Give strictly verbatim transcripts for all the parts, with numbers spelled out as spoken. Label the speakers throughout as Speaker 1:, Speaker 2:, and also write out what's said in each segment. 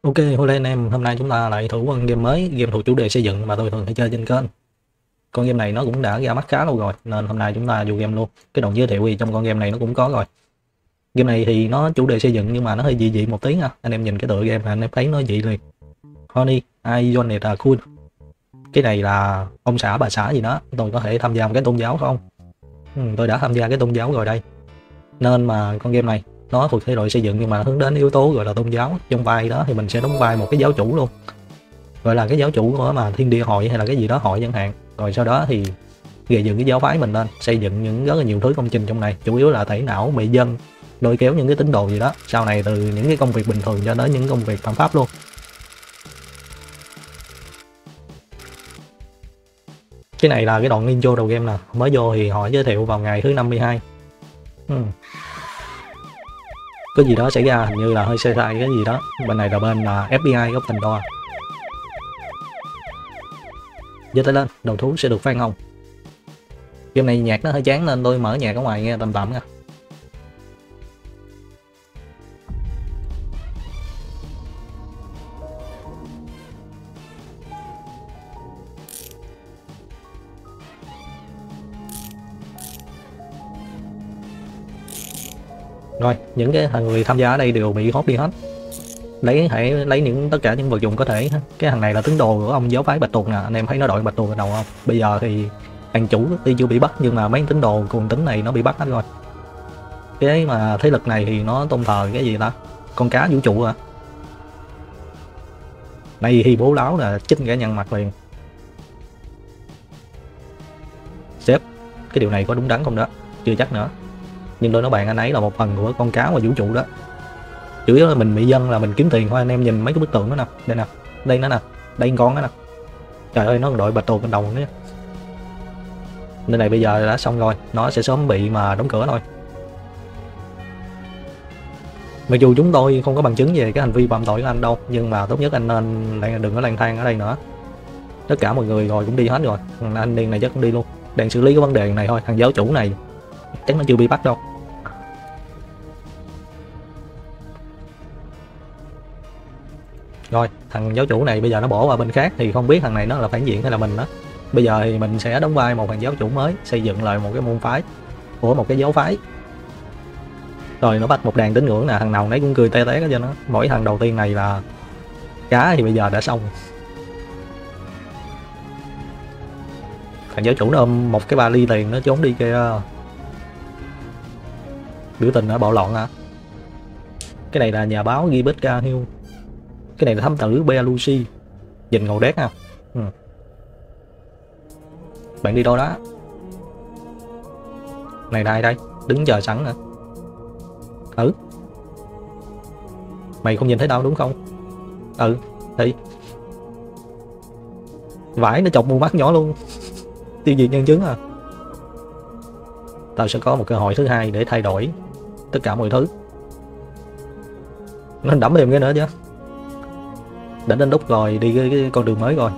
Speaker 1: Ok, hello anh em, hôm nay chúng ta lại thử một game mới, game thuộc chủ đề xây dựng mà tôi thường hay chơi trên kênh. Con game này nó cũng đã ra mắt khá lâu rồi, nên hôm nay chúng ta vô game luôn. Cái đoạn giới thiệu thì trong con game này nó cũng có rồi. Game này thì nó chủ đề xây dựng nhưng mà nó hơi dị dị một tí nha. Anh em nhìn cái tựa game là anh em thấy nó dị liền. Honey, I Joined a Cool. Cái này là ông xã bà xã gì đó, tôi có thể tham gia một cái tôn giáo không? Ừ, tôi đã tham gia cái tôn giáo rồi đây. Nên mà con game này nó thuộc thể loại xây dựng nhưng mà hướng đến yếu tố gọi là tôn giáo. Trong vai đó thì mình sẽ đóng vai một cái giáo chủ luôn, gọi là cái giáo chủ của mà thiên địa hội hay là cái gì đó hội chẳng hạn. Rồi sau đó thì gây dựng cái giáo phái mình lên, xây dựng những rất là nhiều thứ công trình trong này, chủ yếu là tẩy não mị dân, lôi kéo những cái tín đồ gì đó sau này từ những cái công việc bình thường cho đến những công việc phạm pháp luôn. Cái này là cái đoạn intro đầu game nè, mới vô thì họ giới thiệu vào ngày thứ năm mươi hai. hmm. Có gì đó xảy ra, hình như là hơi sai sai cái gì đó. Bên này là bên là ép bê i Open Door. Giơ tay lên, đầu thú sẽ được phan hồng. Game này nhạc nó hơi chán nên tôi mở nhạc ở ngoài nghe tầm tầm nha. Rồi, những cái người tham gia ở đây đều bị hốt đi hết. Lấy hãy lấy những tất cả những vật dụng có thể. Cái thằng này là tín đồ của ông giáo phái Bạch Tuộc nè, anh em thấy nó đội Bạch Tuộc ở đầu không? Bây giờ thì thằng chủ tuy chưa bị bắt nhưng mà mấy tín đồ cuồng tín này nó bị bắt hết rồi. Cái mà thế lực này thì nó tôn thờ cái gì ta? Con cá vũ trụ à? Này thì bố láo là chích cả nhăn mặt liền. Sếp, cái điều này có đúng đắn không đó? Chưa chắc nữa. Nhưng tôi nói bạn anh ấy là một phần của con cá và vũ trụ đó. Chủ yếu là mình mỹ dân là mình kiếm tiền thôi. Anh em nhìn mấy cái bức tượng đó nè, đây nè, đây nó nè, đây con đó nè. Trời ơi, nó còn đội Bạch Tuộc bên đầu nữa. Nơi này bây giờ đã xong rồi, nó sẽ sớm bị mà đóng cửa thôi. Mặc dù chúng tôi không có bằng chứng về cái hành vi phạm tội của anh đâu, nhưng mà tốt nhất anh nên đừng có lang thang ở đây nữa. Tất cả mọi người rồi cũng đi hết rồi, anh điên này chắc cũng đi luôn. Đang xử lý cái vấn đề này thôi, thằng giáo chủ này chắc nó chưa bị bắt đâu. Rồi, thằng giáo chủ này bây giờ nó bỏ qua bên khác thì không biết thằng này nó là phản diện hay là mình đó. Bây giờ thì mình sẽ đóng vai một thằng giáo chủ mới, xây dựng lại một cái môn phái của một cái giáo phái. Rồi nó bắt một đàn tín ngưỡng nè, thằng nào nấy cũng cười te té cho nó. Mỗi thằng đầu tiên này là cá thì bây giờ đã xong. Thằng giáo chủ nó ôm một cái ba ly tiền nó trốn đi kia. Biểu tình ở bạo loạn hả? Cái này là nhà báo Gilbert Cahill. Cái này là thám tử Belushi. Nhìn ngầu đét ha. Ừ. Bạn đi đâu đó? Này đây đây, đứng chờ sẵn nè. Ừ. Mày không nhìn thấy đâu đúng không? Ừ, thì vải nó chọc mù mắt nhỏ luôn. Tiêu diệt nhân chứng à? Tao sẽ có một cơ hội thứ hai để thay đổi tất cả mọi thứ. Nó đẫm thêm cái nữa chứ. Đã đến lúc rồi, đi cái, cái con đường mới rồi.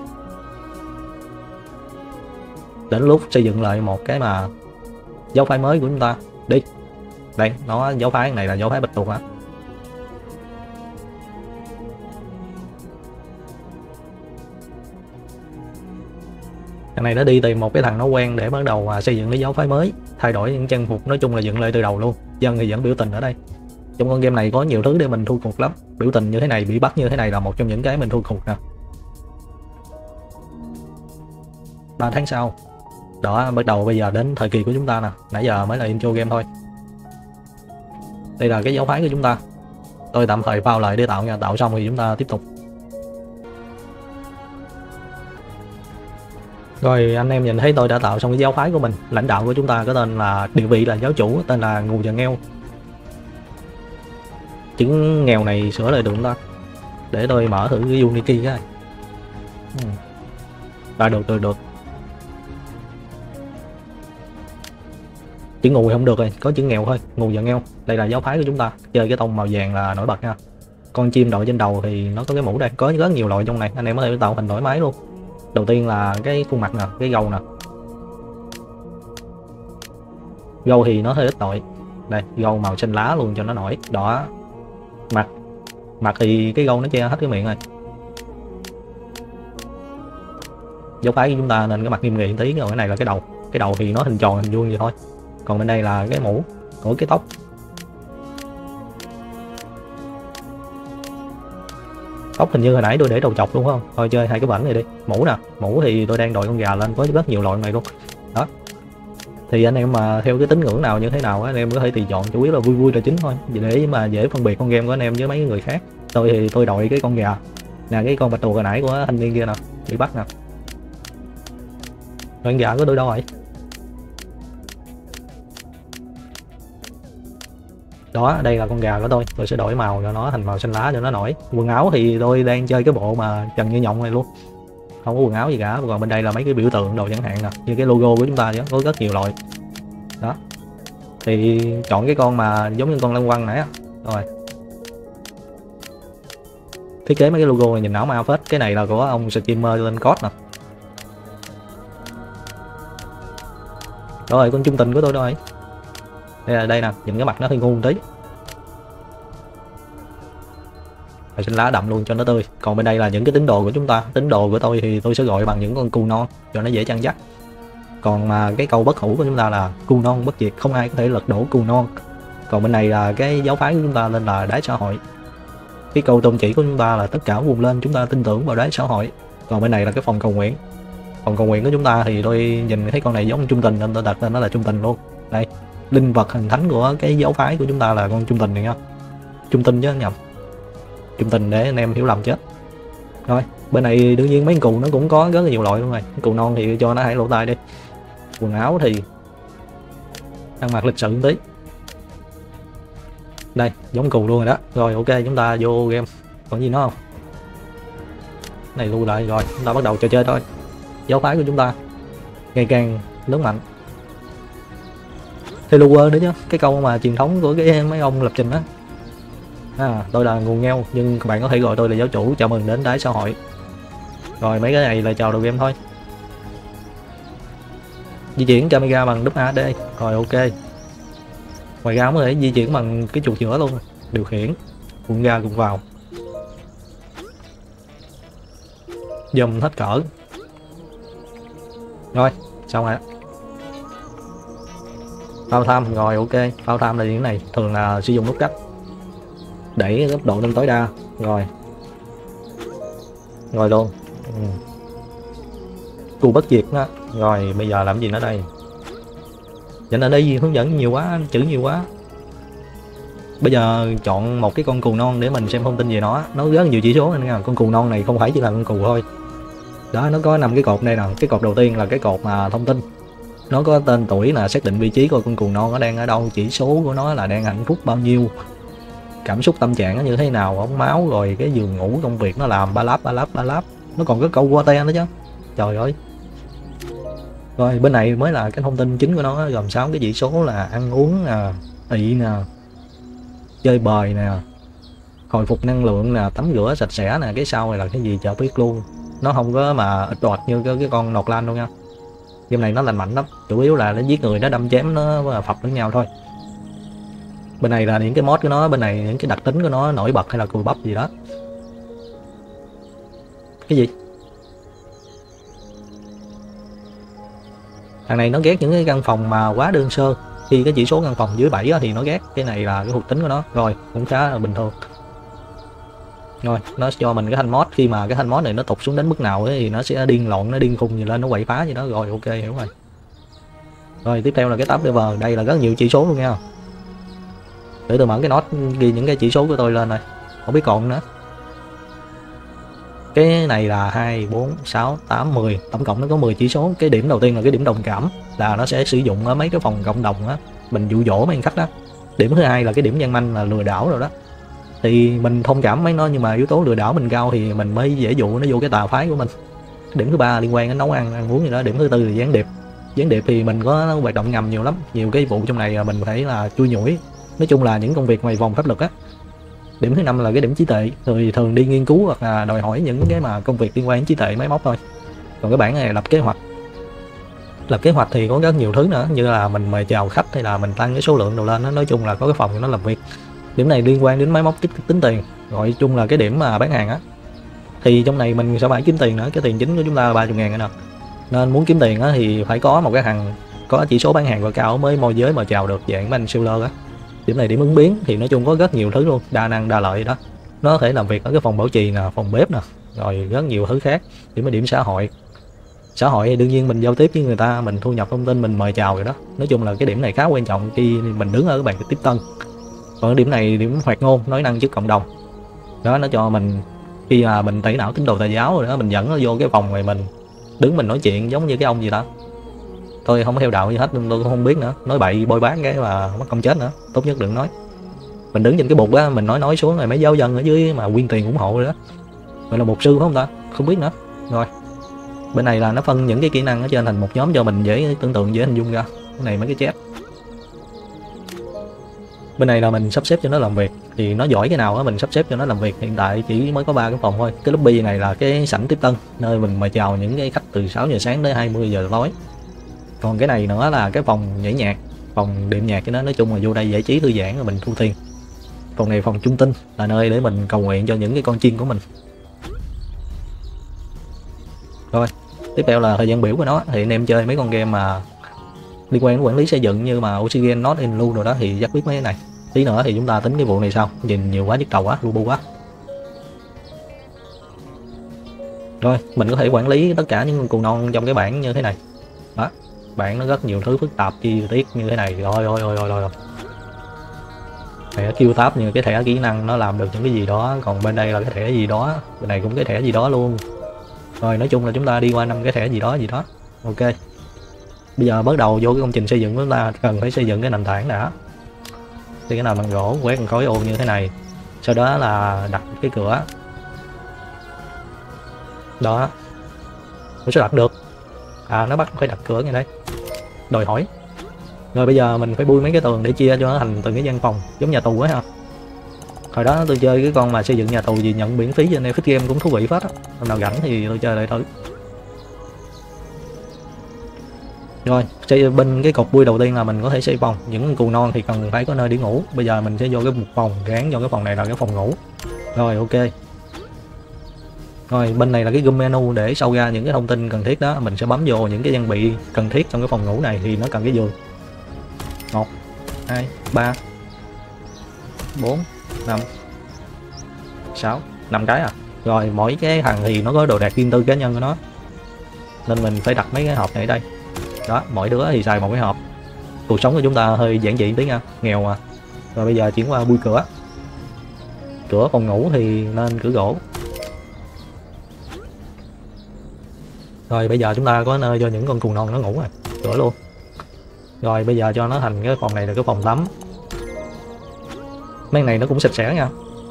Speaker 1: Đến lúc xây dựng lại một cái mà giáo phái mới của chúng ta. Đi. Đây, nó giáo phái này là giáo phái Bạch Tuộc hả? Thằng này nó đi tìm một cái thằng nó quen để bắt đầu xây dựng cái giáo phái mới, thay đổi những trang phục, nói chung là dựng lại từ đầu luôn. Dân thì vẫn biểu tình ở đây. Trong con game này có nhiều thứ để mình thu phục lắm. Biểu tình như thế này, bị bắt như thế này là một trong những cái mình thu phục nè. Ba tháng sau. Đó, bắt đầu bây giờ đến thời kỳ của chúng ta nè. Nãy giờ mới là intro game thôi. Đây là cái giáo phái của chúng ta. Tôi tạm thời bao lại để tạo nha. Tạo xong thì chúng ta tiếp tục. Rồi anh em nhìn thấy tôi đã tạo xong cái giáo phái của mình. Lãnh đạo của chúng ta có tên là, địa vị là giáo chủ, tên là Ngù Và Nghèo. Chữ nghèo này sửa lại được không ta? Để tôi mở thử cái Unity cái này. Ừ. À, được được được. Chữ Ngù thì không được rồi, có chữ nghèo thôi. Ngù Và Nghèo. Đây là giáo phái của chúng ta. Chơi cái tông màu vàng là nổi bật nha. Con chim đội trên đầu thì nó có cái mũ đây. Có rất nhiều loại trong này, anh em có thể tạo hình thoải mái luôn. Đầu tiên là cái khuôn mặt nè, cái gâu nè. Gâu thì nó hơi ít nổi. Đây, gâu màu xanh lá luôn cho nó nổi. Đó. Mặt Mặt thì cái gâu nó che hết cái miệng rồi. Dấu phái của chúng ta nên cái mặt nghiêm nghị tí, rồi cái này là cái đầu. Cái đầu thì nó hình tròn hình vuông vậy thôi. Còn bên đây là cái mũ, của cái tóc. Tóc hình như hồi nãy tôi để đầu chọc luôn không? Thôi chơi hai cái bảnh này đi. Mũ nè, mũ thì tôi đang đội con gà lên, có rất nhiều loại này luôn. Đó. Thì anh em mà theo cái tín ngưỡng nào như thế nào anh em có thể tùy chọn, chủ yếu là vui vui là chính thôi, để mà dễ phân biệt con game của anh em với mấy người khác. Tôi thì tôi đội cái con gà nè, cái con bạch tuộc hồi nãy của thanh niên kia nè, bị bắt nè. Con gà của tôi đâu rồi? Đó, đây là con gà của tôi. Tôi sẽ đổi màu cho nó thành màu xanh lá cho nó nổi. Quần áo thì tôi đang chơi cái bộ mà trần như nhộng này luôn, không có quần áo gì cả. Còn bên đây là mấy cái biểu tượng đồ chẳng hạn nè, như cái logo của chúng ta chứ, có rất nhiều loại. Đó, thì chọn cái con mà giống như con lăng quăng nãy á. Rồi thiết kế mấy cái logo này nhìn ảo ma phết. Cái này là của ông streamer lên code nè. Rồi con trung tình của tôi rồi. Đây là đây nè, nhìn cái mặt nó hơi ngu một tí. Rồi xanh lá đậm luôn cho nó tươi. Còn bên đây là những cái tín đồ của chúng ta. Tín đồ của tôi thì tôi sẽ gọi bằng những con cừu non cho nó dễ chăn dắt. Còn mà cái câu bất hủ của chúng ta là cừu non bất diệt, không ai có thể lật đổ cừu non. Còn bên này là cái giáo phái của chúng ta lên là đáy xã hội. Cái câu tôn chỉ của chúng ta là tất cả vùng lên chúng ta tin tưởng vào đáy xã hội. Còn bên này là cái phòng cầu nguyện. Phòng cầu nguyện của chúng ta thì tôi nhìn thấy con này giống trung tình nên tôi đặt tên nó là trung tình luôn. Đây, linh vật hình thánh của cái giáo phái của chúng ta là con trung tình này nha. Trung tinh chứ nhầm. Trung tình để anh em hiểu lầm chết. Rồi, bên này đương nhiên mấy cụ nó cũng có rất là nhiều loại luôn rồi. Cụ non thì cho nó hai lỗ tai đi. Quần áo thì ăn mặc lịch sự một tí. Đây, giống cù luôn rồi đó. Rồi ok, chúng ta vô game. Còn gì nữa không? Này lưu lại rồi, chúng ta bắt đầu trò chơi thôi. Giáo phái của chúng ta ngày càng lớn mạnh. Hello world nữa chứ, cái câu mà truyền thống của cái mấy ông lập trình á. À, tôi là nguồn nghèo nhưng các bạn có thể gọi tôi là giáo chủ. Chào mừng đến đáy xã hội. Rồi mấy cái này là chào đầu game thôi. Di chuyển camera bằng nút a đê. Rồi ok. Ngoài ra có thể di chuyển bằng cái chuột giữa luôn. Điều khiển cuộn ra cuộn vào, zoom hết cỡ. Rồi xong rồi. Phao tham. Rồi ok, phao tham là những này thường là sử dụng nút cách đẩy tốc độ lên tối đa. Rồi rồi luôn. Ừ. Cù bất diệt đó. Rồi bây giờ làm gì nữa đây? Vậy là đây hướng dẫn nhiều quá, chữ nhiều quá. Bây giờ chọn một cái con cừu non để mình xem thông tin về nó. Nó rất nhiều chỉ số anh nha. Con cừu non này không phải chỉ là con cừu thôi. Đó, nó có năm cái cột đây nè. Cái cột đầu tiên là cái cột mà thông tin. Nó có tên tuổi là xác định vị trí của con cừu non nó đang ở đâu, chỉ số của nó là đang hạnh phúc bao nhiêu, cảm xúc tâm trạng nó như thế nào, ống máu, rồi cái giường ngủ, công việc nó làm, ba láp ba láp ba láp. Nó còn có câu qua te nữa chứ. Trời ơi. Rồi bên này mới là cái thông tin chính của nó, gồm sáu cái chỉ số là ăn uống nè, ị nè, chơi bời nè, hồi phục năng lượng nè, tắm rửa sạch sẽ nè. Cái sau này là cái gì chả biết luôn. Nó không có mà ịt đoạt như cái, cái con nọt lan đâu nha. Game này nó lành mạnh lắm, chủ yếu là nó giết người, nó đâm chém, nó phập lẫn nhau thôi. Bên này là những cái mod của nó, bên này những cái đặc tính của nó nổi bật hay là cùi bắp gì đó. Cái gì? Thằng này nó ghét những cái căn phòng mà quá đơn sơ. Khi cái chỉ số căn phòng dưới bảy thì nó ghét. Cái này là cái thuộc tính của nó. Rồi cũng khá là bình thường. Rồi nó cho mình cái thanh mod. Khi mà cái thanh mod này nó tụt xuống đến mức nào ấy, thì nó sẽ điên loạn, nó điên khùng gì lên, nó quậy phá gì đó. Rồi ok, hiểu rồi. Rồi tiếp theo là cái tab level. Đây là rất nhiều chỉ số luôn nha. Để tôi mở cái nốt ghi những cái chỉ số của tôi lên này. Không biết còn nữa. Cái này là hai, bốn, sáu, tám, mười. Tổng cộng nó có mười chỉ số. Cái điểm đầu tiên là cái điểm đồng cảm. Là nó sẽ sử dụng ở mấy cái phòng cộng đồng á. Mình dụ dỗ mấy khách đó. Điểm thứ hai là cái điểm gian manh, là lừa đảo rồi đó. Thì mình thông cảm mấy nó, nhưng mà yếu tố lừa đảo mình cao thì mình mới dễ dụ nó vô cái tà phái của mình. Điểm thứ ba liên quan đến nấu ăn, ăn uống gì đó. Điểm thứ tư là gián điệp. Gián điệp thì mình có hoạt động ngầm nhiều lắm. Nhiều cái vụ trong này mình phải là chui nhủi. Nói chung là những công việc ngoài vòng pháp luật á. Điểm thứ năm là cái điểm trí tuệ, rồi thường đi nghiên cứu hoặc là đòi hỏi những cái mà công việc liên quan đến trí tuệ máy móc thôi. Còn cái bảng này lập kế hoạch. Lập kế hoạch thì có rất nhiều thứ nữa, như là mình mời chào khách hay là mình tăng cái số lượng đồ lên đó. Nói chung là có cái phòng cho nó làm việc. Điểm này liên quan đến máy móc tính, tính tiền, gọi chung là cái điểm mà bán hàng á. Thì trong này mình sẽ phải kiếm tiền nữa, cái tiền chính của chúng ta là ba mươi ngàn nữa nè. Nên muốn kiếm tiền á thì phải có một cái thằng có chỉ số bán hàng và cao mới môi giới mà chào được dạng banh seller á. Điểm này điểm ứng biến thì nói chung có rất nhiều thứ luôn, đa năng đa lợi đó. Nó có thể làm việc ở cái phòng bảo trì nè, phòng bếp nè, rồi rất nhiều thứ khác. Điểm là điểm xã hội. Xã hội thì đương nhiên mình giao tiếp với người ta, mình thu nhập thông tin, mình mời chào rồi đó. Nói chung là cái điểm này khá quan trọng khi mình đứng ở cái bàn tiếp tân. Còn cái điểm này điểm hoạt ngôn, nói năng trước cộng đồng. Đó, nó cho mình khi mà mình tẩy não tín đồ tà giáo rồi đó, mình dẫn nó vô cái phòng này mình đứng mình nói chuyện giống như cái ông gì đó. Tôi không theo đạo gì hết nên tôi cũng không biết nữa, nói bậy bôi bác cái mà mất công chết nữa, tốt nhất đừng nói. Mình đứng trên cái bục á, mình nói nói xuống rồi mấy giáo dân ở dưới mà quyên tiền ủng hộ rồi đó. Vậy là mục sư phải không ta? Không biết nữa. Rồi. Bên này là nó phân những cái kỹ năng ở trên thành một nhóm cho mình dễ tưởng tượng, dễ hình dung ra. Cái này mấy cái chép. Bên này là mình sắp xếp cho nó làm việc, thì nó giỏi cái nào á mình sắp xếp cho nó làm việc. Hiện tại chỉ mới có ba cái phòng thôi. Cái lobby này là cái sảnh tiếp tân, nơi mình mời chào những cái khách từ sáu giờ sáng đến hai mươi giờ tối. Còn cái này nữa là cái phòng nhảy nhạc, phòng đệm nhạc, cái đó nói chung là vô đây giải trí thư giãn rồi mình thu tiền. Phòng này phòng trung tinh, là nơi để mình cầu nguyện cho những cái con chiên của mình. Rồi, tiếp theo là thời gian biểu của nó. Thì anh em chơi mấy con game mà liên quan đến quản lý xây dựng như mà Oxygen, Not in Lu rồi đó thì chắc biết mấy cái này. Tí nữa thì chúng ta tính cái vụ này sau, nhìn nhiều quá nhức đầu quá, lu bu quá. Rồi, mình có thể quản lý tất cả những con cừu non trong cái bảng như thế này. Đó, bảng nó rất nhiều thứ phức tạp chi tiết như thế này. Rồi rồi rồi rồi rồi. Thẻ Q tab như cái thẻ kỹ năng nó làm được những cái gì đó, còn bên đây là cái thẻ gì đó, bên này cũng cái thẻ gì đó luôn. Rồi nói chung là chúng ta đi qua năm cái thẻ gì đó gì đó. Ok. Bây giờ bắt đầu vô cái công trình xây dựng của chúng ta cần phải xây dựng cái nền tảng đã. Thì cái nào bằng gỗ, quét một khối ô như thế này. Sau đó là đặt cái cửa. Đó. Nó sẽ đặt được. À nó bắt phải đặt cửa ngay đây. Đòi hỏi. Rồi bây giờ mình phải bui mấy cái tường để chia cho nó thành từng cái gian phòng, giống nhà tù ấy ha. Hồi đó tôi chơi cái con mà xây dựng nhà tù gì nhận miễn phí trên Epic Game cũng thú vị phết á. Hôm nào rảnh thì tôi chơi lại thử. Rồi, xây bên cái cột bui đầu tiên là mình có thể xây phòng. Những cừu non thì cần phải có nơi để ngủ. Bây giờ mình sẽ vô cái một phòng, gán vô cái phòng này là cái phòng ngủ. Rồi ok. Rồi bên này là cái gum menu để sau ra những cái thông tin cần thiết đó, mình sẽ bấm vô những cái trang bị cần thiết trong cái phòng ngủ này thì nó cần cái giường. một hai ba bốn năm sáu năm cái à. Rồi mỗi cái thằng thì nó có đồ đạc riêng tư cá nhân của nó. Nên mình phải đặt mấy cái hộp này ở đây. Đó, mỗi đứa thì xài một cái hộp. Cuộc sống của chúng ta hơi giản dị tí nha, nghèo mà. Rồi bây giờ chuyển qua bui cửa. Cửa phòng ngủ thì nên cửa gỗ. Rồi bây giờ chúng ta có nơi cho những con cừu non nó ngủ rồi, cửa luôn. Rồi bây giờ cho nó thành cái phòng này là cái phòng tắm. Mấy này nó cũng sạch sẽ nha.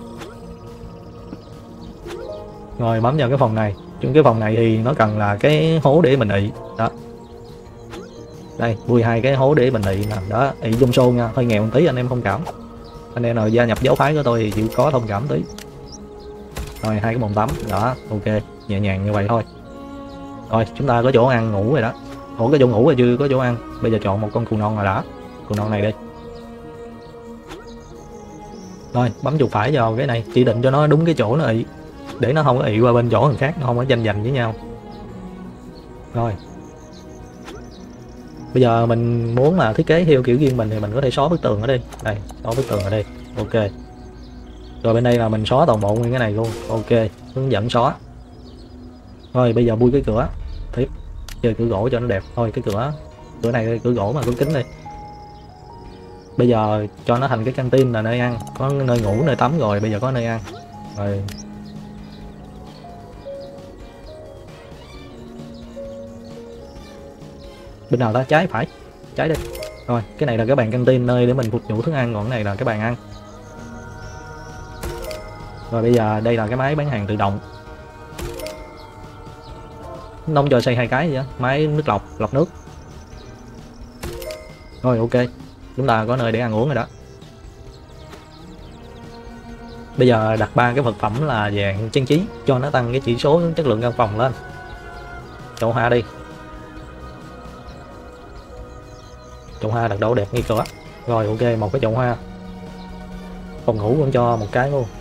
Speaker 1: Rồi bấm vào cái phòng này. Trong cái phòng này thì nó cần là cái hố để mình ị. Đó. Đây, bui hai cái hố để mình ị nè. Đó, ị dung xô nha, hơi nghèo một tí anh em thông cảm. Anh em nào gia nhập giáo phái của tôi thì chịu có thông cảm tí. Rồi hai cái bồn tắm, đó, ok, nhẹ nhàng như vậy thôi. Rồi chúng ta có chỗ ăn ngủ rồi đó. Ủa cái chỗ ngủ rồi chưa có chỗ ăn. Bây giờ chọn một con cừu non là đã. Cừu non này đi. Rồi bấm chuột phải vào cái này, chỉ định cho nó đúng cái chỗ nó ị, để nó không có ị qua bên chỗ thằng khác, nó không có tranh giành với nhau. Rồi bây giờ mình muốn là thiết kế theo kiểu riêng mình thì mình có thể xóa bức tường ở đây. Đây, xóa bức tường ở đây. Ok. Rồi bên đây là mình xóa toàn bộ nguyên cái này luôn. Ok, hướng dẫn xóa. Rồi bây giờ bui cái cửa. Tiếp chơi cửa gỗ cho nó đẹp. Thôi cái cửa cửa này cửa gỗ mà có kính đi. Bây giờ cho nó thành cái căng tin là nơi ăn, có nơi ngủ, nơi tắm rồi, bây giờ có nơi ăn. Rồi bên nào đó, trái phải, trái đi. Rồi cái này là cái bàn căng tin, nơi để mình phục vụ thức ăn, còn cái này là cái bàn ăn. Rồi bây giờ đây là cái máy bán hàng tự động. Nó không cho xây hai cái gì á, máy nước lọc, lọc nước. Rồi ok, chúng ta có nơi để ăn uống rồi đó. Bây giờ đặt ba cái vật phẩm là dạng trang trí cho nó tăng cái chỉ số chất lượng căn phòng lên. Chậu hoa đi. Chậu hoa đặt đâu đẹp nghi cửa. Rồi ok, một cái chậu hoa. Phòng ngủ cũng cho một cái luôn.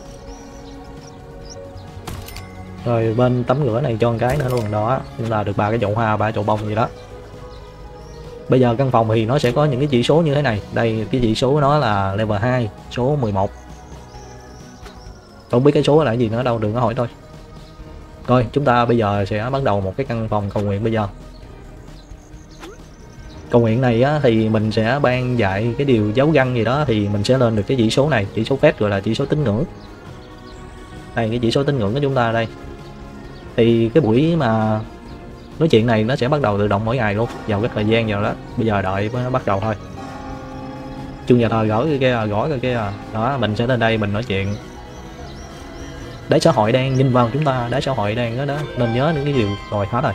Speaker 1: Rồi bên tắm rửa này cho một cái nữa luôn đó, chúng ta được ba cái chậu hoa, ba chậu bông gì đó. Bây giờ căn phòng thì nó sẽ có những cái chỉ số như thế này. Đây cái chỉ số của nó là level hai, số mười một. Không biết cái số là cái gì nữa đâu, đừng có hỏi tôi. Rồi chúng ta bây giờ sẽ bắt đầu một cái căn phòng cầu nguyện bây giờ. Cầu nguyện này á, thì mình sẽ ban dạy cái điều giáo găng gì đó thì mình sẽ lên được cái chỉ số này, chỉ số phép gọi là chỉ số tín ngưỡng. Đây cái chỉ số tín ngưỡng của chúng ta đây. Thì cái buổi mà nói chuyện này nó sẽ bắt đầu tự động mỗi ngày luôn, vào cái thời gian vào đó. Bây giờ đợi nó bắt đầu thôi. Chung nhà thờ gõ cái kia, gõ cái kia. Đó, mình sẽ lên đây mình nói chuyện. Đáy xã hội đang nhìn vào chúng ta, đáy xã hội đang đó đó, nên nhớ những cái điều rồi hết rồi.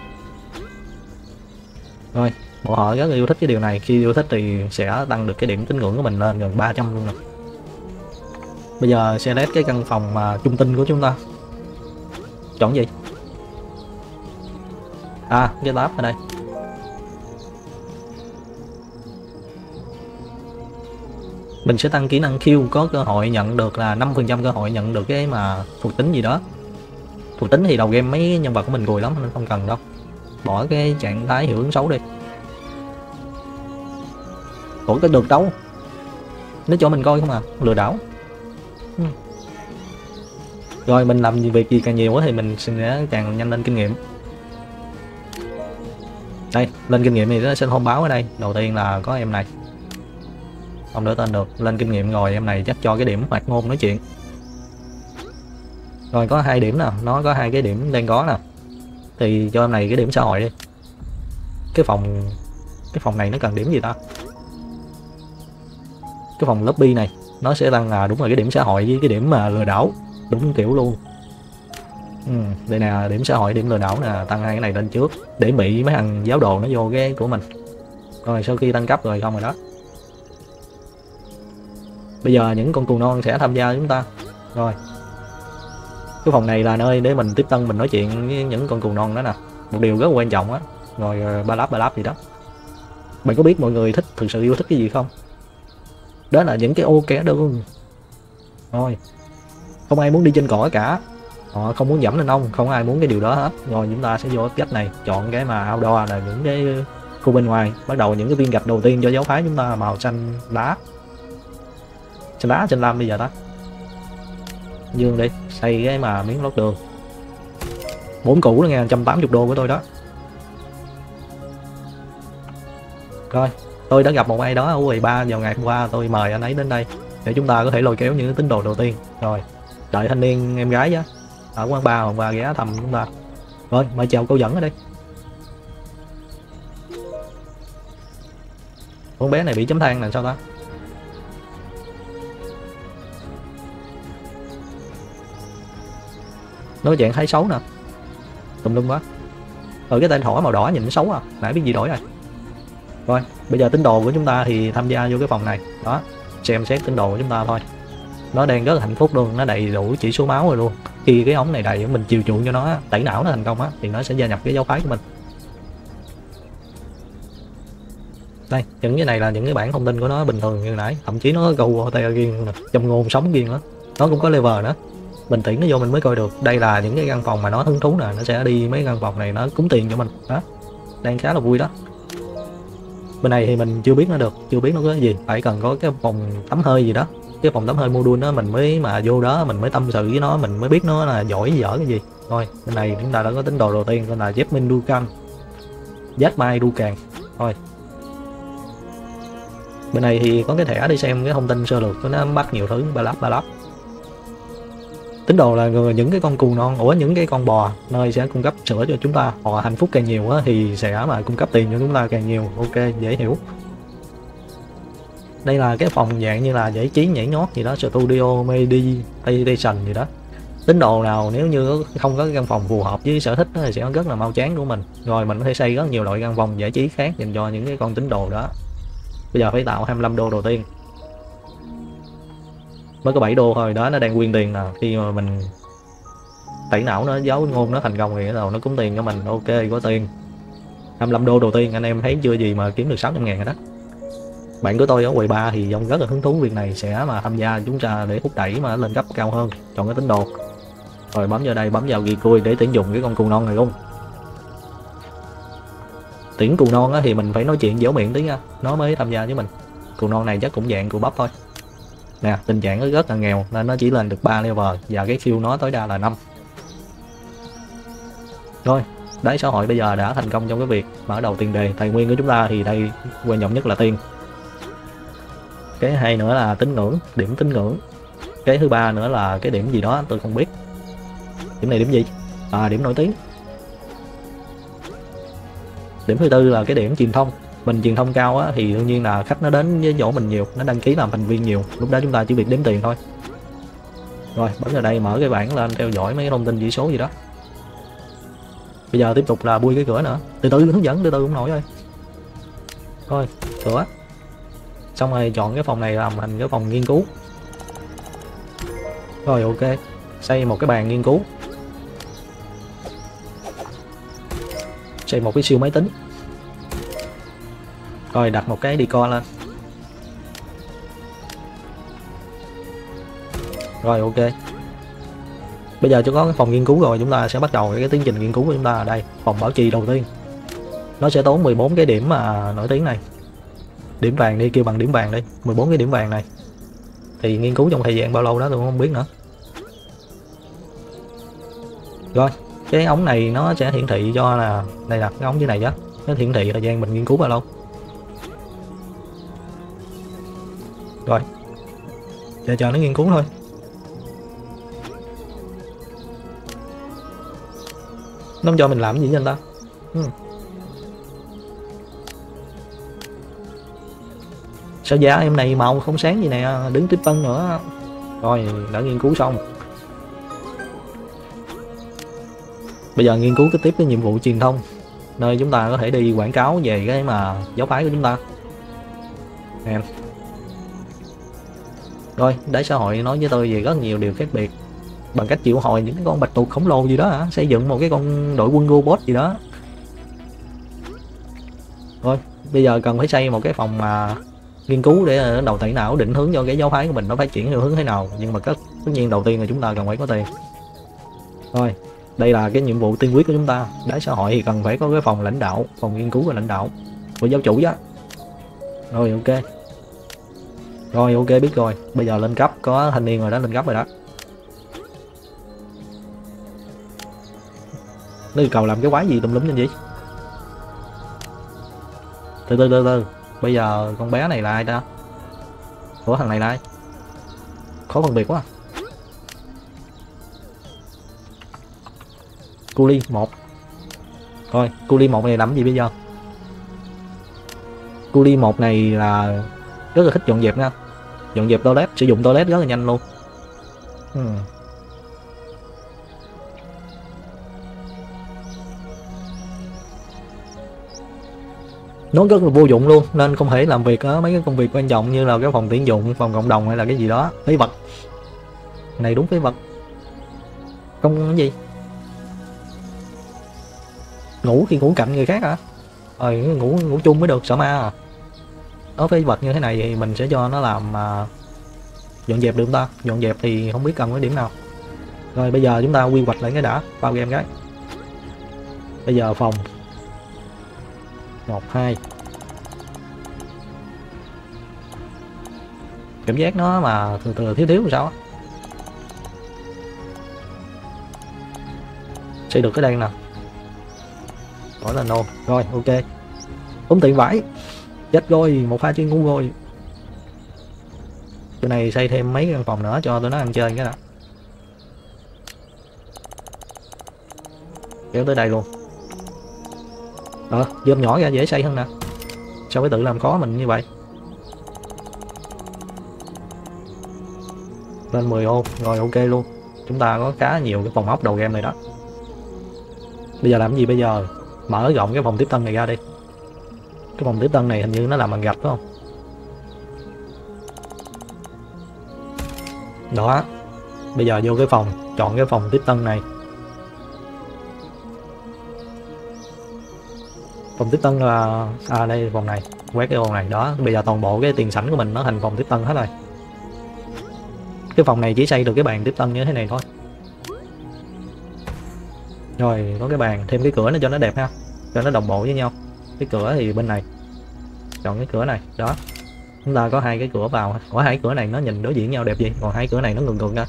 Speaker 1: Rồi, bộ họ rất là yêu thích cái điều này, khi yêu thích thì sẽ tăng được cái điểm tín ngưỡng của mình lên gần ba trăm luôn rồi. Bây giờ select cái căn phòng mà trung tinh của chúng ta. Chọn gì? À, cái tab ở đây. Mình sẽ tăng kỹ năng Q, có cơ hội nhận được là năm phần trăm cơ hội nhận được cái mà thuộc tính gì đó. Thuộc tính thì đầu game mấy nhân vật của mình gùi lắm nên không cần đâu. Bỏ cái trạng thái hiệu ứng xấu đi. Ủa cái được đâu? Nó cho mình coi không à, lừa đảo. Hmm. Rồi mình làm việc gì càng nhiều thì mình sẽ càng nhanh lên kinh nghiệm. Đây, lên kinh nghiệm thì nó sẽ thông báo ở đây. Đầu tiên là có em này. Không đỡ tên được, lên kinh nghiệm rồi em này chắc cho cái điểm hoạt ngôn nói chuyện. Rồi có hai điểm nè, nó có hai cái điểm đang có nè. Thì cho em này cái điểm xã hội đi. Cái phòng cái phòng này nó cần điểm gì ta? Cái phòng lobby này nó sẽ tăng là đúng rồi cái điểm xã hội với cái điểm mà lừa đảo, đúng kiểu luôn. Ừ, đây nè, điểm xã hội, điểm lừa đảo nè, tăng hai cái này lên trước để bị mấy thằng giáo đồ nó vô cái của mình. Rồi sau khi tăng cấp rồi không rồi đó. Bây giờ những con cừu non sẽ tham gia với chúng ta. Rồi cái phòng này là nơi để mình tiếp tân, mình nói chuyện với những con cừu non đó nè, một điều rất quan trọng á. Rồi ba láp ba láp gì đó. Bạn có biết mọi người thích thực sự yêu thích cái gì không? Đó là những cái ô kẻ đơn. Rồi không ai muốn đi trên cỏ cả, họ không muốn dẫm lên ông, không ai muốn cái điều đó hết. Rồi chúng ta sẽ vô cách này, chọn cái mà outdoor là những cái khu bên ngoài. Bắt đầu những cái viên gạch đầu tiên cho giáo phái chúng ta màu xanh lá, xanh lá xanh lam bây giờ đó. Dương đi, xây cái mà miếng lót đường. Bốn củ đó nghe, một trăm tám mươi đô của tôi đó. Rồi tôi đã gặp một ai đó ở quầy ba vào ngày hôm qua, tôi mời anh ấy đến đây để chúng ta có thể lôi kéo những tín đồ đầu tiên. Rồi đợi thanh niên em gái chứ ở quán bar hôm qua ghé thăm chúng ta. Rồi mời chào cô dẫn ở đây. Con bé này bị chấm than là sao ta? Nói dạng thấy xấu nè, tùm lum quá. Ở cái tên thỏ màu đỏ nhìn nó xấu à, nãy biết gì đổi rồi. Rồi bây giờ tín đồ của chúng ta thì tham gia vô cái phòng này đó, xem xét tín đồ của chúng ta thôi. Nó đang rất là hạnh phúc luôn, nó đầy đủ chỉ số máu rồi luôn. Khi cái ống này đầy mình chiều chuộng cho nó, tẩy não nó thành công á, thì nó sẽ gia nhập cái giáo phái của mình. Đây những cái này là những cái bản thông tin của nó bình thường như nãy, thậm chí nó có câu tay riêng, trong ngôn sống riêng đó, nó cũng có level nữa. Bình tĩnh nó vô mình mới coi được. Đây là những cái căn phòng mà nó hứng thú nè, nó sẽ đi mấy căn phòng này nó cúng tiền cho mình đó, đang khá là vui đó. Bên này thì mình chưa biết nó được, chưa biết nó có cái gì, phải cần có cái phòng tắm hơi gì đó, cái phòng tắm hơi module đó mình mới mà vô đó mình mới tâm sự với nó, mình mới biết nó là giỏi dở cái gì. Rồi bên này chúng ta đã có tín đồ đầu tiên, tên là Jasmine Dukan, Jasmine Dukan. Thôi bên này thì có cái thẻ đi xem cái thông tin sơ lược của nó, bắt nhiều thứ ba lắp ba lắp. Tín đồ là người, những cái con cừu non, ủa những cái con bò nơi sẽ cung cấp sữa cho chúng ta. Họ hạnh phúc càng nhiều á, thì sẽ mà cung cấp tiền cho chúng ta càng nhiều. Ok, dễ hiểu. Đây là cái phòng dạng như là giải trí nhảy nhót gì đó, studio meditation gì đó. Tín đồ nào nếu như không có căn phòng phù hợp với sở thích thì sẽ rất là mau chán của mình. Rồi mình có thể xây rất nhiều loại căn phòng giải trí khác dành cho những cái con tín đồ đó. Bây giờ phải tạo hai mươi lăm đô đầu tiên, mới có bảy đô thôi đó, nó đang quyên tiền nè. Khi mà mình tẩy não nó, giáo ngôn nó thành công thì nó nó cúng tiền cho mình. Ok, có tiền hai mươi lăm đô đầu tiên, anh em thấy chưa gì mà kiếm được sáu trăm ngàn rồi đó. Bạn của tôi ở quầy ba thì ông rất là hứng thú việc này, sẽ mà tham gia chúng ta để thúc đẩy mà lên cấp cao hơn, chọn cái tín đồ. Rồi bấm vào đây, bấm vào ghi cui để tuyển dụng cái con cừu non này luôn. Tuyển cừu non á thì mình phải nói chuyện dẻo miệng tí nha, nó mới tham gia với mình. Cừu non này chắc cũng dạng cừu bắp thôi. Nè, tình trạng nó rất là nghèo nên nó chỉ lên được ba level và cái siêu nó tối đa là năm. Rồi, đáy xã hội bây giờ đã thành công trong cái việc mở đầu tiền đề. Tài nguyên của chúng ta thì đây quan trọng nhất là tiền. Cái hay nữa là tín ngưỡng, điểm tín ngưỡng. Cái thứ ba nữa là cái điểm gì đó tôi không biết. Điểm này điểm gì? À, điểm nổi tiếng. Điểm thứ tư là cái điểm truyền thông. Mình truyền thông cao á thì đương nhiên là khách nó đến với chỗ mình nhiều, nó đăng ký làm thành viên nhiều, lúc đó chúng ta chỉ việc đếm tiền thôi. Rồi bấm vào đây, mở cái bảng lên theo dõi mấy cái thông tin chỉ số gì đó. Bây giờ tiếp tục là bui cái cửa nữa, từ từ hướng dẫn, từ từ cũng nổi thôi. Thôi cửa xong rồi, chọn cái phòng này làm thành cái phòng nghiên cứu. Rồi ok, xây một cái bàn nghiên cứu, xây một cái siêu máy tính. Rồi đặt một cái decor lên. Rồi ok, bây giờ chưa có cái phòng nghiên cứu rồi, chúng ta sẽ bắt đầu cái tiến trình nghiên cứu của chúng ta ở đây. Phòng bảo trì đầu tiên nó sẽ tốn mười bốn cái điểm mà nổi tiếng này. Điểm vàng đi, kêu bằng điểm vàng đi, mười bốn cái điểm vàng này thì nghiên cứu trong thời gian bao lâu đó tôi không biết nữa. Rồi cái ống này nó sẽ hiển thị cho là đây là cái ống dưới này đó, nó hiển thị thời gian mình nghiên cứu bao lâu. Rồi giờ chờ nó nghiên cứu thôi. Nó cho mình làm cái gì cho anh ta? Ừ. Sao giá em này màu không sáng gì nè, đứng tiếp tân nữa. Rồi đã nghiên cứu xong. Bây giờ nghiên cứu cái tiếp cái nhiệm vụ truyền thông, nơi chúng ta có thể đi quảng cáo về cái mà giáo phái của chúng ta. Nè. Rồi đáy xã hội nói với tôi về rất nhiều điều khác biệt, bằng cách triệu hồi những cái con bạch tuộc khổng lồ gì đó hả, xây dựng một cái con đội quân robot gì đó. Rồi bây giờ cần phải xây một cái phòng mà nghiên cứu để đầu tiên nào định hướng cho cái giáo phái của mình nó phát triển theo hướng thế nào, nhưng mà tất tất nhiên đầu tiên là chúng ta cần phải có tiền. Rồi đây là cái nhiệm vụ tiên quyết của chúng ta. Đáy xã hội thì cần phải có cái phòng lãnh đạo, phòng nghiên cứu và lãnh đạo của giáo chủ đó. Rồi ok, rồi ok biết rồi. Bây giờ lên cấp, có thanh niên rồi đó, lên cấp rồi đó. Nó yêu cầu làm cái quái gì tùm lum như vậy? Từ từ từ từ, bây giờ con bé này là ai ta? Ủa thằng này là ai? Khó phân biệt quá. Culi một. Rồi Culi một này làm gì bây giờ? Culi một này là rất là thích dọn dẹp nha, dọn dẹp toilet, sử dụng toilet rất là nhanh luôn. hmm. Nó rất là vô dụng luôn, nên không thể làm việc ở mấy cái công việc quan trọng như là cái phòng tuyển dụng, phòng cộng đồng hay là cái gì đó. Phế vật này, đúng phế vật. Không cái gì, ngủ thì ngủ cạnh người khác hả? Ờ ngủ ngủ chung mới được, sợ ma à. Nó phế vật như thế này thì mình sẽ cho nó làm mà dọn dẹp được không ta? Dọn dẹp thì không biết cần cái điểm nào. Rồi bây giờ chúng ta quy hoạch lại cái đã, bao game cái. Bây giờ phòng một hai, cảm giác nó mà từ từ thiếu thiếu làm sao á. Xây được cái đây nè, hỏi là no. Rồi ok, tốn tiền vãi, chết rồi, một pha chuyên ngu rồi. Cái này xây thêm mấy căn phòng nữa cho tụi nó ăn chơi cái đã. Kéo tới đây luôn. Ờ, dơm nhỏ ra dễ xây hơn nè. Sao phải tự làm khó mình như vậy? Lên mười ô, rồi ok luôn. Chúng ta có khá nhiều cái phòng ốc đầu game này đó. Bây giờ làm cái gì bây giờ? Mở rộng cái phòng tiếp tân này ra đi. Cái phòng tiếp tân này hình như nó làm bằng gạch phải không? Đó. Bây giờ vô cái phòng, chọn cái phòng tiếp tân này. Phòng tiếp tân là à đây phòng này, quét cái phòng này đó. Bây giờ toàn bộ cái tiền sảnh của mình nó thành phòng tiếp tân hết rồi. Cái phòng này chỉ xây được cái bàn tiếp tân như thế này thôi. Rồi có cái bàn, thêm cái cửa nó cho nó đẹp ha, cho nó đồng bộ với nhau. Cái cửa thì bên này, chọn cái cửa này đó. Chúng ta có hai cái cửa vào, có hai cửa này nó nhìn đối diện nhau đẹp gì, còn hai cửa này nó ngừng ngược ra.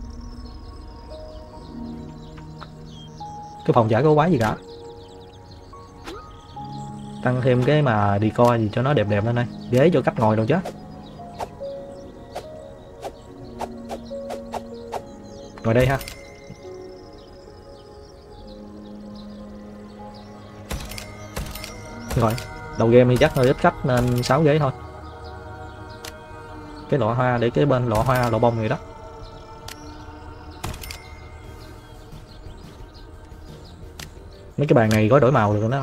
Speaker 1: Cái phòng chả có quái gì cả. Tăng thêm cái mà decor gì cho nó đẹp đẹp lên đây, ghế cho cách ngồi đâu chứ. Ngồi đây ha. Rồi đầu game thì chắc hơi ít khách nên sáu ghế thôi. Cái lọ hoa để cái bên lọ hoa lọ bông này đó. Mấy cái bàn này có đổi màu được không đó?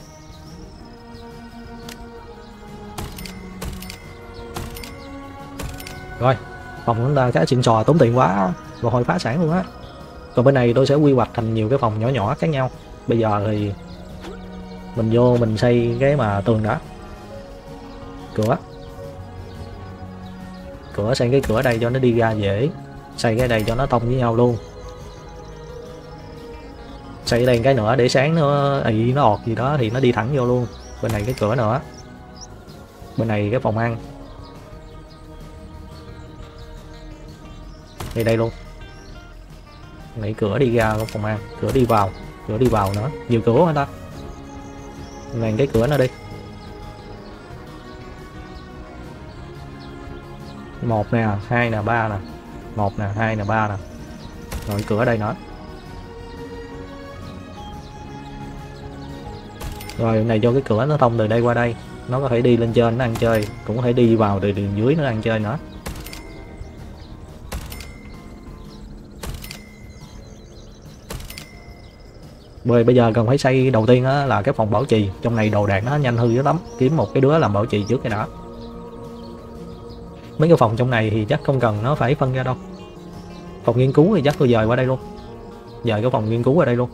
Speaker 1: Rồi phòng của chúng ta khá xịn sò, tốn tiền quá, một hồi phá sản luôn á. Còn bên này tôi sẽ quy hoạch thành nhiều cái phòng nhỏ nhỏ khác nhau. Bây giờ thì mình vô mình xây cái mà tường đó, cửa cửa xây cái cửa đây cho nó đi ra dễ, xây cái đây cho nó thông với nhau luôn, xây đây cái nữa để sáng nó ị nó ọt gì đó thì nó đi thẳng vô luôn. Bên này cái cửa nữa, bên này cái phòng ăn đây đây luôn, này cửa đi ra của phòng ăn, cửa đi vào, cửa đi vào nữa, nhiều cửa hả ta. Này cái cửa nó đi, một nè, hai nè, ba nè, một nè, hai nè, ba nè, rồi cửa đây nữa. Rồi này cho cái cửa nó thông từ đây qua đây, nó có thể đi lên trên nó ăn chơi, cũng có thể đi vào từ đường dưới nó ăn chơi nữa. Bởi bây giờ cần phải xây đầu tiên á, là cái phòng bảo trì. Trong này đồ đạc nó nhanh hư dữ lắm, kiếm một cái đứa làm bảo trì trước cái đã. Mấy cái phòng trong này thì chắc không cần nó phải phân ra đâu. Phòng nghiên cứu thì chắc tôi dời qua đây luôn, dời cái phòng nghiên cứu qua đây luôn.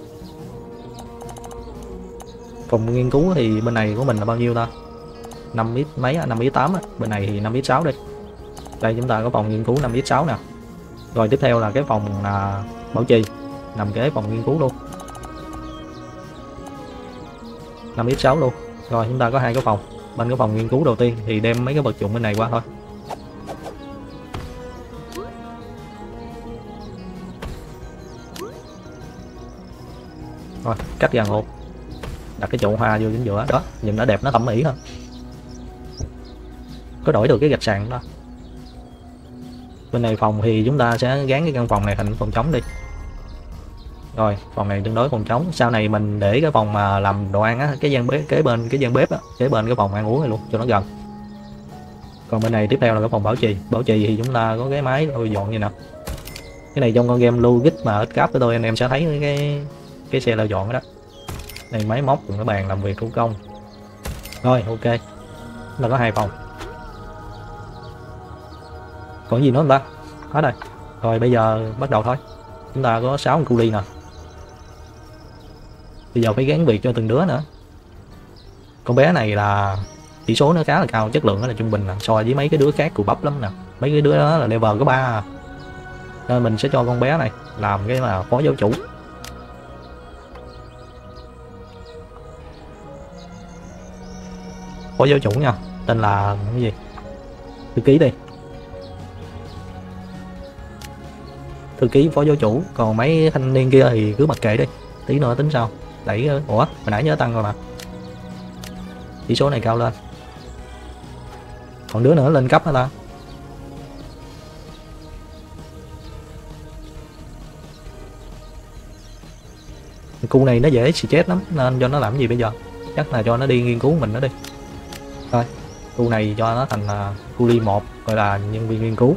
Speaker 1: Phòng nghiên cứu thì bên này của mình là bao nhiêu ta, năm x mấy, năm x tám á. Bên này thì năm x sáu đi. Đây chúng ta có phòng nghiên cứu năm x sáu nè. Rồi tiếp theo là cái phòng là bảo trì, nằm kế phòng nghiên cứu luôn, năm x sáu luôn. Rồi chúng ta có hai cái phòng. Bên cái phòng nghiên cứu đầu tiên thì đem mấy cái vật dụng bên này qua thôi. Rồi cắt dàn hộp, đặt cái chậu hoa vô chính giữa đó, nhìn nó đẹp, nó thẩm mỹ hơn. Có đổi được cái gạch sàn đó. Bên này phòng thì chúng ta sẽ gắn cái căn phòng này thành phòng trống đi. Rồi phòng này tương đối phòng trống. Sau này mình để cái phòng mà làm đồ ăn á, cái gian bếp kế bên cái gian bếp á, kế bên cái phòng ăn uống này luôn cho nó gần. Còn bên này tiếp theo là cái phòng bảo trì. Bảo trì thì chúng ta có cái máy tôi dọn như nè. Cái này trong con game logic mà ít cáp của tôi anh em sẽ thấy cái cái xe là dọn đó. Đây máy móc cùng cái bàn làm việc thủ công. Rồi ok, là có hai phòng. Còn gì nữa không ta? Hết rồi. Rồi bây giờ bắt đầu thôi. Chúng ta có sáu con cu li nè. Bây giờ phải gán việc cho từng đứa nữa. Con bé này là chỉ số nó khá là cao, chất lượng nó là trung bình nè, so với mấy cái đứa khác cù bắp lắm nè. Mấy cái đứa đó là level có ba à. Nên mình sẽ cho con bé này làm cái là phó giáo chủ. Phó giáo chủ nha, tên là cái gì, thư ký đi, thư ký phó giáo chủ. Còn mấy thanh niên kia thì cứ mặc kệ đi, tí nữa tính sau. Đẩy, ủa hồi nãy nhớ tăng rồi mà, chỉ số này cao lên. Còn đứa nữa lên cấp hả ta? Cu này nó dễ chết lắm nên cho nó làm gì bây giờ, chắc là cho nó đi nghiên cứu mình nó đi. Thôi cu này cho nó thành là cu li một, gọi là nhân viên nghiên cứu.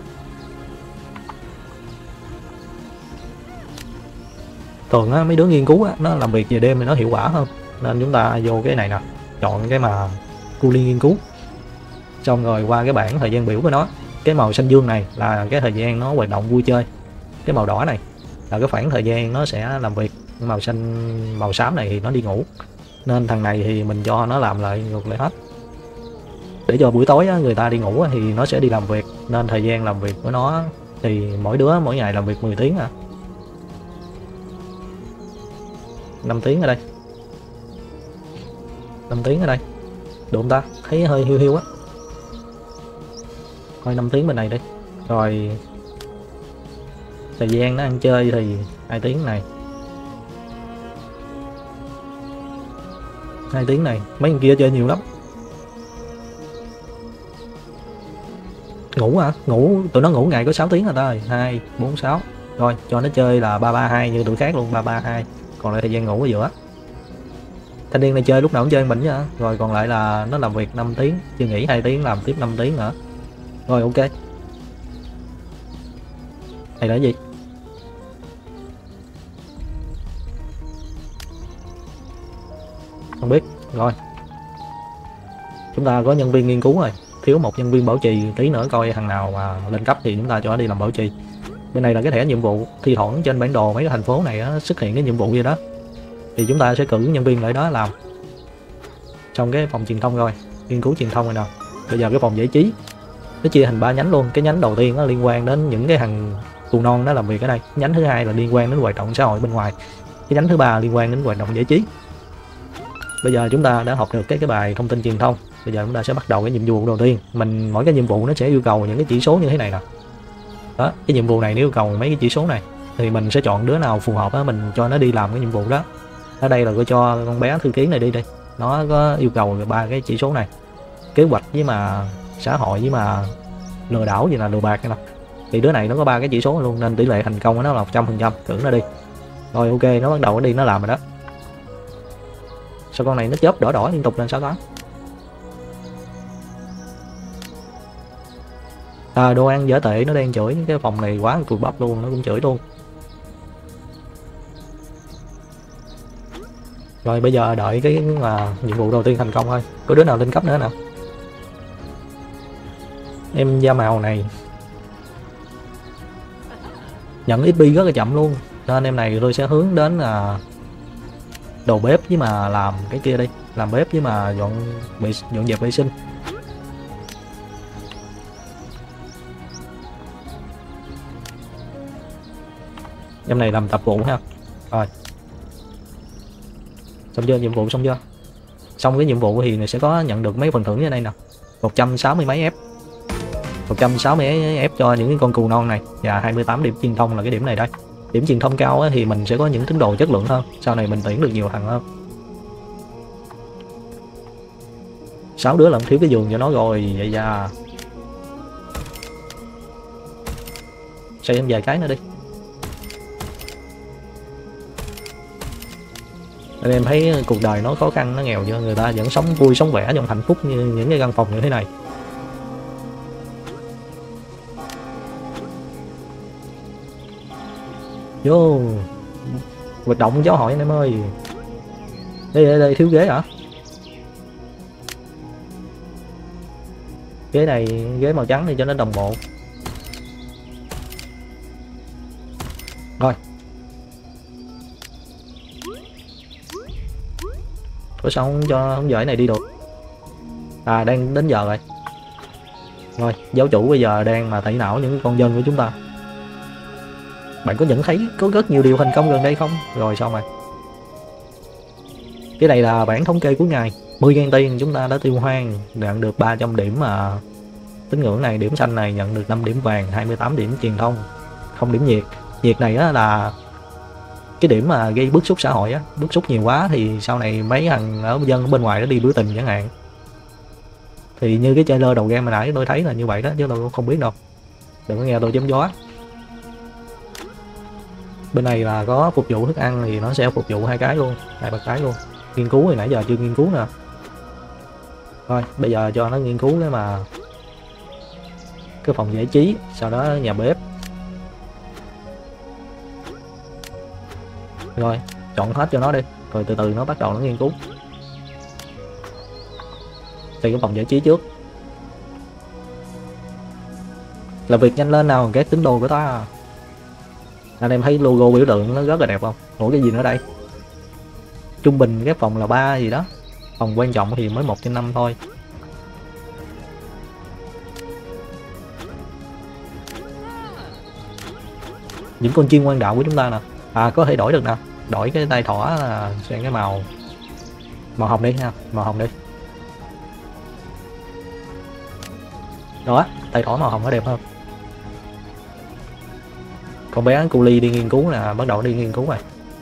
Speaker 1: Thường á, mấy đứa nghiên cứu á, nó làm việc về đêm thì nó hiệu quả hơn, nên chúng ta vô cái này nè, chọn cái mà cu li nghiên cứu, xong rồi qua cái bảng thời gian biểu của nó. Cái màu xanh dương này là cái thời gian nó hoạt động vui chơi, cái màu đỏ này là cái khoảng thời gian nó sẽ làm việc, màu xanh màu xám này thì nó đi ngủ. nên thằng này thì mình cho nó làm lại ngược lại hết, để cho buổi tối á, người ta đi ngủ á, thì nó sẽ đi làm việc, nên thời gian làm việc của nó thì mỗi đứa mỗi ngày làm việc mười tiếng à. năm tiếng ở đây, năm tiếng ở đây được không ta? Thấy hơi hiu hiu á. Thôi năm tiếng bên này đi. Rồi thời gian nó ăn chơi thì hai tiếng này, hai tiếng này. Mấy người kia chơi nhiều lắm. Ngủ hả? Ngủ tụi nó ngủ ngày có sáu tiếng rồi ta. Hai bốn sáu. Rồi cho nó chơi là ba ba hai như tụi khác luôn, ba ba hai. Còn lại thời gian ngủ ở giữa. Thanh niên này chơi lúc nào cũng chơi mình nha. Rồi còn lại là nó làm việc năm tiếng, chưa nghỉ hai tiếng, làm tiếp năm tiếng nữa. Rồi ok. Này là gì? Không biết. Rồi chúng ta có nhân viên nghiên cứu rồi, thiếu một nhân viên bảo trì, tí nữa coi thằng nào mà lên cấp thì chúng ta cho nó đi làm bảo trì. Bên này là cái thẻ nhiệm vụ, thi thoảng trên bản đồ mấy cái thành phố này á, xuất hiện cái nhiệm vụ gì đó thì chúng ta sẽ cử nhân viên lại đó làm. Xong cái phòng truyền thông rồi, nghiên cứu truyền thông rồi nào. Bây giờ cái phòng giải trí nó chia thành ba nhánh luôn. Cái nhánh đầu tiên nó liên quan đến những cái thằng tù non nó làm việc ở đây, nhánh thứ hai là liên quan đến hoạt động xã hội bên ngoài, cái nhánh thứ ba liên quan đến hoạt động giải trí. Bây giờ chúng ta đã học được cái cái bài thông tin truyền thông. Bây giờ chúng ta sẽ bắt đầu cái nhiệm vụ đầu tiên. Mình mỗi cái nhiệm vụ nó sẽ yêu cầu những cái chỉ số như thế này nè. Đó, cái nhiệm vụ này nó yêu cầu mấy cái chỉ số này thì mình sẽ chọn đứa nào phù hợp á, mình cho nó đi làm cái nhiệm vụ đó. Ở đây là tôi cho con bé thư ký này đi đi. Nó có yêu cầu ba cái chỉ số này. Kế hoạch với mà xã hội với mà lừa đảo gì là lừa bạc nè. Thì đứa này nó có ba cái chỉ số luôn nên tỷ lệ thành công của nó là một trăm phần trăm, cử nó đi. Rồi ok, nó bắt đầu nó đi nó làm rồi đó. Sao con này nó chớp đỏ đỏ liên tục lên sao đó? À, đồ ăn dở tệ nó đang chửi cái phòng này quá cùi bắp luôn, nó cũng chửi luôn. Rồi bây giờ đợi cái mà nhiệm vụ đầu tiên thành công thôi. Có đứa nào lên cấp nữa nào? Em da màu này nhận ích pê rất là chậm luôn, nên em này tôi sẽ hướng đến là đầu bếp với mà làm cái kia đi, làm bếp với mà dọn vệ dọn dẹp vệ sinh. Em này làm tập vụ ha. Rồi xong chưa? Nhiệm vụ xong chưa? Xong cái nhiệm vụ thì sẽ có nhận được mấy phần thưởng như đây nè, một trăm sáu mươi mấy ép, một trăm sáu mươi ép cho những cái con cừu non này, và hai mươi tám điểm truyền thông là cái điểm này đây. Điểm truyền thông cao thì mình sẽ có những tín đồ chất lượng hơn, sau này mình tuyển được nhiều thằng hơn. Sáu đứa làm thiếu cái giường cho nó rồi, vậy ra xây em vài cái nữa đi. Nên em thấy cuộc đời nó khó khăn, nó nghèo cho người ta vẫn sống vui sống vẻ trong hạnh phúc như những cái căn phòng như thế này. Vô hoạt động giáo hội anh em ơi. Đây đây, đây thiếu ghế hả? Ghế này ghế màu trắng thì cho nó đồng bộ. Rồi. Ủa sao không cho không dở này đi được? À đang đến giờ rồi. Rồi giáo chủ bây giờ đang mà tẩy não những con dân của chúng ta. Bạn có nhận thấy có rất nhiều điều thành công gần đây không? Rồi xong rồi. Cái này là bản thống kê cuối ngày. mười nghìn tiền chúng ta đã tiêu hoang, nhận được ba trăm điểm mà tín ngưỡng này, điểm xanh này nhận được năm điểm vàng, hai mươi tám điểm truyền thông, không điểm nhiệt. Nhiệt này á là cái điểm mà gây bức xúc xã hội á, bức xúc nhiều quá thì sau này mấy thằng ở dân ở bên ngoài nó đi biểu tình chẳng hạn. Thì như cái trailer đầu game mà nãy tôi thấy là như vậy đó, chứ tôi không biết đâu. Đừng có nghe tôi chém gió. Bên này là có phục vụ thức ăn thì nó sẽ phục vụ hai cái luôn, hai ba cái luôn. Nghiên cứu thì nãy giờ chưa nghiên cứu nè. Thôi bây giờ cho nó nghiên cứu cái mà cái phòng giải trí, sau đó nhà bếp. Rồi chọn hết cho nó đi, rồi từ từ nó bắt đầu nó nghiên cứu. Thì cái phòng giải trí trước. Là việc nhanh lên nào các tín đồ của ta. Anh em thấy logo biểu tượng nó rất là đẹp không? Ủa cái gì nữa đây? Trung bình cái phòng là ba gì đó, phòng quan trọng thì mới một trên năm thôi. Những con chiên quan đạo của chúng ta nè, à có thể đổi được nè, đổi cái tay thỏ là sang cái màu màu hồng đi ha, màu hồng đi. Đó, tay thỏ màu hồng nó đẹp hơn. Con bé cu ly đi nghiên cứu là bắt đầu đi nghiên cứu rồi.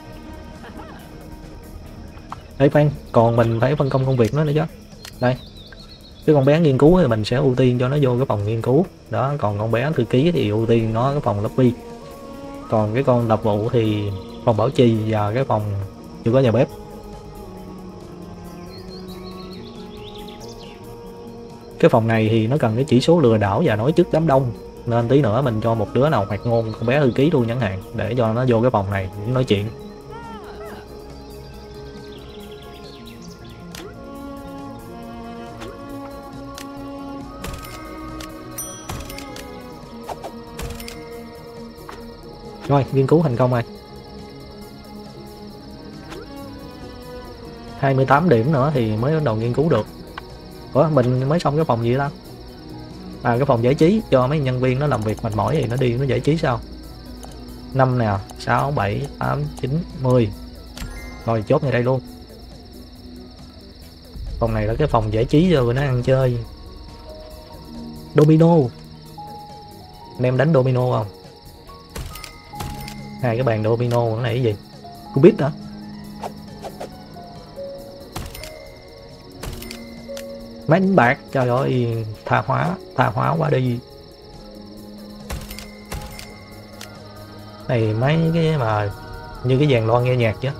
Speaker 1: Đấy khoan, còn mình phải phân công công việc nó nữa chứ. Đây, cái con bé nghiên cứu thì mình sẽ ưu tiên cho nó vô cái phòng nghiên cứu. Đó, còn con bé thư ký thì ưu tiên nó cái phòng lobby. Còn cái con đặc vụ thì phòng bảo trì và cái phòng chưa có nhà bếp. Cái phòng này thì nó cần cái chỉ số lừa đảo và nói trước đám đông, nên tí nữa mình cho một đứa nào hoạt ngôn, con bé thư ký luôn chẳng hạn, để cho nó vô cái phòng này nói chuyện. Rồi, nghiên cứu thành công rồi. hai mươi tám điểm nữa thì mới bắt đầu nghiên cứu được. Ủa, mình mới xong cái phòng gì đó? À, cái phòng giải trí cho mấy nhân viên nó làm việc mệt mỏi thì nó đi nó giải trí sao? năm nè, sáu, bảy, tám, chín, mười. Rồi chốt ngay đây luôn. Phòng này là cái phòng giải trí cho nó ăn chơi. Domino. Anh em đánh domino không? Hai cái bàn domino cái này cái gì? Không biết hả? Máy đánh bạc, trời ơi, tha hóa, tha hóa quá đi. Này mấy cái mà như cái dàn loa nghe nhạc chứ.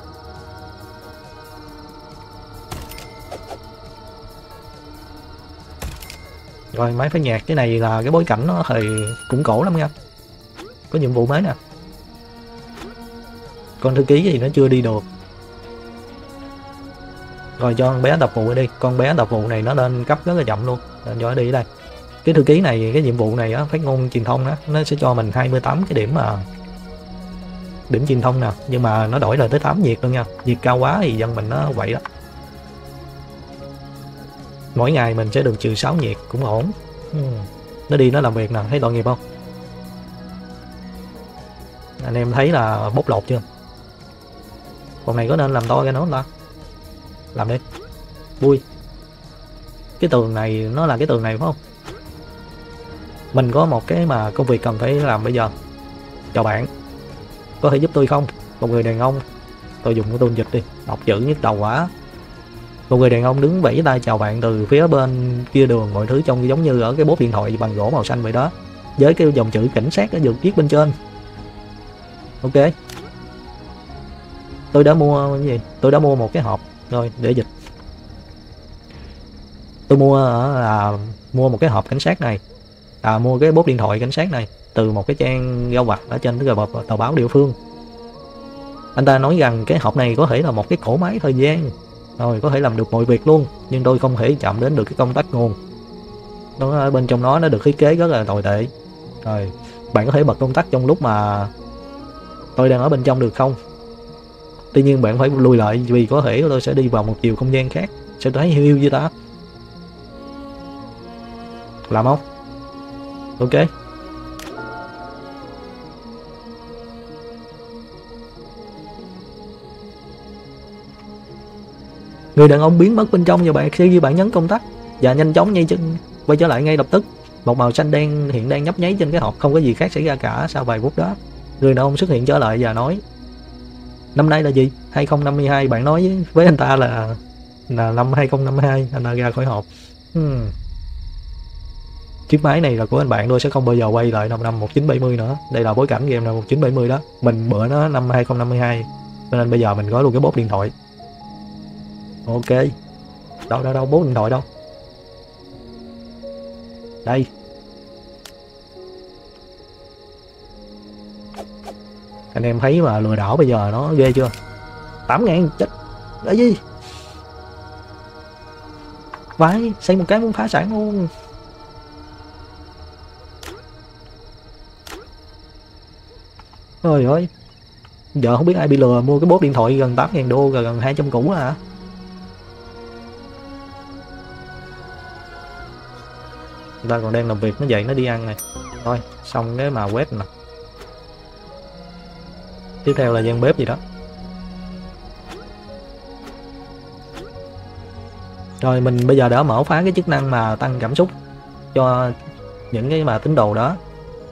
Speaker 1: Rồi máy phát nhạc, cái này là cái bối cảnh nó thì cũng cổ lắm nha. Có nhiệm vụ mới nè. Con thư ký thì nó chưa đi được. Rồi cho con bé tập vụ đi, con bé tập vụ này nó lên cấp rất là chậm luôn, nên cho nó đi ở đây. Cái thư ký này, cái nhiệm vụ này á, phát ngôn truyền thông á, nó sẽ cho mình hai mươi tám cái điểm mà điểm truyền thông nè, nhưng mà nó đổi lại tới tám nhiệt luôn nha. Nhiệt cao quá thì dân mình nó vậy đó. Mỗi ngày mình sẽ được trừ sáu nhiệt cũng ổn. Ừ. Nó đi nó làm việc nè, thấy tội nghiệp không? Anh em thấy là bốc lột chưa? Còn này có nên làm to cái nó không ta? Làm đi. Vui. Cái tường này nó là cái tường này phải không? Mình có một cái mà công việc cần phải làm bây giờ. Chào bạn, có thể giúp tôi không? Một người đàn ông. Tôi dùng cái tuôn dịch đi, đọc chữ nhức đầu quá. Một người đàn ông đứng vẫy tay chào bạn từ phía bên kia đường, mọi thứ trông giống như ở cái bốt điện thoại bằng gỗ màu xanh vậy đó, với cái dòng chữ cảnh sát ở được viết bên trên. Ok. Tôi đã mua cái gì? Tôi đã mua một cái hộp rồi để dịch. Tôi mua là mua một cái hộp cảnh sát này, à mua cái bốt điện thoại cảnh sát này từ một cái trang giao vặt ở trên cái tờ báo địa phương. Anh ta nói rằng cái hộp này có thể là một cái cỗ máy thời gian, rồi có thể làm được mọi việc luôn, nhưng tôi không thể chạm đến được cái công tắc nguồn. Nó ở bên trong nó nó được thiết kế rất là tồi tệ. Rồi bạn có thể bật công tắc trong lúc mà tôi đang ở bên trong được không? Tuy nhiên bạn phải lùi lại vì có thể tôi sẽ đi vào một chiều không gian khác, sẽ thấy hiu hiu với ta. Làm không? Ok. Người đàn ông biến mất bên trong và bạn khi bạn nhấn công tắc và nhanh chóng ngay chân quay trở lại ngay lập tức. Một màu xanh đen hiện đang nhấp nháy trên cái hộp, không có gì khác xảy ra cả. Sau vài phút đó, người đàn ông xuất hiện trở lại và nói: năm nay là gì? hai không năm hai. Bạn nói với anh ta là là năm hai không năm hai. Anh ta ra khỏi hộp. hmm. Chiếc máy này là của anh bạn, tôi sẽ không bao giờ quay lại năm năm một chín bảy mươi nữa. Đây là bối cảnh game năm một chín bảy mươi đó. Mình bữa nó năm hai không năm hai, cho nên bây giờ mình có luôn cái bốt điện thoại. Ok. Đâu đâu đâu, bốt điện thoại đâu? Đây. Anh em thấy mà lừa đảo bây giờ nó ghê chưa? Tám ngàn chết. Cái gì? Vãi, xây một cái muốn phá sản luôn. Trời ơi. Giờ không biết ai bị lừa mua cái bốt điện thoại gần tám ngàn đô, gần hai trăm củ hả? Người ta còn đang làm việc, nó dậy nó đi ăn này. Thôi xong cái mà web nè, tiếp theo là gian bếp gì đó. Rồi mình bây giờ đã mở phá cái chức năng mà tăng cảm xúc cho những cái mà tín đồ đó.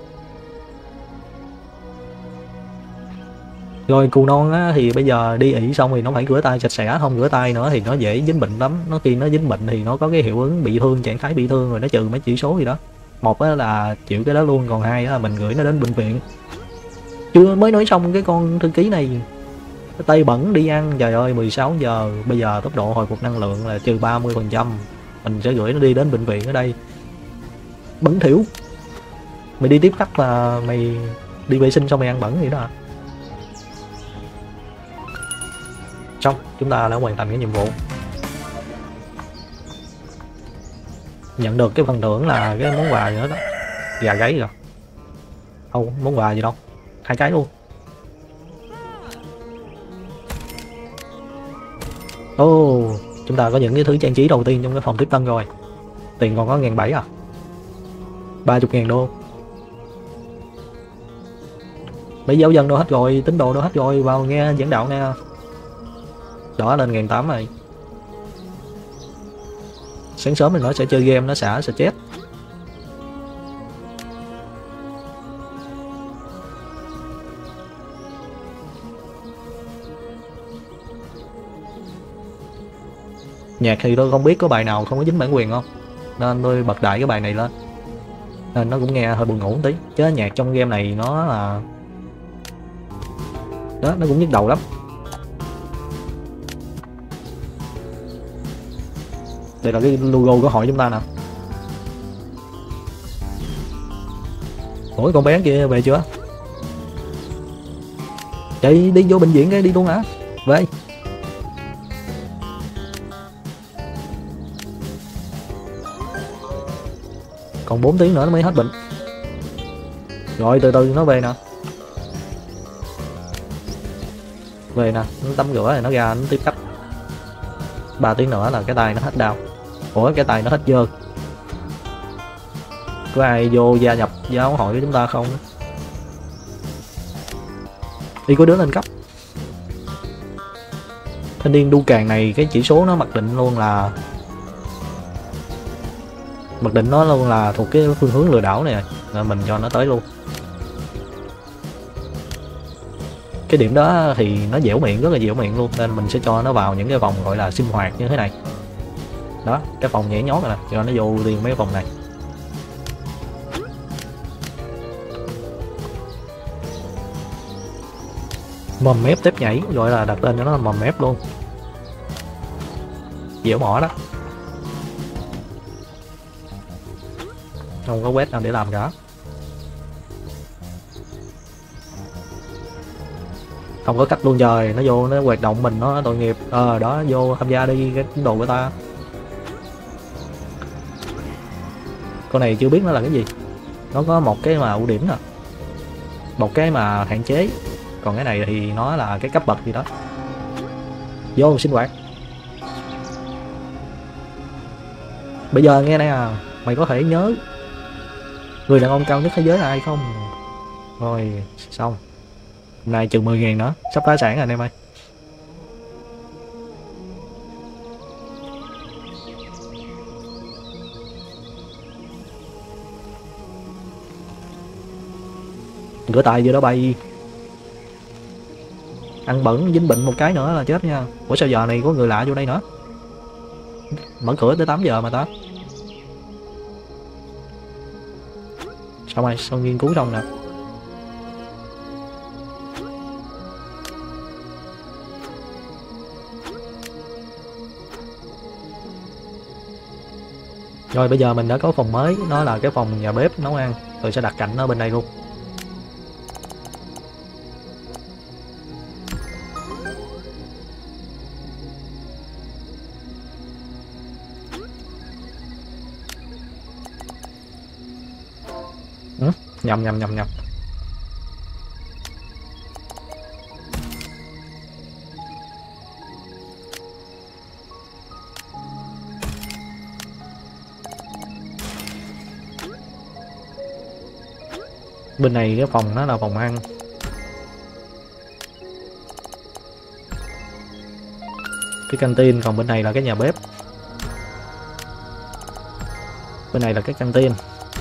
Speaker 1: Rồi cù non á, thì bây giờ đi ỉ xong thì nó phải rửa tay sạch sẽ, không rửa tay nữa thì nó dễ dính bệnh lắm. Nó khi nó dính bệnh thì nó có cái hiệu ứng bị thương, trạng thái bị thương, rồi nó trừ mấy chỉ số gì đó. Một á là chịu cái đó luôn, còn hai á là mình gửi nó đến bệnh viện. Chưa mới nói xong cái con thư ký này tay bẩn đi ăn, trời ơi mười sáu giờ, bây giờ tốc độ hồi phục năng lượng là trừ ba mươi phần trăm, mình sẽ gửi nó đi đến bệnh viện. Ở đây bẩn thỉu, mày đi tiếp khách mà mày đi vệ sinh xong mày ăn bẩn vậy đó à? Xong chúng ta đã hoàn thành cái nhiệm vụ, nhận được cái phần thưởng là cái món quà gì đó, đó. Gà gáy rồi, không món quà gì đâu, hai cái luôn. Ồ, oh, chúng ta có những cái thứ trang trí đầu tiên trong cái phòng tiếp tân rồi. Tiền còn có ngàn bảy à, ba mươi ngàn đô. Mấy giáo dân đâu hết rồi, tín đồ đâu hết rồi, vào nghe giảng đạo nè. Đó lên ngàn tám rồi. Sáng sớm mình nói sẽ chơi game, nó xả stress. Nhạc thì tôi không biết có bài nào không có dính bản quyền không, nên tôi bật đại cái bài này lên, nên nó cũng nghe hơi buồn ngủ một tí. Chứ nhạc trong game này nó là đó, nó cũng nhức đầu lắm. Đây là cái logo của hội chúng ta nè. Ủa con bé kia về chưa? Chạy đi vô bệnh viện cái đi luôn hả? Về. Còn bốn tiếng nữa nó mới hết bệnh. Rồi từ từ nó về nè. Về nè, nó tắm rửa rồi nó ra nó tiếp khách. ba tiếng nữa là cái tay nó hết đau. Ủa cái tay nó hết dơ. Có ai vô gia nhập giáo hội của chúng ta không? Đi có đứa lên cấp. Thanh niên đu càng này cái chỉ số nó mặc định luôn là mặc định nó luôn là thuộc cái phương hướng lừa đảo này, là mình cho nó tới luôn. Cái điểm đó thì nó dẻo miệng, rất là dẻo miệng luôn, nên mình sẽ cho nó vào những cái vòng gọi là sinh hoạt như thế này. Đó, cái phòng nhảy nhót nè, cho nó vô liền mấy vòng này. Mầm mép tép nhảy, gọi là đặt tên cho nó là mầm mép luôn. Dẻo mỏ đó. Không có quét nào để làm cả. Không có cách luôn trời, nó vô nó hoạt động mình nó tội nghiệp. Ờ đó, vô tham gia đi cái đồ của ta. Con này chưa biết nó là cái gì. Nó có một cái mà ưu điểm nè, một cái mà hạn chế, còn cái này thì nó là cái cấp bậc gì đó. Vô sinh hoạt. Bây giờ nghe đây à, mày có thể nhớ người đàn ông cao nhất thế giới là ai không? Rồi xong. Hôm nay trừ mười ngàn nữa, sắp phá sản rồi anh em ơi. Rửa tay vô đó bay. Ăn bẩn dính bệnh một cái nữa là chết nha. Ủa sao giờ này có người lạ vô đây nữa? Mở cửa tới tám giờ mà ta. Xong rồi, xong nghiên cứu xong nè. Rồi bây giờ mình đã có phòng mới, nó là cái phòng nhà bếp nấu ăn. Tôi sẽ đặt cạnh nó bên đây luôn. Ừ, nhầm nhầm nhầm nhầm. Bên này cái phòng nó là phòng ăn. Cái canteen, còn bên này là cái nhà bếp. Bên này là cái canteen.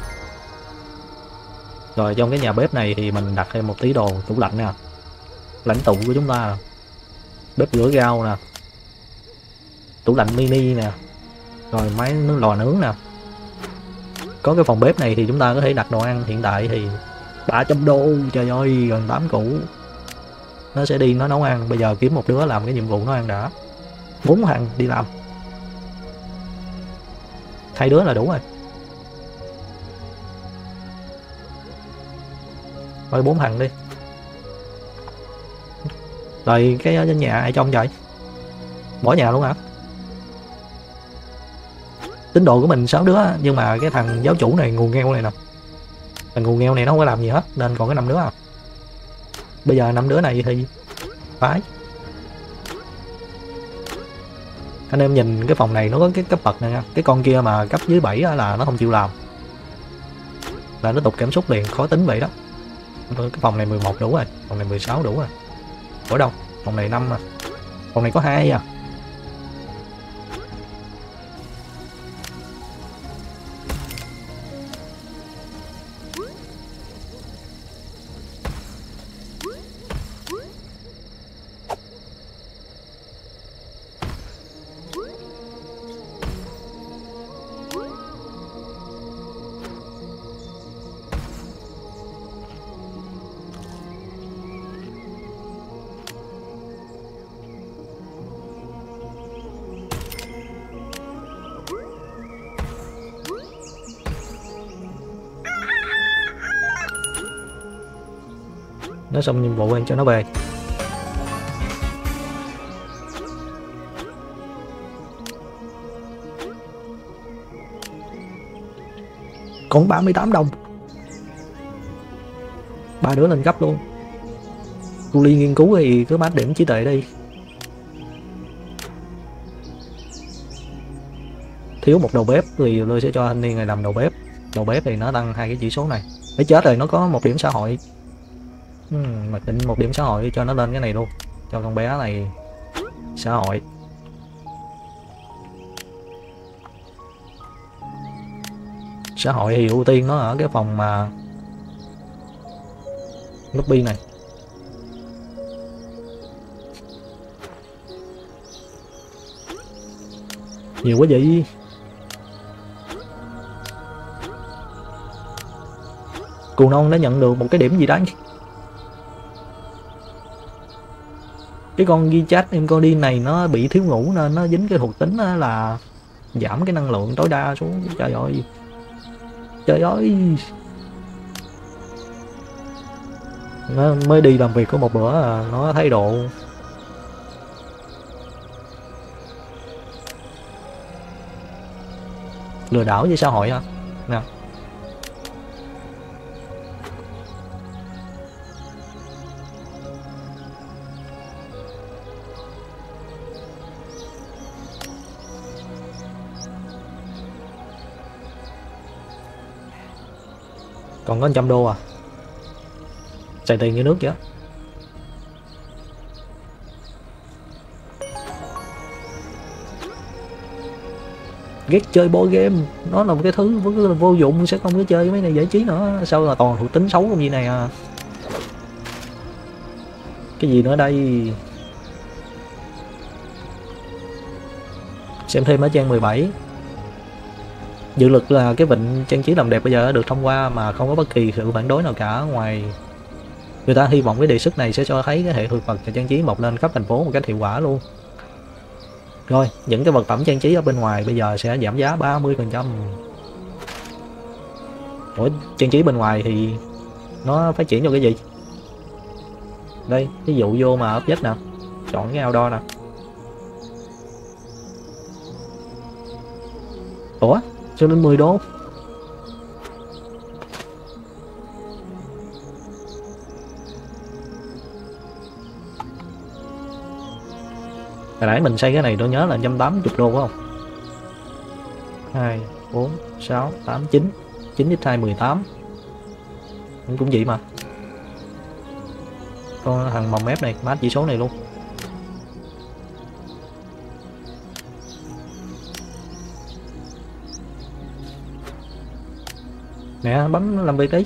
Speaker 1: Rồi trong cái nhà bếp này thì mình đặt thêm một tí đồ, tủ lạnh nè, lãnh tụ của chúng ta, bếp rửa rau nè, tủ lạnh mini nè, rồi máy nướng, lò nướng nè. Có cái phòng bếp này thì chúng ta có thể đặt đồ ăn. Hiện tại thì ba trăm đô, trời ơi, gần tám củ. Nó sẽ đi nó nấu ăn. Bây giờ kiếm một đứa làm cái nhiệm vụ nấu ăn đã. Bốn thằng đi làm, hai đứa là đủ rồi. Thôi bốn thằng đi. Rồi cái ở trên nhà ai trông vậy? Bỏ nhà luôn hả? Tín đồ của mình sáu đứa, nhưng mà cái thằng giáo chủ này ngu nghèo này nè, thằng ngu nghèo này nó không có làm gì hết, nên còn cái năm đứa à. Bây giờ năm đứa này thì phải. Anh em nhìn cái phòng này nó có cái cấp bậc này nha. Cái con kia mà cấp dưới bảy là nó không chịu làm, là nó tụt cảm xúc liền, khó tính vậy đó. Cái phòng này mười một đủ rồi, phòng này mười sáu đủ rồi. Ở đâu? Phòng này năm à. Phòng này có hai à. Nó xong nhiệm vụ anh cho nó về. Còn ba mươi tám đồng. Ba đứa lên cấp luôn. Cô Ly nghiên cứu thì cứ mát điểm trí tuệ đi. Thiếu một đầu bếp thì tôi sẽ cho thanh niên này làm đầu bếp. Đầu bếp thì nó tăng hai cái chỉ số này. Để chết rồi, nó có một điểm xã hội. Hmm, mặc định một điểm xã hội cho nó lên cái này luôn, cho con bé này xã hội. Xã hội thì ưu tiên nó ở cái phòng mà lobby này. Nhiều quá vậy. Cù non đã nhận được một cái điểm gì đấy. Cái con ghi chat em con đi này nó bị thiếu ngủ nên nó dính cái thuộc tính là giảm cái năng lượng tối đa xuống. Trời ơi, trời ơi, nó mới đi làm việc có một bữa à, nó thái độ. Lừa đảo với xã hội hả nè. Còn có một trăm đô à. Xài tiền như nước chứ. Ghét chơi board game. Nó là một cái thứ vô dụng, sẽ không có chơi cái mấy này giải trí nữa. Sao là toàn thuộc tính xấu không gì này à. Cái gì nữa đây. Xem thêm ở trang mười bảy. Dự luật là cái vịnh trang trí làm đẹp bây giờ đã được thông qua mà không có bất kỳ sự phản đối nào cả. Ngoài người ta hy vọng cái đề xuất này sẽ cho thấy cái hệ thực vật và trang trí mọc lên khắp thành phố một cách hiệu quả luôn. Rồi, những cái vật phẩm trang trí ở bên ngoài bây giờ sẽ giảm giá ba mươi phần trăm. Ủa, trang trí bên ngoài thì nó phát triển cho cái gì? Đây, ví dụ vô mà object nè, chọn cái outdoor nè. Ủa, cho lên mười đô. Hồi nãy mình xây cái này tôi nhớ là một trăm tám mươi đô phải không? hai, bốn, sáu, tám, chín. chín nhân hai mười tám. cũng cũng vậy mà. Con thằng mầm mép này mát chỉ số này luôn. Nè bấm làm việc đi.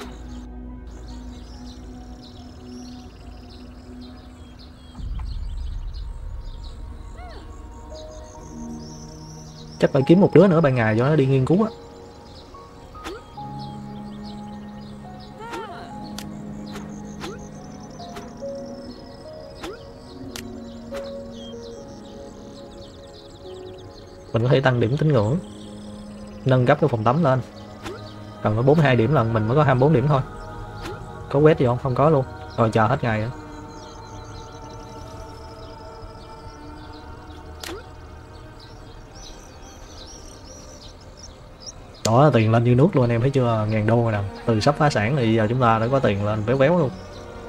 Speaker 1: Chắc phải kiếm một đứa nữa ban ngày cho nó đi nghiên cứu á. Mình có thể tăng điểm tín ngưỡng, nâng cấp cái phòng tắm lên. Cần có bốn mươi hai điểm lần mình mới có hai mươi bốn điểm thôi. Có quét gì không? Không có luôn. Rồi chờ hết ngày nữa. Đó, tiền lên như nước luôn anh em thấy chưa, ngàn đô rồi nè. Từ sắp phá sản thì giờ chúng ta đã có tiền lên véo véo luôn.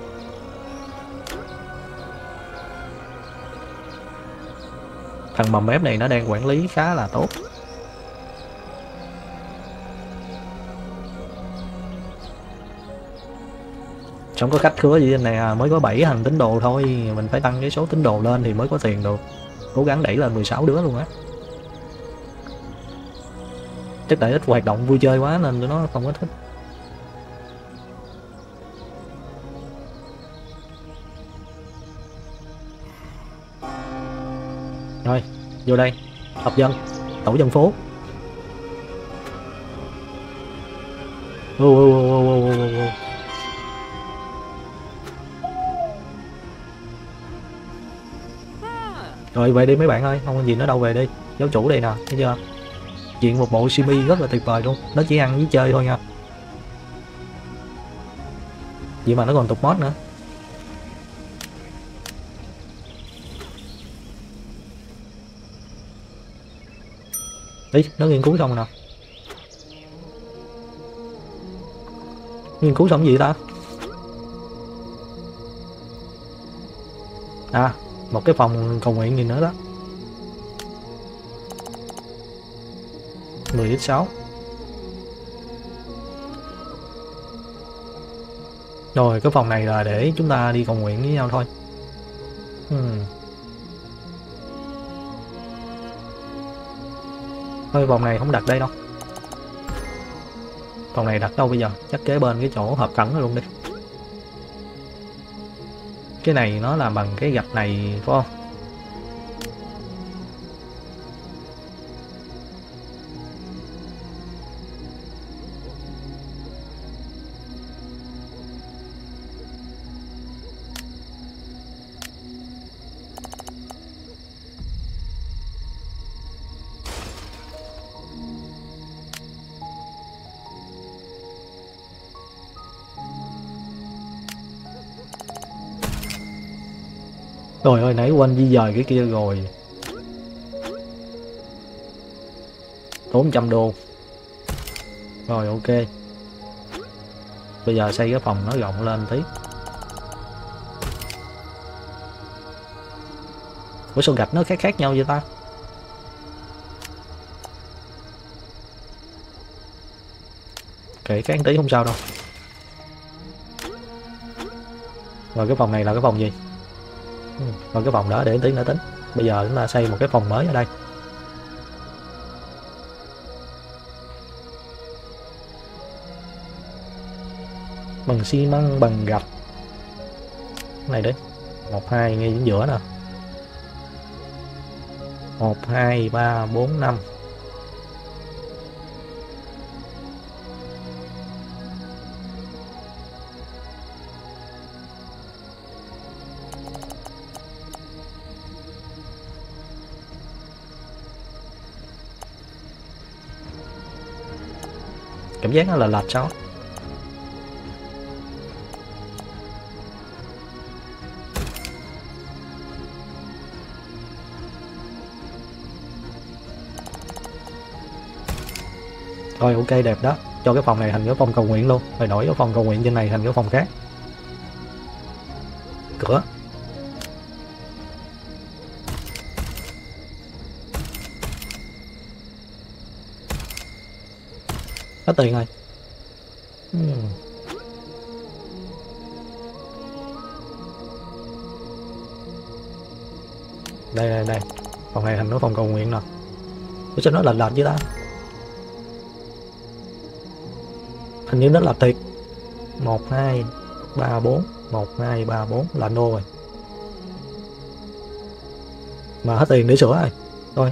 Speaker 1: Thằng mầm ép này nó đang quản lý khá là tốt. Không có khách khứa gì này à, mới có bảy thằng tín đồ thôi, mình phải tăng cái số tín đồ lên thì mới có tiền được. Cố gắng đẩy lên mười sáu đứa luôn á. Chắc tại ít hoạt động vui chơi quá nên tụi nó không có thích. Rồi, vô đây, họp dân, tổ dân phố. Ô, ô, ô, ô, ô, ô, ô. Rồi về đi mấy bạn ơi, không có gì nữa đâu, về đi. Giáo chủ đây nè, thấy chưa? Chuyện một bộ simi rất là tuyệt vời luôn, nó chỉ ăn với chơi thôi nha. Vậy mà nó còn tục mod nữa. Ý, nó nghiên cứu xong rồi nè. Nghiên cứu xong gì ta? À, một cái phòng cầu nguyện gì nữa đó. mười x sáu. Rồi cái phòng này là để chúng ta đi cầu nguyện với nhau thôi. Hmm. Thôi vòng này không đặt đây đâu. Vòng này đặt đâu bây giờ? Chắc kế bên cái chỗ hộp cẩn luôn đi. Cái này nó làm bằng cái gạch này phải không? Trời ơi, nãy quên di dời cái kia rồi. Tốn một trăm đô. Rồi ok. Bây giờ xây cái phòng nó rộng lên tí. Ủa sao gạch nó khác khác nhau vậy ta? Kệ khác tí không sao đâu. Rồi cái phòng này là cái phòng gì? Ừ, rồi cái phòng đó để tí nữa tính. Bây giờ chúng ta xây một cái phòng mới ở đây. Bằng xi măng, bằng gạch. Cái này đấy. Một, hai ngay chính giữa nè. Một, hai, ba, bốn, năm. Cảm giác nó là lệch sao? Rồi ok đẹp đó. Cho cái phòng này thành cái phòng cầu nguyện luôn. Rồi đổi cái phòng cầu nguyện trên này thành cái phòng khác. Cửa. Hết tiền rồi. Hmm. Đây đây đây, phòng này thành nó phòng cầu nguyện nè. Ủa sao nó lệch lệch chứ ta? Hình như nó là thiệt. Một hai ba bốn, một hai ba bốn là nô rồi. Mà hết tiền để sửa rồi. Thôi.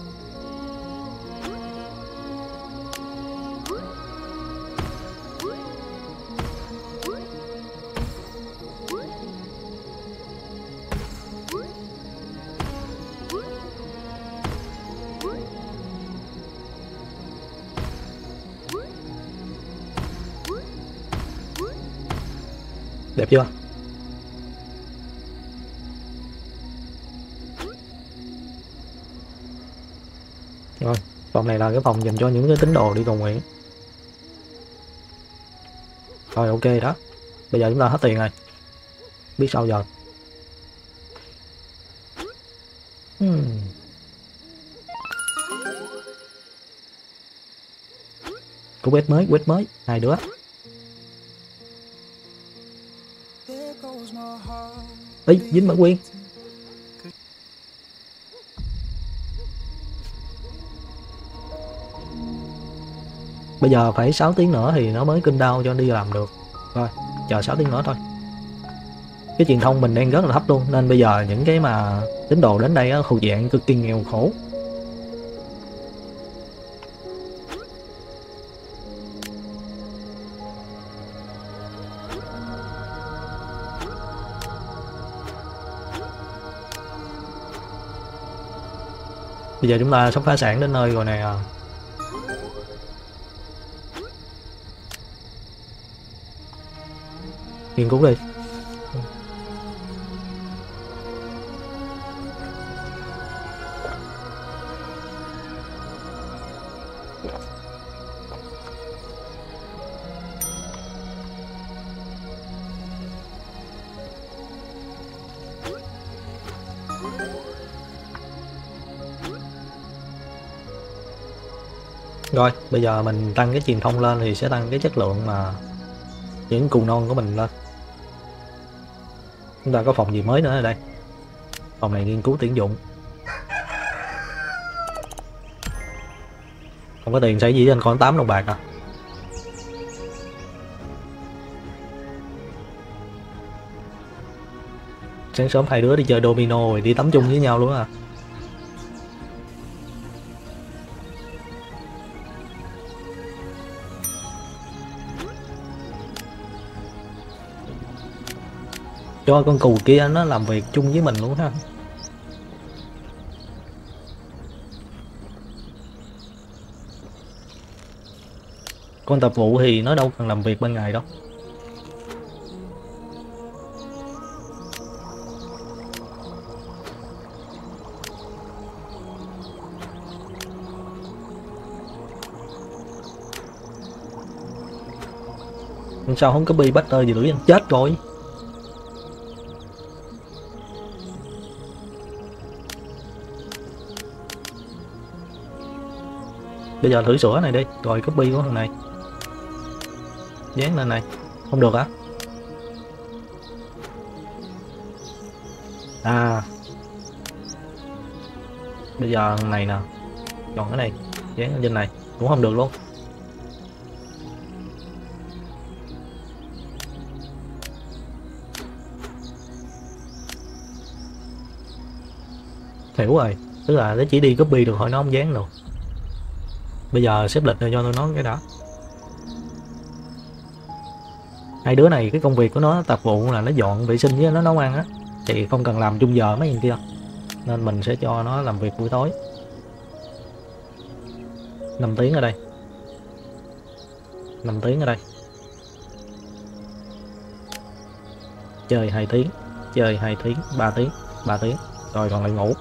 Speaker 1: Đẹp chưa? Rồi, phòng này là cái phòng dành cho những cái tín đồ đi cầu nguyện. Rồi ok đó. Bây giờ chúng ta hết tiền rồi. Biết sao giờ? Hmm. Có quét mới, quét mới, hai đứa. Ý, dính bản quyền. Bây giờ phải sáu tiếng nữa thì nó mới kinh đau cho đi làm được. Rồi, chờ sáu tiếng nữa thôi. Cái truyền thông mình đang rất là thấp luôn, nên bây giờ những cái mà tín đồ đến đây thuộc dạng cực kỳ nghèo khổ. Bây giờ chúng ta sắp phá sản đến nơi rồi nè. Nghiên cứu đi. Rồi, bây giờ mình tăng cái truyền thông lên thì sẽ tăng cái chất lượng mà những cù non của mình lên. Chúng ta có phòng gì mới nữa ở đây? Phòng này nghiên cứu tuyển dụng. Không có tiền xây gì anh còn tám đồng bạc à. Sáng sớm hai đứa đi chơi domino rồi đi tắm chung với nhau luôn à. Cho con cù kia nó làm việc chung với mình luôn ha. Con tạp vụ thì nó đâu cần làm việc bên ngày đâu. Sao không có bi butter gì nữa anh chết rồi. Bây giờ thử sửa này đi, rồi copy của thằng này dán lên này. Không được á? À bây giờ thằng này nè, chọn cái này dán lên trên này cũng không được luôn. Hiểu rồi, tức là nó chỉ đi copy được thôi, nó không dán được. Bây giờ xếp lịch rồi cho tôi nói cái đó. Hai đứa này cái công việc của nó tạp vụ là nó dọn vệ sinh với nó nấu ăn á, thì không cần làm chung giờ mấy người kia, nên mình sẽ cho nó làm việc buổi tối năm tiếng ở đây, năm tiếng ở đây, chơi hai tiếng, chơi hai tiếng, ba tiếng, ba tiếng, rồi còn lại ngủ.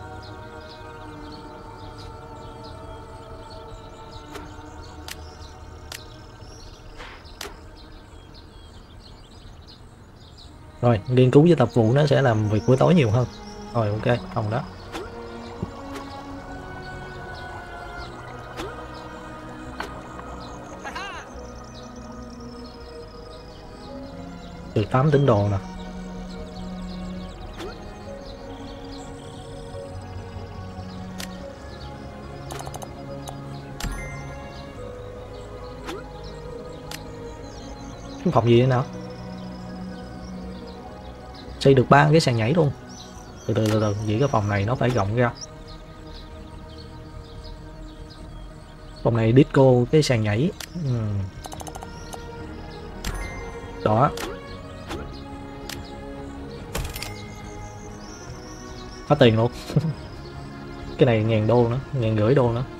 Speaker 1: Rồi, nghiên cứu với tập vụ nó sẽ làm việc buổi tối nhiều hơn. Rồi ok, phòng đó. Được tám tín đồ nè. Cái phòng gì vậy nào? Xây được ba cái sàn nhảy luôn. Từ từ từ từ, vì cái phòng này nó phải rộng ra. Phòng này disco cái sàn nhảy. uhm. Đó. Hết tiền luôn. Cái này ngàn đô nữa, ngàn rưỡi đô nữa.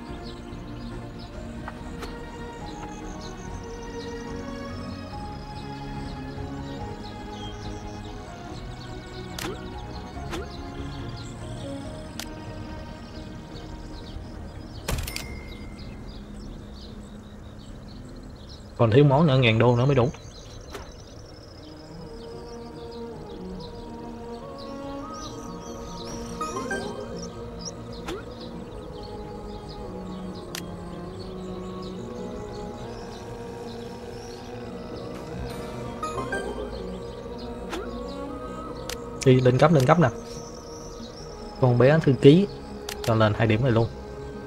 Speaker 1: Còn thiếu món nữa, ngàn đô nữa mới đủ. Đi lên cấp lên cấp nè. Con bé thư ký cho lên hai điểm này luôn.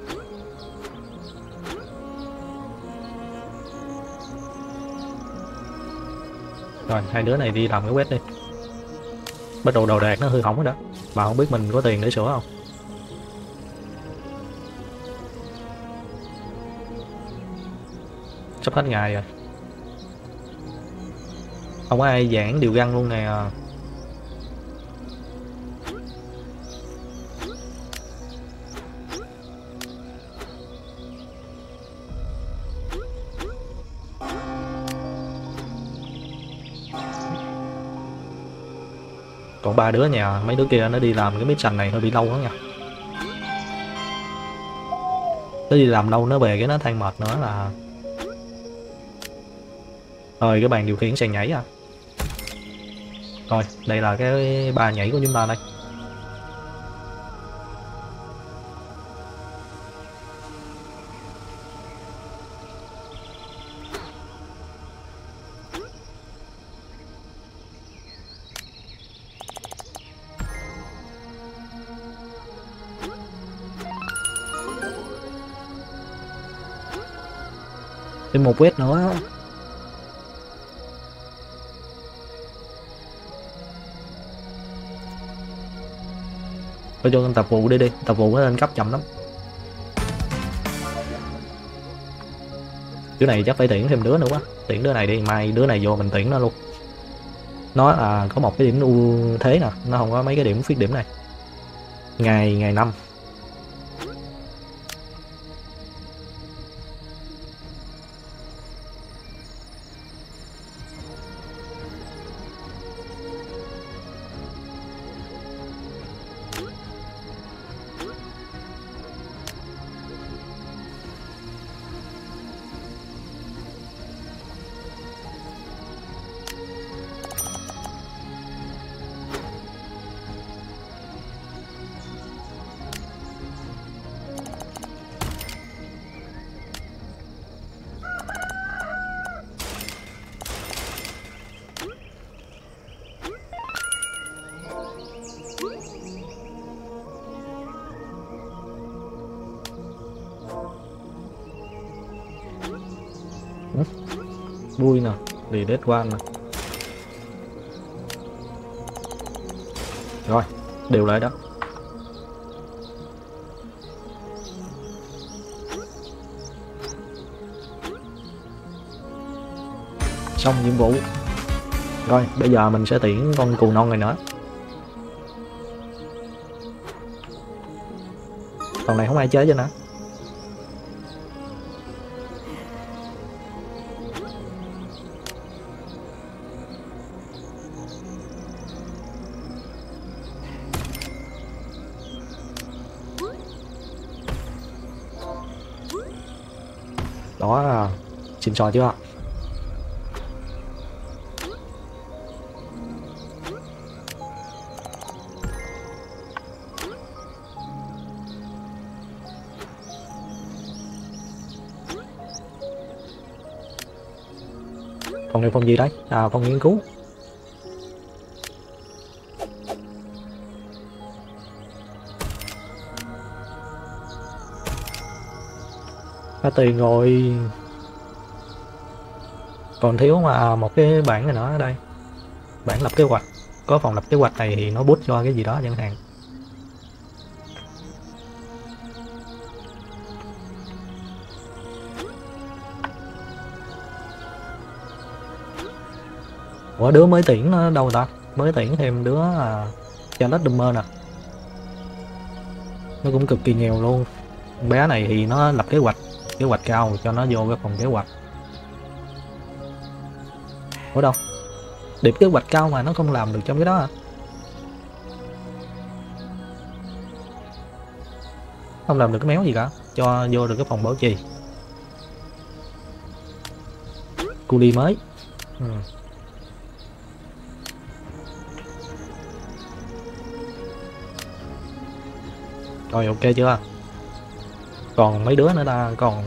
Speaker 1: Rồi hai đứa này đi làm cái quét đi. Bắt đầu đầu đạc nó hư hỏng rồi đó. Mà không biết mình có tiền để sửa không. Sắp hết ngày rồi. Không có ai giảng điều găng luôn nè. Còn ba đứa nhà, mấy đứa kia nó đi làm cái mission này hơi bị lâu đó nha. Nó đi làm lâu nó về cái nó than mệt nữa là. Rồi cái bàn điều khiển sàn nhảy à. Rồi đây là cái ba nhảy của chúng ta đây. Thêm một vết nữa. Phải cho tập vụ đi đi, tập vụ nó lên cấp chậm lắm. Đứa này chắc phải tuyển thêm đứa nữa quá. Tuyển đứa này đi, mai đứa này vô mình tuyển nó luôn. Nó là có một cái điểm ưu thế nè, nó không có mấy cái điểm khuyết điểm này. Ngày ngày năm. Vui nè, đi dead one nè. Rồi, đều lại đó. Xong nhiệm vụ. Rồi, bây giờ mình sẽ tuyển con cừu non này nữa. Còn này không ai chơi cho nữa. Đó, xin sò chưa? Phòng này phòng gì đấy? À, phòng nghiên cứu. Có tiền rồi. Còn thiếu mà một cái bảng này nữa ở đây, bảng lập kế hoạch. Có phòng lập kế hoạch này thì nó boost cho cái gì đó chẳng hạn. Ủa đứa mới tuyển nó đâu ta? Mới tuyển thêm đứa à, Charlotte Dummer nè. Nó cũng cực kỳ nhiều luôn. Bé này thì nó lập kế hoạch, kế hoạch cao cho nó vô cái phòng kế hoạch. Ủa đâu? Điểm kế hoạch cao mà nó không làm được trong cái đó à? Không làm được cái méo gì cả, cho vô được cái phòng bảo trì. Cu ly mới. Ừ. Rồi ok chưa? Còn mấy đứa nữa ta, còn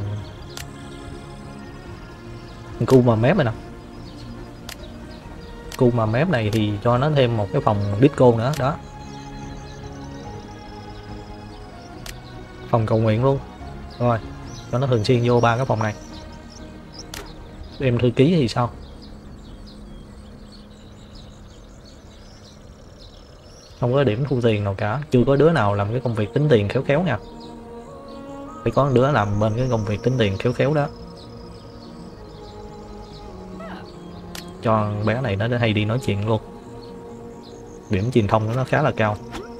Speaker 1: cu mà mép này nè. Cu mà mép này thì cho nó thêm một cái phòng disco nữa đó. Phòng cầu nguyện luôn. Rồi, cho nó thường xuyên vô ba cái phòng này. Em thư ký thì sao? Không có điểm thu tiền nào cả, chưa có đứa nào làm cái công việc tính tiền khéo khéo nha. Phải có đứa làm bên cái công việc tính tiền khéo khéo đó. Cho bé này nó hay đi nói chuyện luôn. Điểm truyền thông nó khá là cao.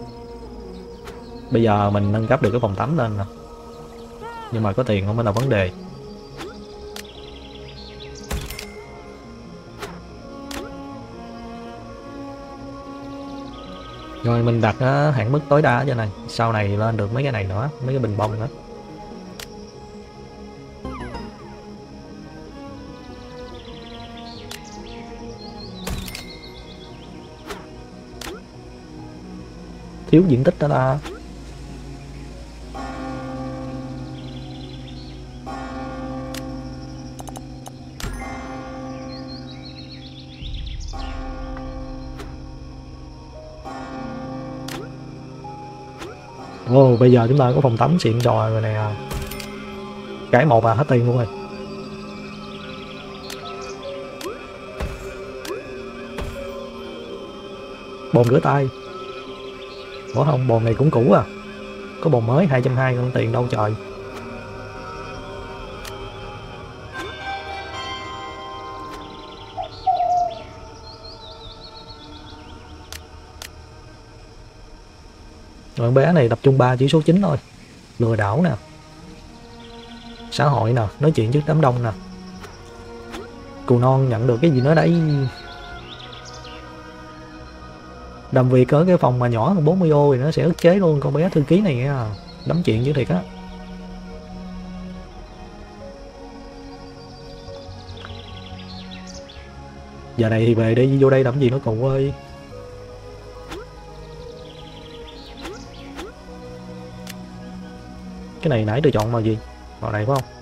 Speaker 1: Bây giờ mình nâng cấp được cái phòng tắm lên nè. Nhưng mà có tiền không phải là vấn đề. Rồi mình đặt uh, hạn mức tối đa ở trên này. Sau này lên được mấy cái này nữa, mấy cái bình bông nữa. Thiếu diện tích đó ta. Ồ, bây giờ chúng ta có phòng tắm xịn sò rồi nè. Cái một à, hết tiền luôn rồi. Bồn rửa tay. Ủa không, bồn này cũng cũ à. Có bồn mới hai trăm hai mươi con tiền đâu trời. Rồi bé này tập trung ba chỉ số chính thôi. Lừa đảo nè, xã hội nè, nói chuyện trước đám đông nè. Cù non nhận được cái gì nữa đấy. Làm việc ở cái phòng mà nhỏ hơn bốn mươi ô thì nó sẽ ức chế luôn con bé thư ký này nha. Đấm chuyện chứ thiệt á. Giờ này thì về đi, vô đây làm gì nữa cậu ơi. Cái này nãy tôi chọn màu gì? Màu này phải không?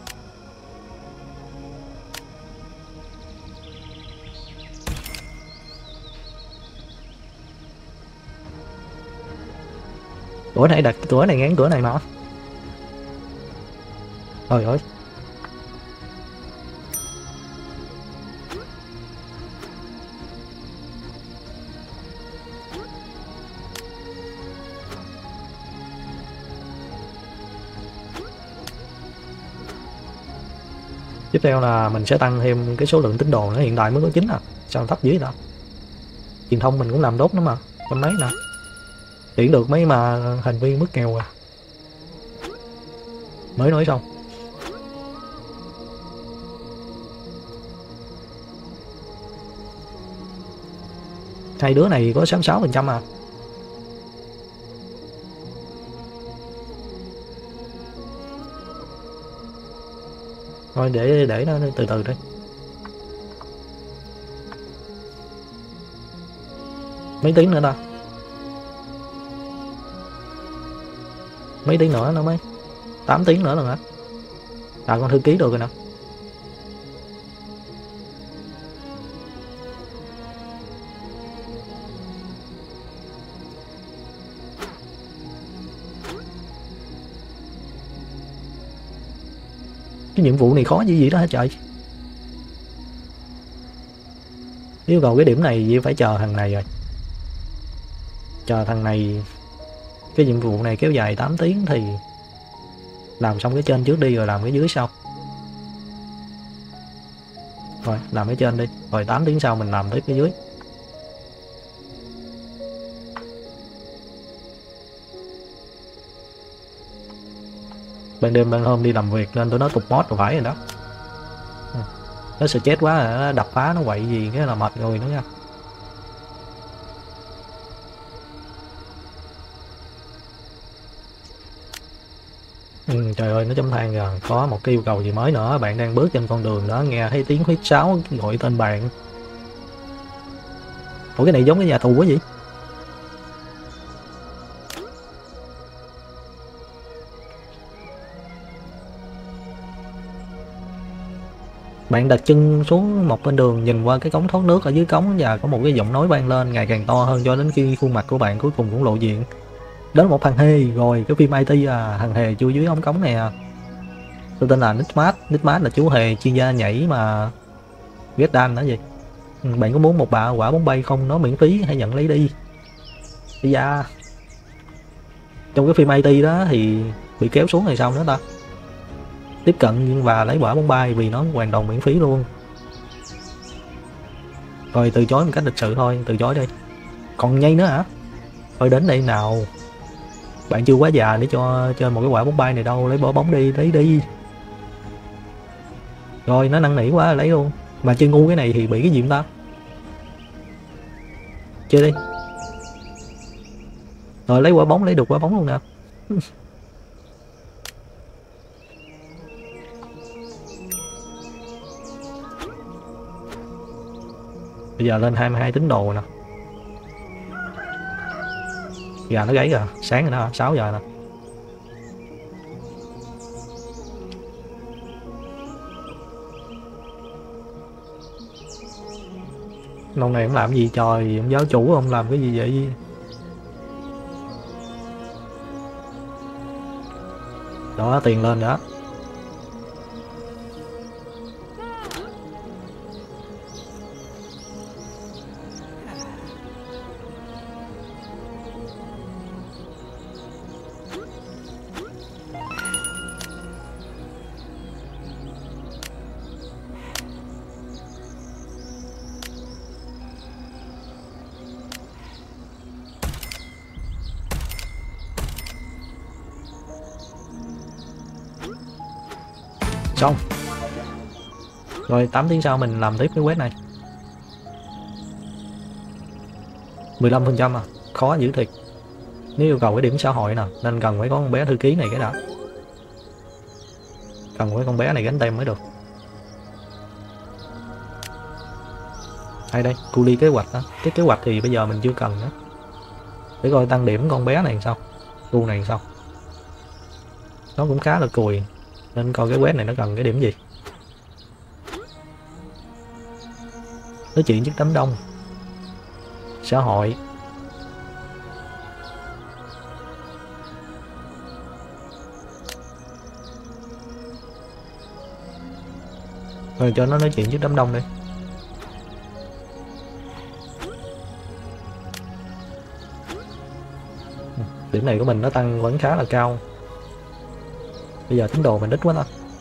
Speaker 1: Cửa này đặt cửa này ngán cửa này mà. Trời ơi. Tiếp theo là mình sẽ tăng thêm cái số lượng tín đồ nữa, hiện tại mới có chín à, sao thấp dữ vậy? Truyền thông mình cũng làm tốt nữa mà, con mấy nè. Tuyển được mấy mà thành viên mức nghèo à. Mới nói xong. Hai đứa này có sáu mươi sáu phần trăm à. Thôi để để nó từ từ đi. Mấy tiếng nữa ta? Mấy tiếng nữa nó mới tám tiếng nữa rồi hả? À con thư ký được rồi nè. Cái nhiệm vụ này khó như gì đó hả trời? Yêu cầu cái điểm này chỉ phải chờ thằng này rồi. Chờ thằng này, cái nhiệm vụ này kéo dài tám tiếng thì làm xong cái trên trước đi rồi làm cái dưới sau. Rồi làm cái trên đi, rồi tám tiếng sau mình làm tiếp cái dưới. Ban đêm ban hôm đi làm việc nên tụi nó tục mod rồi phải rồi đó. Nó sợ chết quá là nó đập phá nó quậy gì cái là mệt người nữa nha. Ừ, trời ơi nó chấm than rồi, có một cái yêu cầu gì mới nữa. Bạn đang bước trên con đường đó nghe thấy tiếng huýt sáo gọi tên bạn. Ủa cái này giống cái nhà tù quá vậy. Bạn đặt chân xuống một bên đường, nhìn qua cái cống thoát nước ở dưới cống và có một cái giọng nói vang lên ngày càng to hơn cho đến khi khuôn mặt của bạn cuối cùng cũng lộ diện. Đến một thằng Hề rồi, cái phim i tê à, thằng Hề chui dưới ống cống nè. Tôi tên là Nickmat, Nickmat là chú Hề chuyên gia nhảy mà ghét đan đó gì. Ừ, bạn có muốn một bạ quả bóng bay không? Nó miễn phí, hãy nhận lấy đi. Bây giờ trong cái phim i tê đó thì bị kéo xuống thì sao nữa ta? Tiếp cận và lấy quả bóng bay vì nó hoàn toàn miễn phí luôn. Rồi từ chối một cách lịch sự thôi, từ chối đi. Còn nhây nữa hả? Thôi đến đây nào. Bạn chưa quá già để cho chơi một cái quả bóng bay này đâu, lấy bỏ bóng đi, lấy đi. Rồi nó năn nỉ quá lấy luôn. Mà chơi ngu cái này thì bị cái gì ta? Chơi đi. Rồi lấy quả bóng, lấy được quả bóng luôn nè. Bây giờ lên hai mươi hai tín đồ nè. Gà nó gáy rồi, sáng rồi đó, sáu giờ nè. Lâu này ông làm gì trời, ông giáo chủ ông làm cái gì vậy? Đó, tiền lên đó. Xong. Rồi tám tiếng sau mình làm tiếp cái quest này. mười lăm phần trăm à, khó dữ thiệt. Nếu yêu cầu cái điểm xã hội nè, nên cần phải có con bé thư ký này cái đã. Cần phải con bé này gánh tem mới được. Đây đây, cu ly kế hoạch đó. Cái kế hoạch thì bây giờ mình chưa cần nữa. Để coi tăng điểm con bé này sao. Cu này sao. Nó cũng khá là cùi. Nên coi cái quest này nó cần cái điểm gì. Nói chuyện trước đám đông. Xã hội. Rồi cho nó nói chuyện trước đám đông đi. Điểm này của mình nó tăng vẫn khá là cao. Bây giờ tín đồ mình ít quá đó.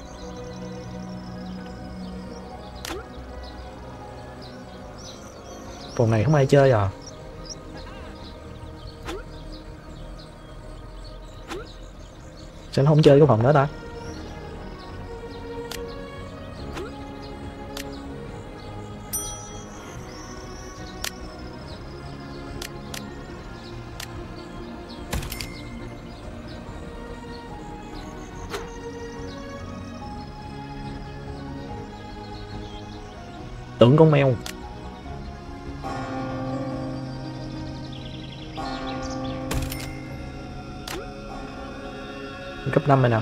Speaker 1: Phòng này không ai chơi à. Sao nó không chơi cái phòng đó ta? Tưởng con mèo. Cấp năm rồi nè.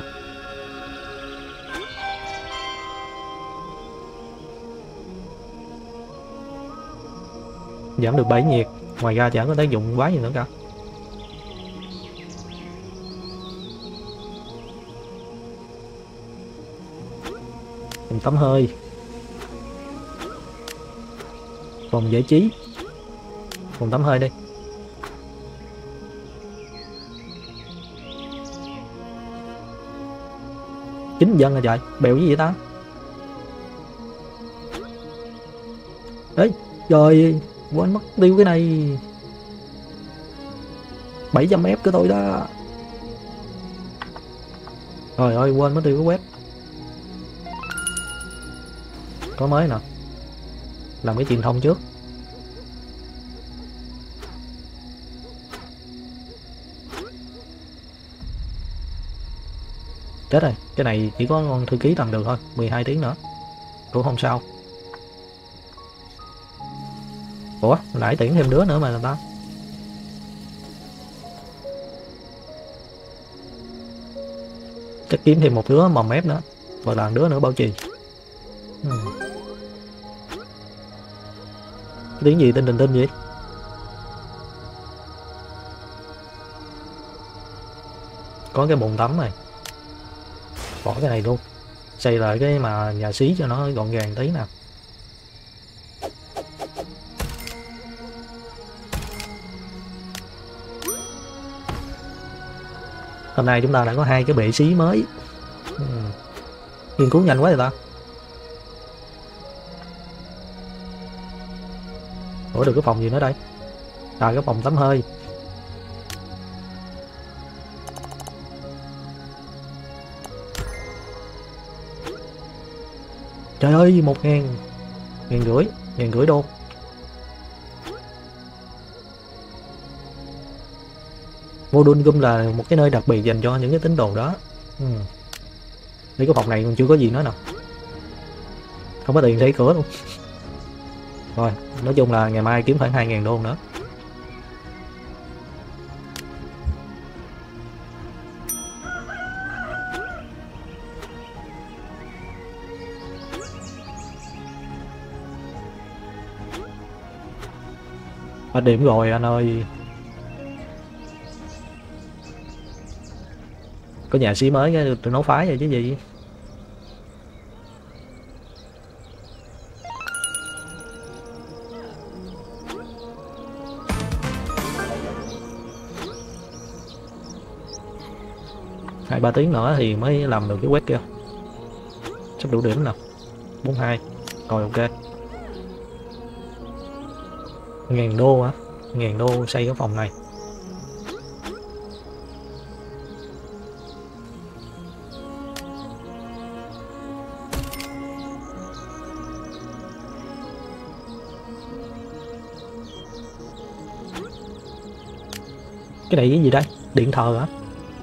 Speaker 1: Giảm được bảy nhiệt. Ngoài ra chẳng có tác dụng quá gì nữa cả. Mình tắm hơi. Phòng giải trí, phòng tắm hơi đi. Chín dân rồi trời, bèo cái gì ta? Đấy, trời, quên mất tiêu cái này. bảy trăm ép của tôi đó. Trời ơi, quên mất tiêu cái web. Có mới nè. Làm cái truyền thông trước. Chết rồi, cái này chỉ có con thư ký làm được thôi, mười hai tiếng nữa. Cũng không sao. Ủa, nãy tuyển thêm đứa nữa mà làm ta. Chắc kiếm thêm một đứa mầm ép nữa. Và là đứa nữa bảo trì. Hmm. Cái tiếng gì tinh tinh tinh vậy? Có cái bồn tắm này. Bỏ cái này luôn. Xây lại cái mà nhà xí cho nó gọn gàng tí nè. Hôm nay chúng ta đã có hai cái bệ xí mới. Ừ. Nghiên cứu nhanh quá vậy ta. Ủa được cái phòng gì nữa đây? À cái phòng tắm hơi. Trời ơi, một ngàn, ngàn rưỡi, ngàn rưỡi đô. Module Gum là một cái nơi đặc biệt dành cho những cái tín đồ đó. Ừ. Đây cái phòng này còn chưa có gì nữa nè. Không có tiền xây cửa luôn. Rồi, nói chung là ngày mai kiếm khoảng hai ngàn đô nữa. Ở điểm rồi anh ơi. Có nhà xí mới cái tụi nó phái rồi chứ gì. Hai ba tiếng nữa thì mới làm được cái quét kia. Sắp đủ điểm nào. bốn mươi hai. Rồi ok. Ngàn đô hả? Ngàn đô xây cái phòng này. Cái này cái gì đây? Điện thờ hả?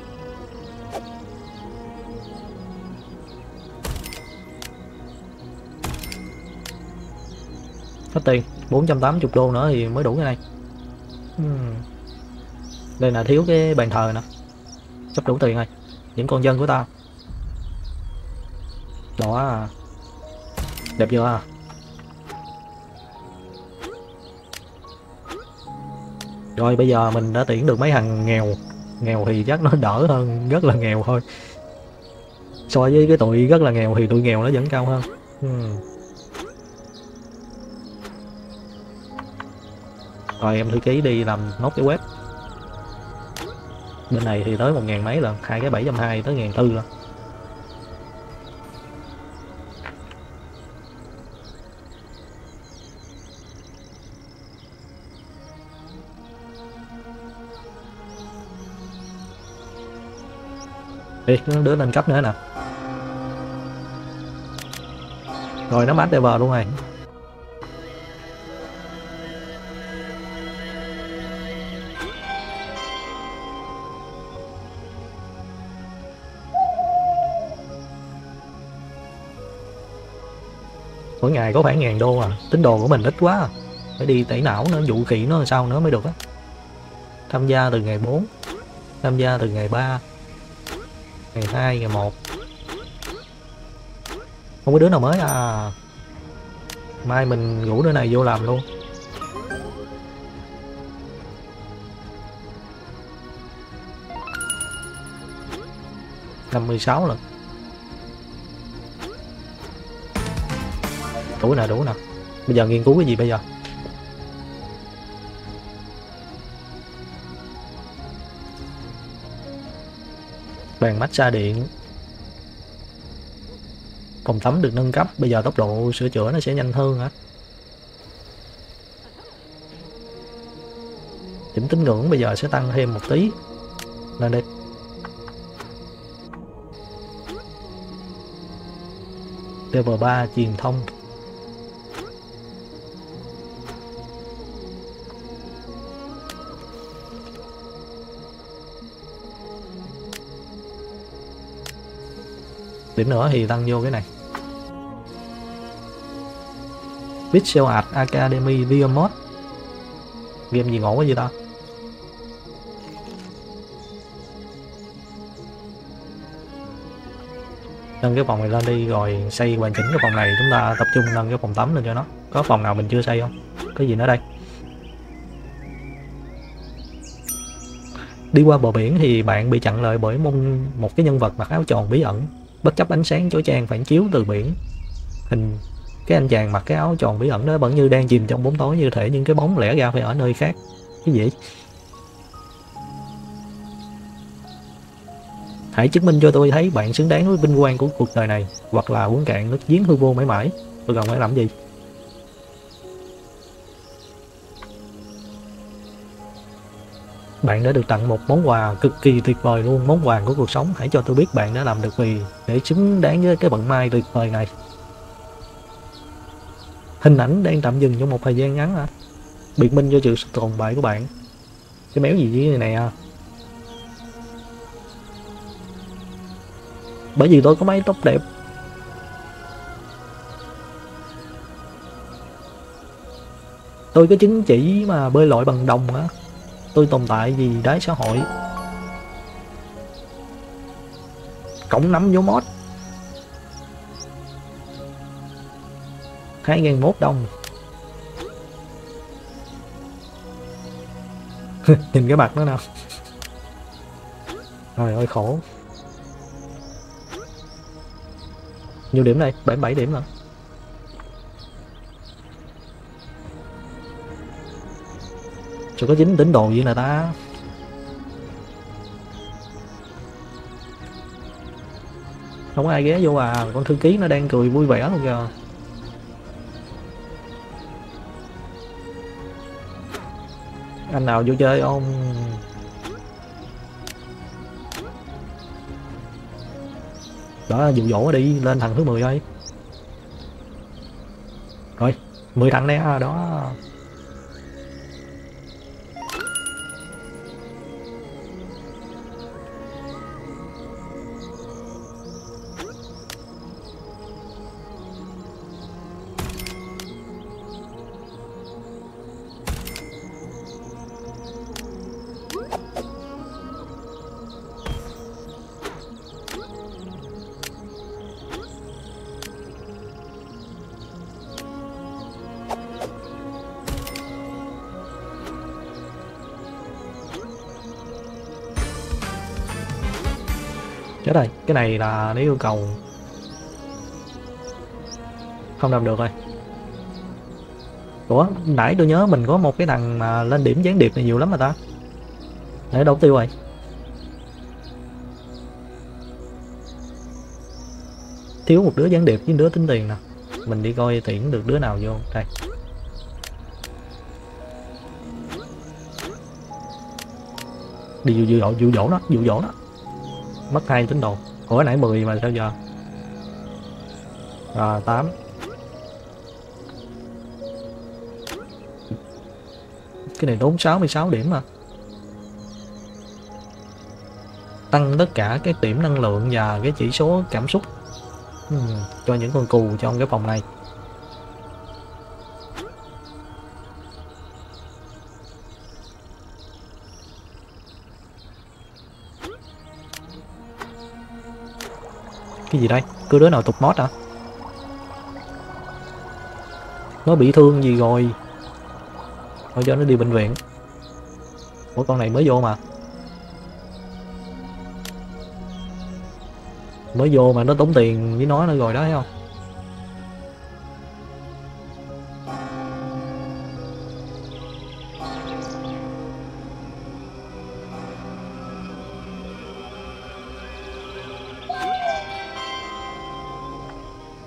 Speaker 1: Hết tiền, bốn trăm tám mươi đô nữa thì mới đủ cái này. Hmm. Đây là thiếu cái bàn thờ nè. Sắp đủ tiền rồi. Những con dân của tao. Đó. Đẹp chưa à? Rồi bây giờ mình đã tuyển được mấy thằng nghèo. Nghèo thì chắc nó đỡ hơn rất là nghèo thôi. So với cái tụi rất là nghèo thì tụi nghèo nó vẫn cao hơn. Hmm. Rồi em thư ký đi làm nốt cái web. Bên này thì tới một ngàn mấy lần, hai cái bảy trăm hai mươi tới ngàn tư lần. Đi, nó đứa lên cấp nữa nè. Rồi nó bắt level luôn rồi. Mỗi ngày có khoảng ngàn đô à. Tín đồ của mình ít quá à. Phải đi tẩy não nữa, dụ khỉ nó sao nữa mới được á. Tham gia từ ngày bốn. Tham gia từ ngày ba. Ngày hai, ngày một. Không có đứa nào mới à. Mai mình rủ đứa này vô làm luôn. năm mươi sáu lần. Đủ nè, đủ nè. Bây giờ nghiên cứu cái gì bây giờ? Bàn massage điện. Phòng tắm được nâng cấp, bây giờ tốc độ sửa chữa nó sẽ nhanh hơn hả? Chỉnh tín ngưỡng bây giờ sẽ tăng thêm một tí. Lên đi. Level ba truyền thông. Điểm nữa thì tăng vô cái này. Pixel Art Academy Real Mode. Game gì ngộ quá vậy ta? Nâng cái phòng này lên đi rồi xây hoàn chỉnh cái phòng này, chúng ta tập trung nâng cái phòng tắm lên cho nó. Có phòng nào mình chưa xây không? Có gì nữa đây? Đi qua bờ biển thì bạn bị chặn lại bởi môn một cái nhân vật mặc áo tròn bí ẩn. Bất chấp ánh sáng chói chang phản chiếu từ biển, hình cái anh chàng mặc cái áo tròn bí ẩn đó vẫn như đang chìm trong bóng tối, như thể những cái bóng lẻ ra phải ở nơi khác. Cái gì? Hãy chứng minh cho tôi thấy bạn xứng đáng với vinh quang của cuộc đời này, hoặc là uống cạn nước giếng hư vô mãi mãi. Tôi cần phải làm gì? Bạn đã được tặng một món quà cực kỳ tuyệt vời luôn, món quà của cuộc sống. Hãy cho tôi biết bạn đã làm được gì để xứng đáng với cái vận may tuyệt vời này. Hình ảnh đang tạm dừng trong một thời gian ngắn hả? Biện minh cho sự tồn tại của bạn. Cái méo gì dưới này nè. Bởi vì tôi có mái tóc đẹp. Tôi có chứng chỉ mà bơi lội bằng đồng á. Tôi tồn tại vì đáy xã hội. Cộng năm vô mod. Hai ngàn mốt đồng. Nhìn cái mặt nó nào. Trời ơi khổ. Nhiều điểm đây, bảy mươi bảy điểm rồi. Chưa có dính tín đồ gì nè ta. Không có ai ghé vô à, con thư ký nó đang cười vui vẻ luôn kìa. Anh nào vô chơi không? Đó, dụ dỗ đi, lên thằng thứ mười ơi. Rồi, mười thằng nè, đó. Chết rồi, cái này là nếu yêu cầu không làm được rồi. Ủa, nãy tôi nhớ mình có một cái thằng mà lên điểm gián điệp này nhiều lắm mà ta. Để đâu tiêu rồi. Thiếu một đứa gián điệp với đứa tính tiền nè. Mình đi coi tuyển được đứa nào vô. Đây. Đi dụ dỗ, dụ dỗ nó, dụ dỗ nó. Mất hai tín đồ. Ủa nãy mười mà sao giờ? À tám. Cái này tốn sáu mươi sáu điểm mà. Tăng tất cả các điểm năng lượng và cái chỉ số cảm xúc hmm, cho những con cù trong cái phòng này. Cái gì đây? Cứ đứa nào tục mod hả? Nó bị thương gì rồi? Thôi cho nó đi bệnh viện. Ủa con này mới vô mà. Mới vô mà nó tốn tiền với nó nữa rồi đó thấy không?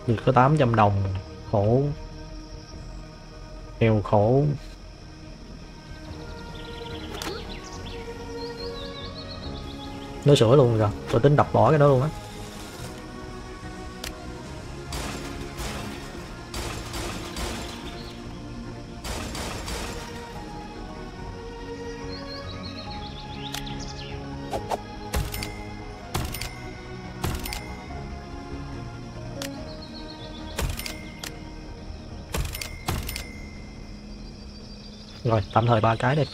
Speaker 1: Được có tám trăm đồng. Khổ. Nghèo khổ. Nó sửa luôn rồi. Tôi tính đập bỏ cái đó luôn á. Rồi, tạm thời ba cái đi.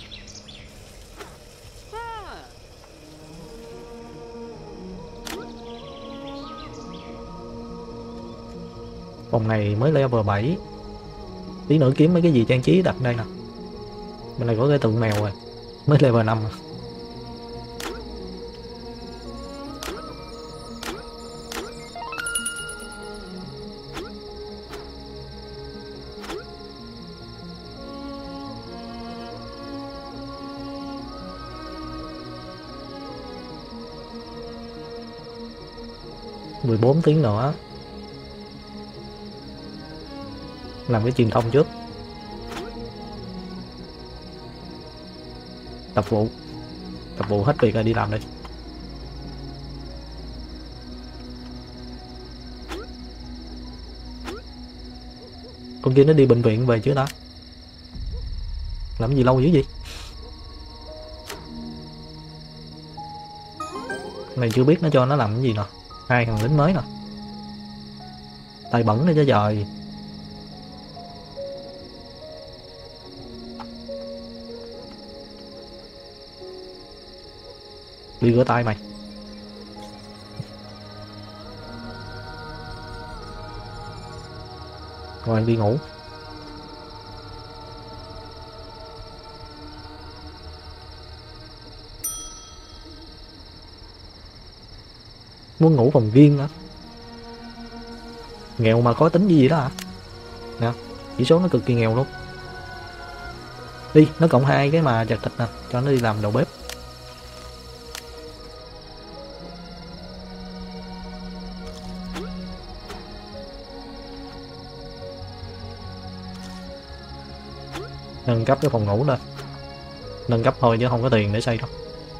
Speaker 1: Phòng này mới level bảy. Tí nữa kiếm mấy cái gì trang trí đặt đây nè. Bên này có cái tượng mèo rồi. Mới level năm à. mười bốn tiếng nữa. Làm cái truyền thông trước. Tập vụ. Tập vụ hết việc rồi, đi làm đi. Con kia nó đi bệnh viện về chứ đó. Làm gì lâu dữ vậy? Này chưa biết nó cho nó làm cái gì nè. Hai thằng lính mới nè. Tay bẩn nữa chứ trời. Đi rửa tay mày. Rồi đi ngủ. Muốn ngủ phòng riêng nữa. Nghèo mà có tính gì vậy đó hả? Nè, chỉ số nó cực kỳ nghèo luôn. Đi, nó cộng hai cái mà chặt thịt nè, cho nó đi làm đầu bếp. Nâng cấp cái phòng ngủ lên. Nâng cấp thôi chứ không có tiền để xây đâu.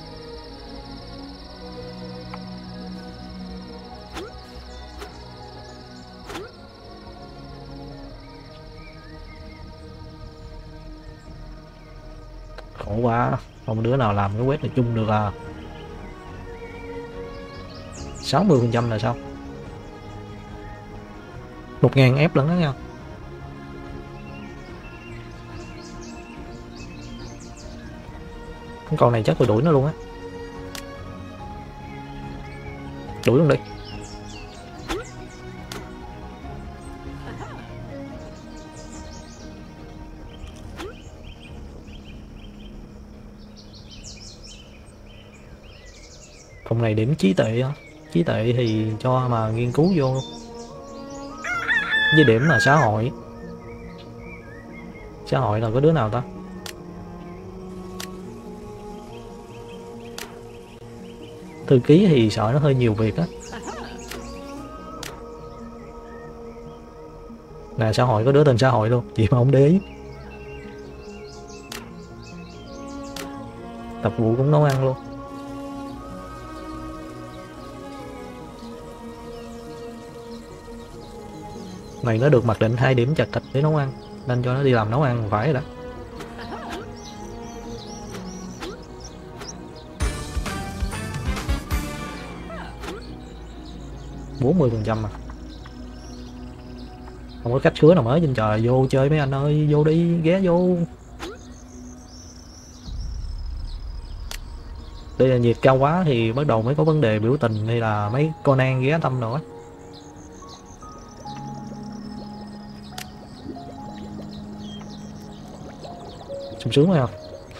Speaker 1: Khổ quá, không đứa nào làm cái quét này chung được à. sáu mươi phần trăm là sao? một ngàn ép lẫn đó nha. Con này chắc tôi đuổi nó luôn á. Đuổi luôn đi. Phòng này điểm trí tuệ á. Trí tuệ thì cho mà nghiên cứu vô. Với điểm là xã hội. Xã hội là có đứa nào ta? Thư ký thì sợ nó hơi nhiều việc á. Nè, xã hội có đứa tên xã hội luôn, chị mà không để ý. Tập vụ cũng nấu ăn luôn. Này nó được mặc định hai điểm chặt thịt để nấu ăn, nên cho nó đi làm nấu ăn phải rồi đó. bốn mươi phần trăm mà. Không có khách khứa nào mới trên trời. Vô chơi mấy anh ơi, vô đi, ghé vô. Đây là nhiệt cao quá thì bắt đầu mới có vấn đề biểu tình hay là mấy Conan ghé thăm nữa. Sung sướng phải không?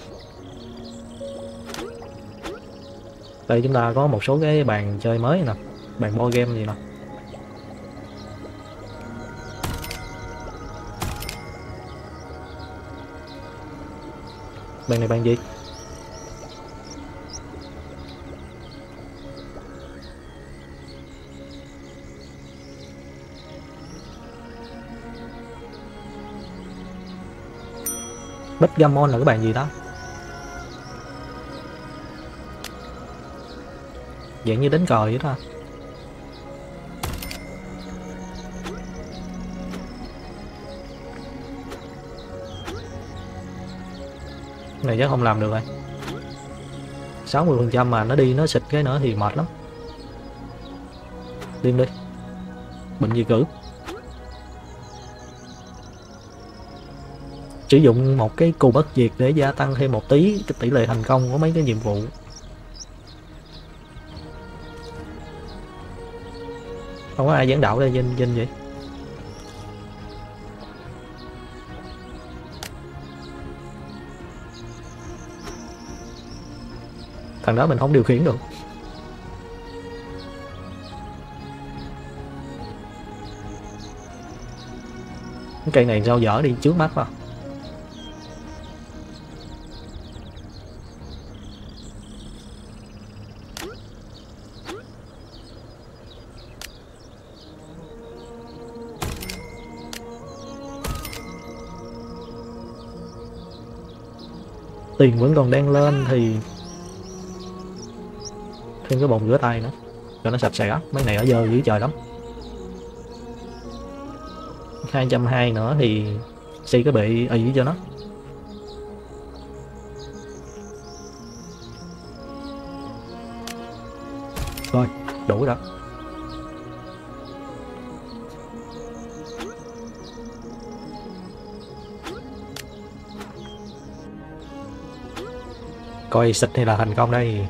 Speaker 1: Đây chúng ta có một số cái bàn chơi mới nè. Bàn board game gì nè. Bàn này bàn gì? Backgammon là cái bàn gì đó? Dạng như đánh cờ vậy đó. Này chắc không làm được rồi. sáu mươi phần trăm mà nó đi nó xịt cái nữa thì mệt lắm. Điên đi. Bệnh gì cử. Sử dụng một cái cù bất diệt để gia tăng thêm một tí cái tỷ lệ thành công của mấy cái nhiệm vụ. Không có ai giảng đạo đây Vinh Vinh vậy. Thằng đó mình không điều khiển được. Cái cây này sao dở đi trước mắt vào. Tiền vẫn còn đang lên thì thêm cái bồn rửa tay nữa cho nó sạch sẽ. Mấy này ở dơ dữ trời lắm. Hai trăm hai mươi nữa thì xây cái bệ ị cho nó. Rồi đủ rồi. Coi xịt hay là thành công đây.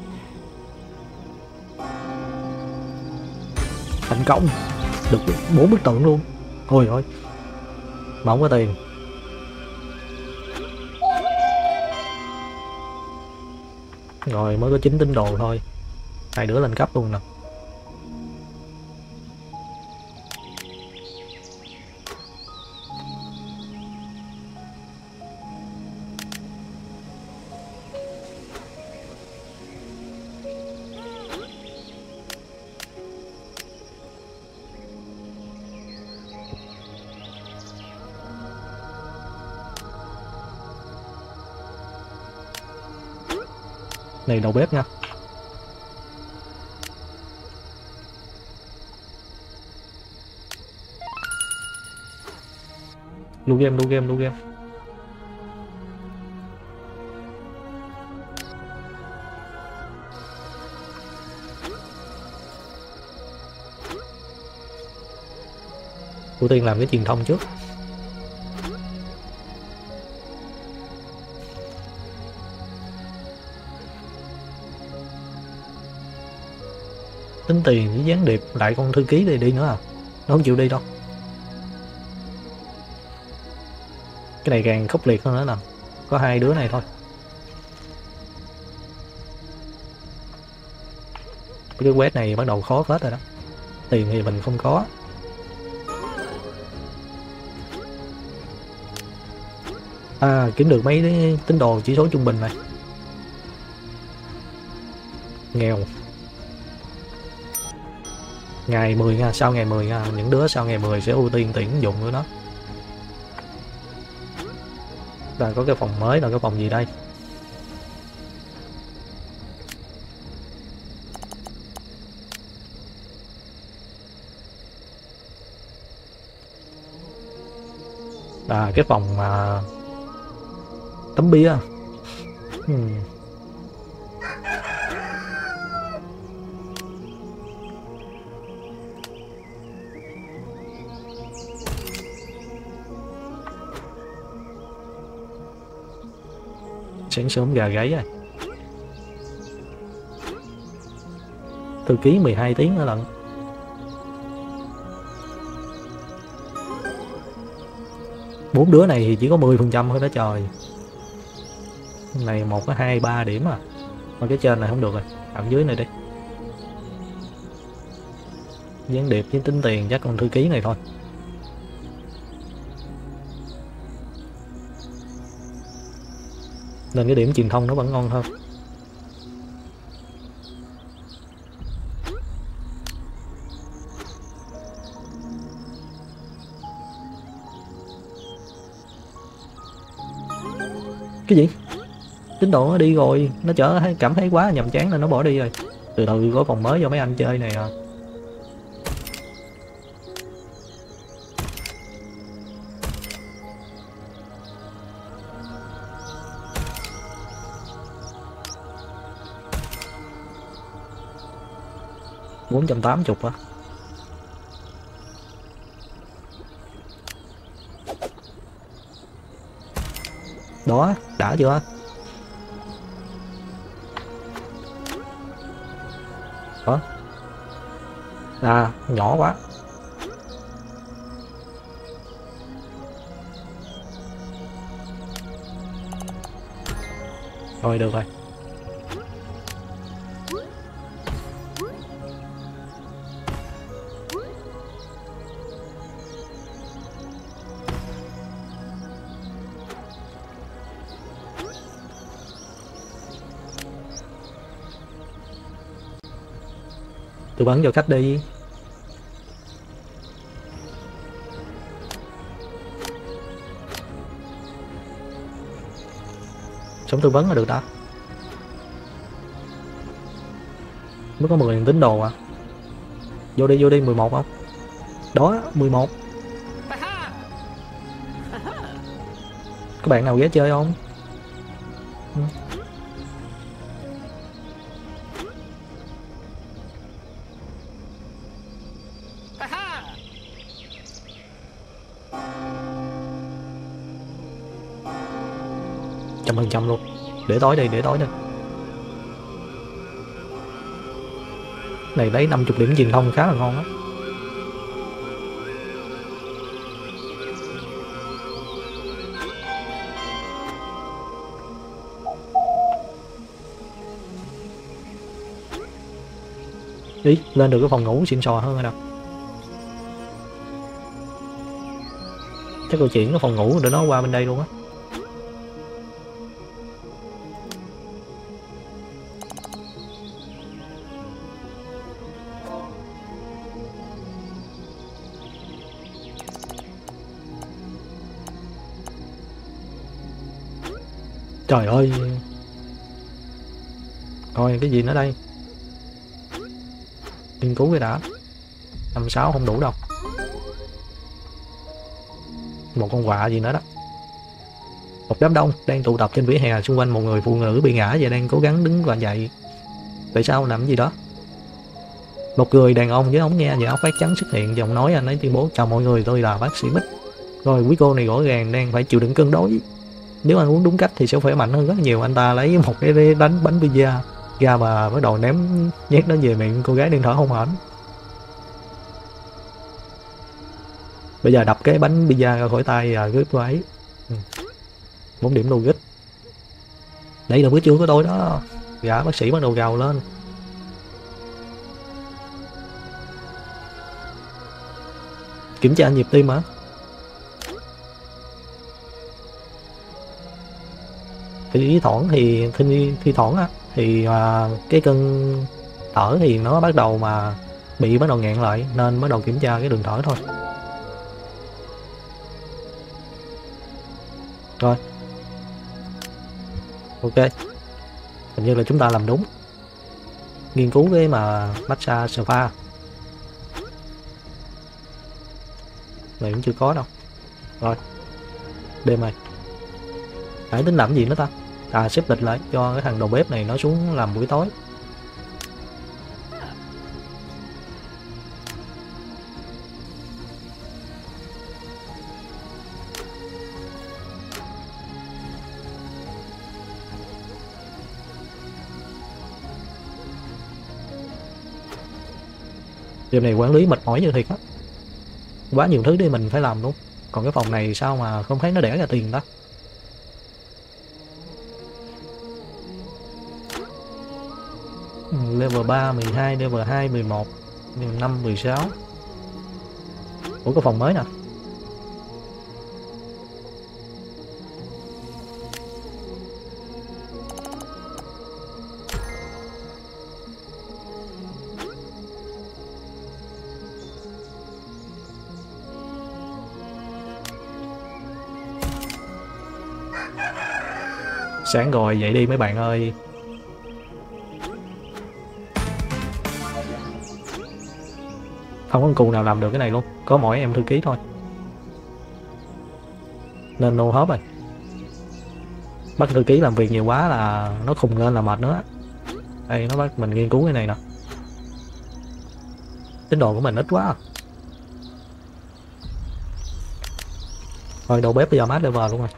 Speaker 1: Thành công. Được bốn bức tượng luôn. Ôi ôi. Mà không có tiền. Rồi mới có chín tín đồ thôi. Hai đứa lên cấp luôn nè. Này đầu bếp nha. Lưu game, lưu game, lưu game. Ưu tiên làm cái truyền thông trước. Tính tiền với gián điệp lại con thư ký này đi nữa à. Nó không chịu đi đâu. Cái này càng khốc liệt hơn nữa nè. Có hai đứa này thôi. Cái quét này bắt đầu khó phết rồi đó. Tiền thì mình không có. À kiếm được mấy cái tín đồ chỉ số trung bình này. Nghèo. Ngày mười nha, sau ngày mười nha, những đứa sau ngày mười sẽ ưu tiên tuyển dụng của nó. Và có cái phòng mới là cái phòng gì đây? À cái phòng mà tấm bia. Hmm. Sáng sớm gà gáy rồi. Thư ký mười hai tiếng nữa lận. Bốn đứa này thì chỉ có mười phần trăm thôi đó trời. Này một cái hai ba điểm à. Mà cái trên này không được rồi, ở dưới này đi. Gián điệp với tính tiền chắc còn thư ký này thôi. Nên cái điểm truyền thông nó vẫn ngon hơn. Cái gì? Tín đồ nó đi rồi, nó chở thấy cảm thấy quá nhàm chán nên nó bỏ đi rồi. Từ từ có phòng mới cho mấy anh chơi này à. bốn trăm tám mươi á. Đó, đã chưa? Đó. À, nhỏ quá. Rồi được rồi. Tư vấn cho cách đi. Sống tư vấn là được đó. Mới có mười tín đồ à. Vô đi vô đi, mười một không? Đó, mười một. Các bạn nào ghé chơi không? Ừ. Trăm phần trăm luôn. Để tối đi, để tối đi. Này lấy năm mươi điểm truyền thông khá là ngon á. Ý, lên được cái phòng ngủ xịn sò hơn rồi đâu. Chắc tôi chuyển cái phòng ngủ để nó qua bên đây luôn á. Trời ơi. Coi cái gì nữa đây? Nghiên cứu cái đã. Năm sáu không đủ đâu. Một con quạ gì nữa đó. Một đám đông đang tụ tập trên vỉa hè xung quanh một người phụ nữ bị ngã và đang cố gắng đứng và dậy. Tại sao làm gì đó? Một người đàn ông với ống nghe và áo khoác trắng xuất hiện, giọng nói anh ấy tuyên bố: chào mọi người, tôi là bác sĩ Bích. Rồi quý cô này rõ ràng đang phải chịu đựng cơn đói. Nếu anh uống đúng cách thì sẽ khỏe mạnh hơn rất nhiều. Anh ta lấy một cái đánh bánh pizza ra và bắt đầu ném nhét nó về miệng cô gái đang thở hổn hển. Bây giờ đập cái bánh pizza ra khỏi tay và cướp cô ấy. Bốn điểm logic. Đây là bữa trưa của tôi đó. Gã bác sĩ bắt đầu gào lên. Kiểm tra nhịp tim hả? Thì thoảng thì khi khi thoảng á thì à, cái cơn thở thì nó bắt đầu mà bị bắt đầu nghẹn lại nên bắt đầu kiểm tra cái đường thở thôi. Rồi. Ok. Hình như là chúng ta làm đúng. Nghiên cứu cái mà massage spa. Này cũng chưa có đâu. Rồi. Đêm này. Hãy tính làm gì nữa ta? À, xếp lịch lại cho cái thằng đầu bếp này nó xuống làm buổi tối. Đêm này quản lý mệt mỏi như thiệt á. Quá nhiều thứ để mình phải làm luôn. Còn cái phòng này sao mà không thấy nó đẻ ra tiền ta? Level ba, mười hai, level hai, mười một, level năm, mười sáu. Ủa có phòng mới nè. Sáng rồi, dậy đi mấy bạn ơi. Không có cụ nào làm được cái này luôn, có mỗi em thư ký thôi. Nên nô hốp rồi. Bắt thư ký làm việc nhiều quá là nó khùng lên là mệt nữa. Đây nó bắt mình nghiên cứu cái này nè. Tín đồ của mình ít quá à. Thôi đầu bếp bây giờ mát level luôn rồi.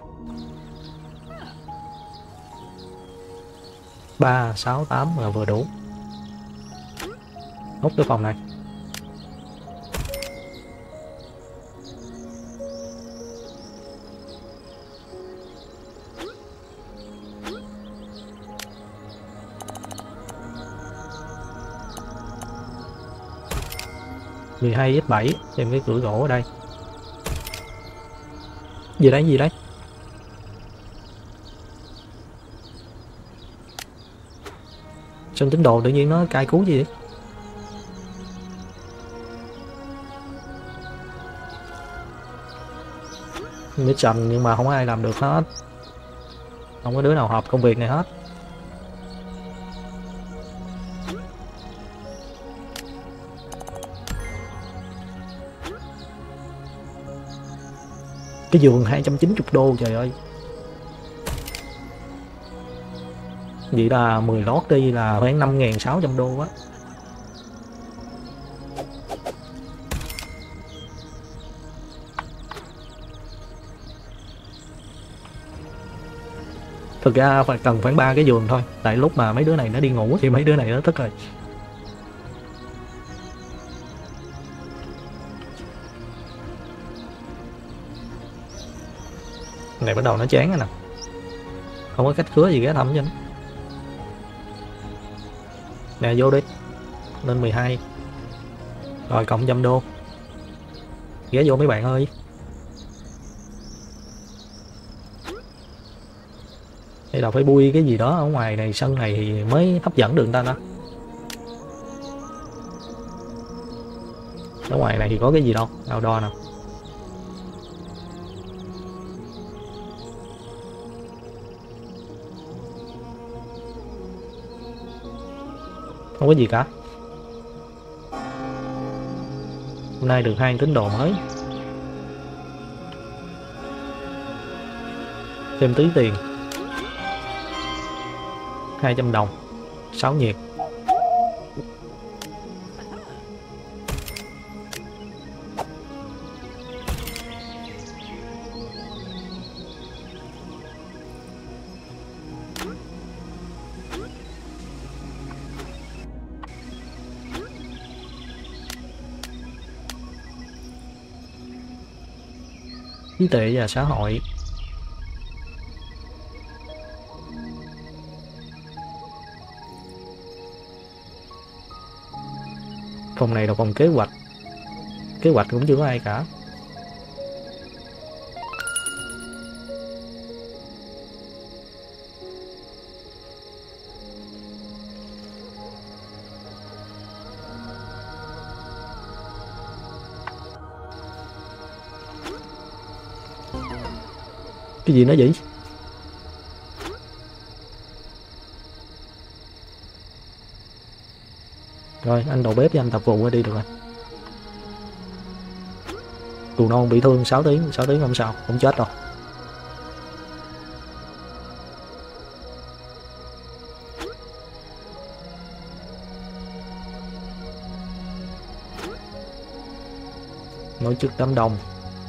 Speaker 1: Ba, sáu, tám là vừa đủ. Hút cái phòng này. mười hai x bảy, thêm cái cửa gỗ ở đây. Gì đấy, gì đấy? Sơn tín đồ tự nhiên nó cai cứu gì vậy? Mission nhưng mà không có ai làm được hết. Không có đứa nào hợp công việc này hết. Cái giường hai trăm chín mươi đô, trời ơi. Vậy là mười lót đi là khoảng năm nghìn sáu trăm đô á. Thực ra phải cần khoảng ba cái giường thôi. Tại lúc mà mấy đứa này nó đi ngủ thì mấy đứa này nó thức rồi. Này bắt đầu nó chán rồi nè. Không có cách khứa gì ghé thăm chứ. Nè vô đi. Lên mười hai. Rồi cộng trăm đô. Ghé vô mấy bạn ơi. Đây là phải bui cái gì đó ở ngoài này, sân này thì mới hấp dẫn được người ta đó. Ở ngoài này thì có cái gì đâu, outdoor nè. Không có gì cả. Hôm nay được hai tín đồ mới. Thêm tí tiền. hai trăm đồng. sáu nhiệt. Trí tuệ và xã hội. Phòng này là phòng kế hoạch. Kế hoạch cũng chưa có ai cả. Cái gì nó vậy? Rồi anh đầu bếp với anh tập vụ qua đi được rồi. Tù non bị thương sáu tiếng, sáu tiếng không sao, không chết đâu. Nói trước đám đông.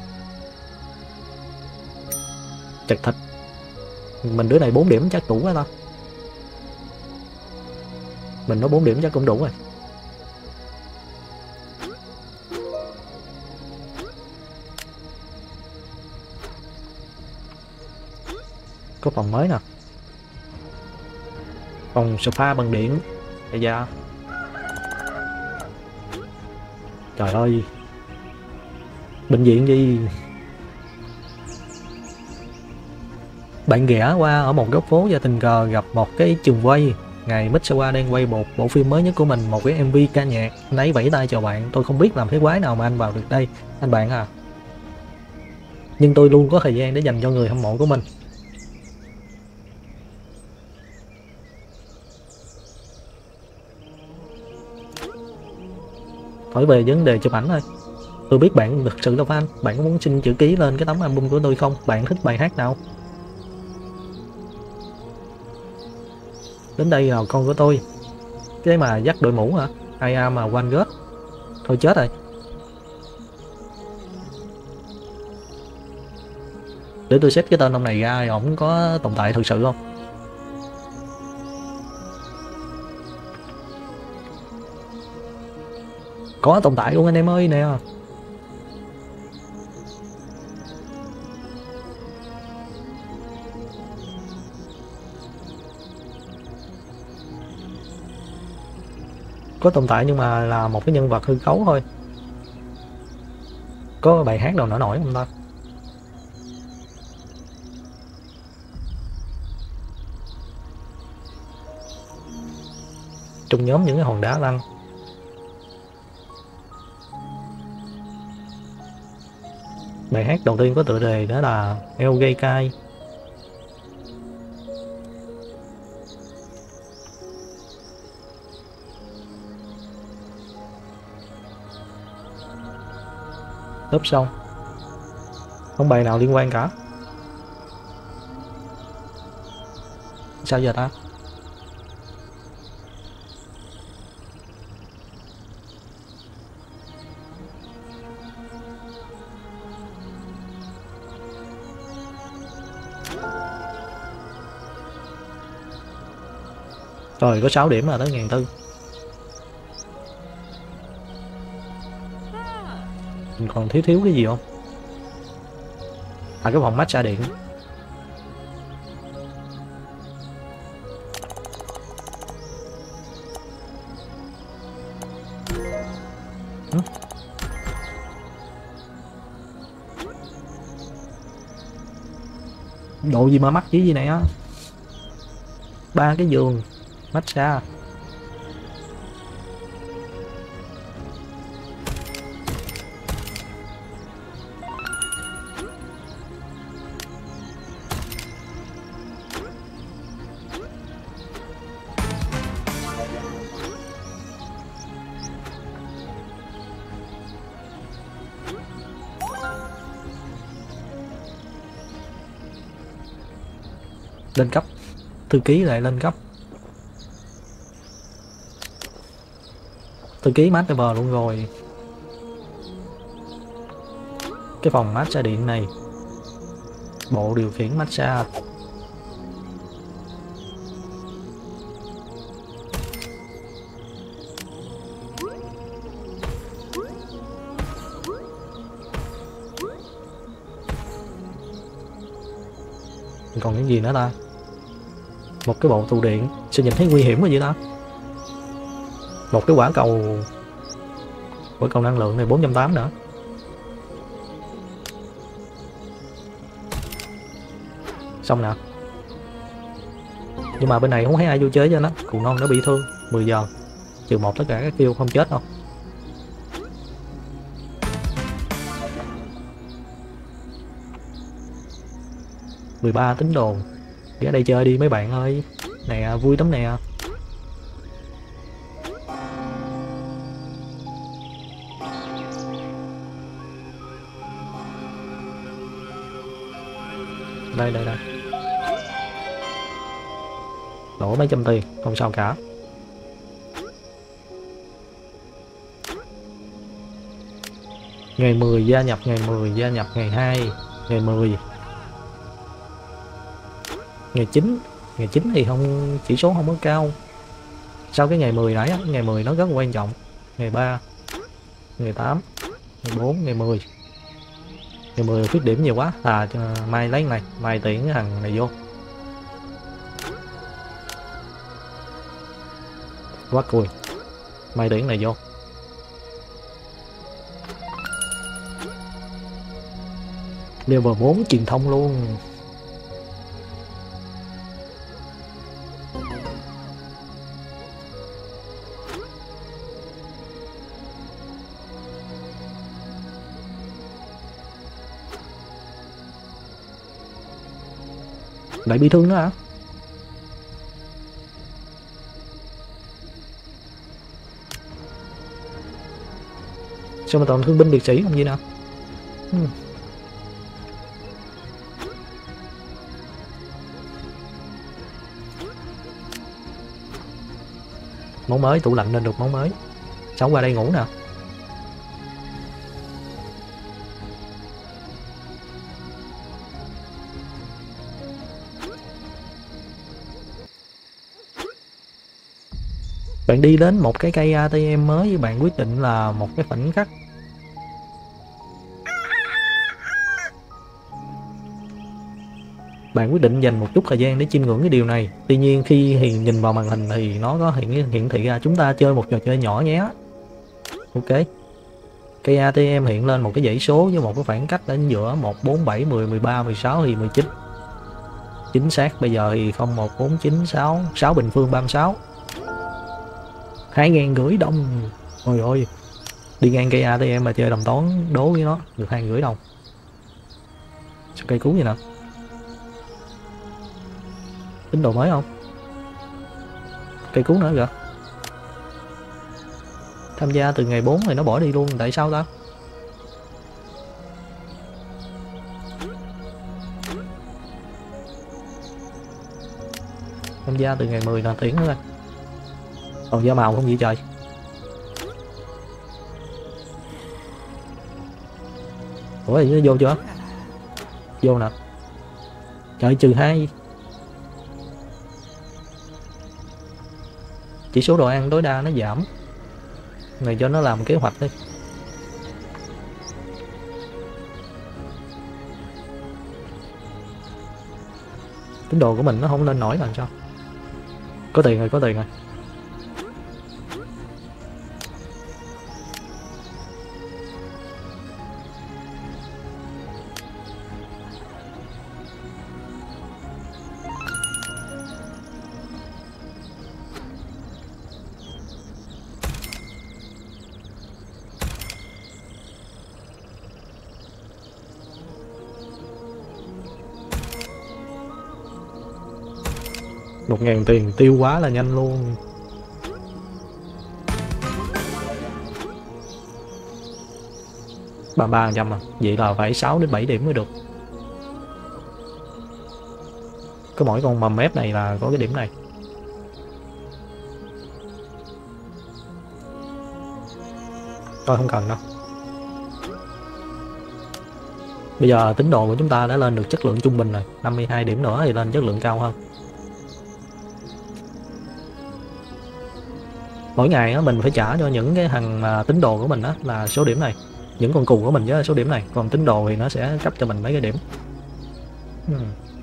Speaker 1: Chặt thịt. Mình đứa này bốn điểm chắc đủ quá ta. Mình nói bốn điểm chắc cũng đủ rồi. Có phòng mới nè. Phòng spa bằng điện. Bây giờ trời ơi. Bệnh viện gì. Bạn ghé qua ở một góc phố và tình cờ gặp một cái trường quay. Ngày Mitsuwa đang quay một bộ phim mới nhất của mình, một cái em vê ca nhạc. Anh ấy vẫy tay chào bạn. Tôi không biết làm thế quái nào mà anh vào được đây. Anh bạn à. Nhưng tôi luôn có thời gian để dành cho người hâm mộ của mình. hỏi về vấn đề chụp ảnh thôi. Tôi biết bạn thực sự là fan, bạn có muốn xin chữ ký lên cái tấm album của tôi không? Bạn thích bài hát nào? Đến đây là con của tôi. Cái mà dắt đội mũ hả? I am mà One God. Thôi chết rồi. Để tôi xếp cái tên ông này ra, ổng có tồn tại thực sự không? Có tồn tại luôn anh em ơi nè. Có tồn tại nhưng mà là một cái nhân vật hư cấu thôi. Có bài hát nào nổi nổi không ta? Trong nhóm những cái hòn đá lăn. Bài hát đầu tiên có tựa đề đó là El Gay Kai. Lớp xong. Không bài nào liên quan cả. Sao giờ ta? Rồi có sáu điểm là tới ngàn tư. Mình còn thiếu thiếu cái gì không? À cái vòng massage điện. Ừ. Độ gì mà mắc chứ gì này á. Ba cái giường massage. Lên cấp. Thư ký lại lên cấp. Thư ký master luôn rồi. Cái phòng massage điện này. Bộ điều khiển massage. Còn cái gì nữa ta? Một cái bộ tụ điện. Sao nhìn thấy nguy hiểm quá vậy ta? Một cái quả cầu. Quả cầu năng lượng này bốn trăm tám mươi nữa. Xong nè. Nhưng mà bên này không thấy ai vô chơi cho nó. Cụ non nó bị thương. mười giờ. Trừ một tất cả các kill không chết đâu. mười ba tín đồ. Ghé đây chơi đi mấy bạn ơi. Nè vui lắm nè. Đây đây đây. Đổ mấy trăm tiền. Không sao cả. Ngày mười gia nhập. Ngày mười gia nhập. Ngày hai. Ngày mười. Ngày chín. Ngày chín thì không, chỉ số không có cao. Sau cái ngày mười nãy á, ngày mười nó rất quan trọng. Ngày ba. Ngày tám. Ngày bốn. Ngày mười. Ngày mười khuyết điểm nhiều quá. À mai lấy này. Mai tiễn cái thằng này vô. Quá cùi. Mai tiễn này vô. Level bốn truyền thông luôn. Lại bị thương nữa hả? Sao mà toàn thương binh liệt sĩ không gì nào. Hmm. Máu mới, tủ lạnh lên được máu mới. Cháu qua đây ngủ nào. Bạn đi đến một cái cây a tê em mới, bạn quyết định là một cái khoảnh khắc bạn quyết định dành một chút thời gian để chiêm ngưỡng cái điều này. Tuy nhiên khi thì nhìn vào màn hình thì nó có hiện hiển thị ra chúng ta chơi một trò chơi nhỏ nhé. Ok. Cây a tê em hiện lên một cái dãy số với một cái khoảng cách ở giữa một, bốn, bảy, mười, mười ba, mười sáu thì mười chín. Chính xác bây giờ thì không một, bốn, chín, sáu, sáu bình phương ba mươi sáu. Hai ngàn rưỡi đồng. Ôi ôi. Đi ngang cây a tê em mà chơi đồng toán đố với nó được hai rưỡi đồng. Sao cây cú vậy nè. Tính đồ mới không? Cây cú nữa kìa. Tham gia từ ngày bốn thì nó bỏ đi luôn, tại sao ta? Tham gia từ ngày mười là tiếng nữa rồi. Còn da màu không vậy trời. Ủa nó vô chưa? Vô nè. Trời trừ hai. Chỉ số đồ ăn tối đa nó giảm. Này cho nó làm kế hoạch đi. Tín đồ của mình nó không lên nổi làm sao. Có tiền rồi, có tiền rồi. Một ngàn tiền tiêu quá là nhanh luôn. ba mươi ba phần trăm à. Vậy là phải sáu đến bảy điểm mới được. Có mỗi con mầm ép này là có cái điểm này. Tôi không cần đâu. Bây giờ tín đồ của chúng ta đã lên được chất lượng trung bình rồi. năm mươi hai điểm nữa thì lên chất lượng cao hơn. Mỗi ngày á, mình phải trả cho những cái thằng mà tín đồ của mình đó là số điểm này. Những con cù của mình với số điểm này. Còn tín đồ thì nó sẽ cấp cho mình mấy cái điểm. hmm.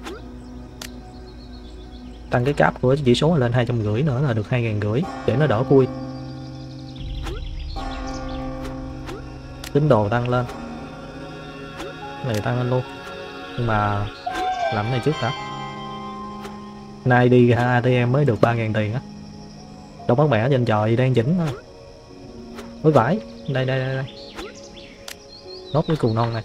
Speaker 1: Tăng cái cáp của chỉ số lên hai trăm rưỡi nữa là được hai ngàn rưỡi để nó đỡ vui. Tín đồ tăng lên. Cái này tăng lên luôn. Nhưng mà làm cái này trước đã. Nay đi ra a tê em mới được ba ngàn tiền á. Đâu bắt bẻ trên trời đang chỉnh thôi. Ôi vải. Đây đây đây đây. Nốt cái cù non này.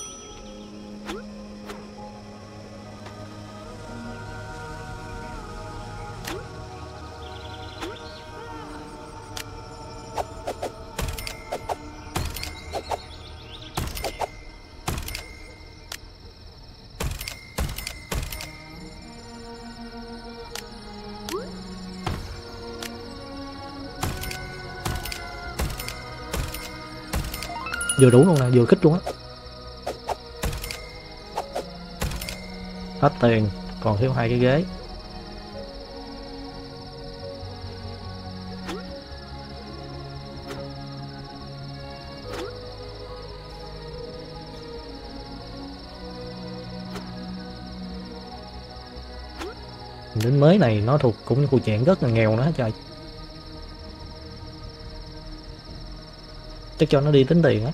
Speaker 1: Vừa đủ luôn nè, vừa khích luôn á. Hết tiền, còn thiếu hai cái ghế. Lính mới này nó thuộc cũng thuộc dạng rất là nghèo nữa hết trời. Chắc cho nó đi tính tiền á.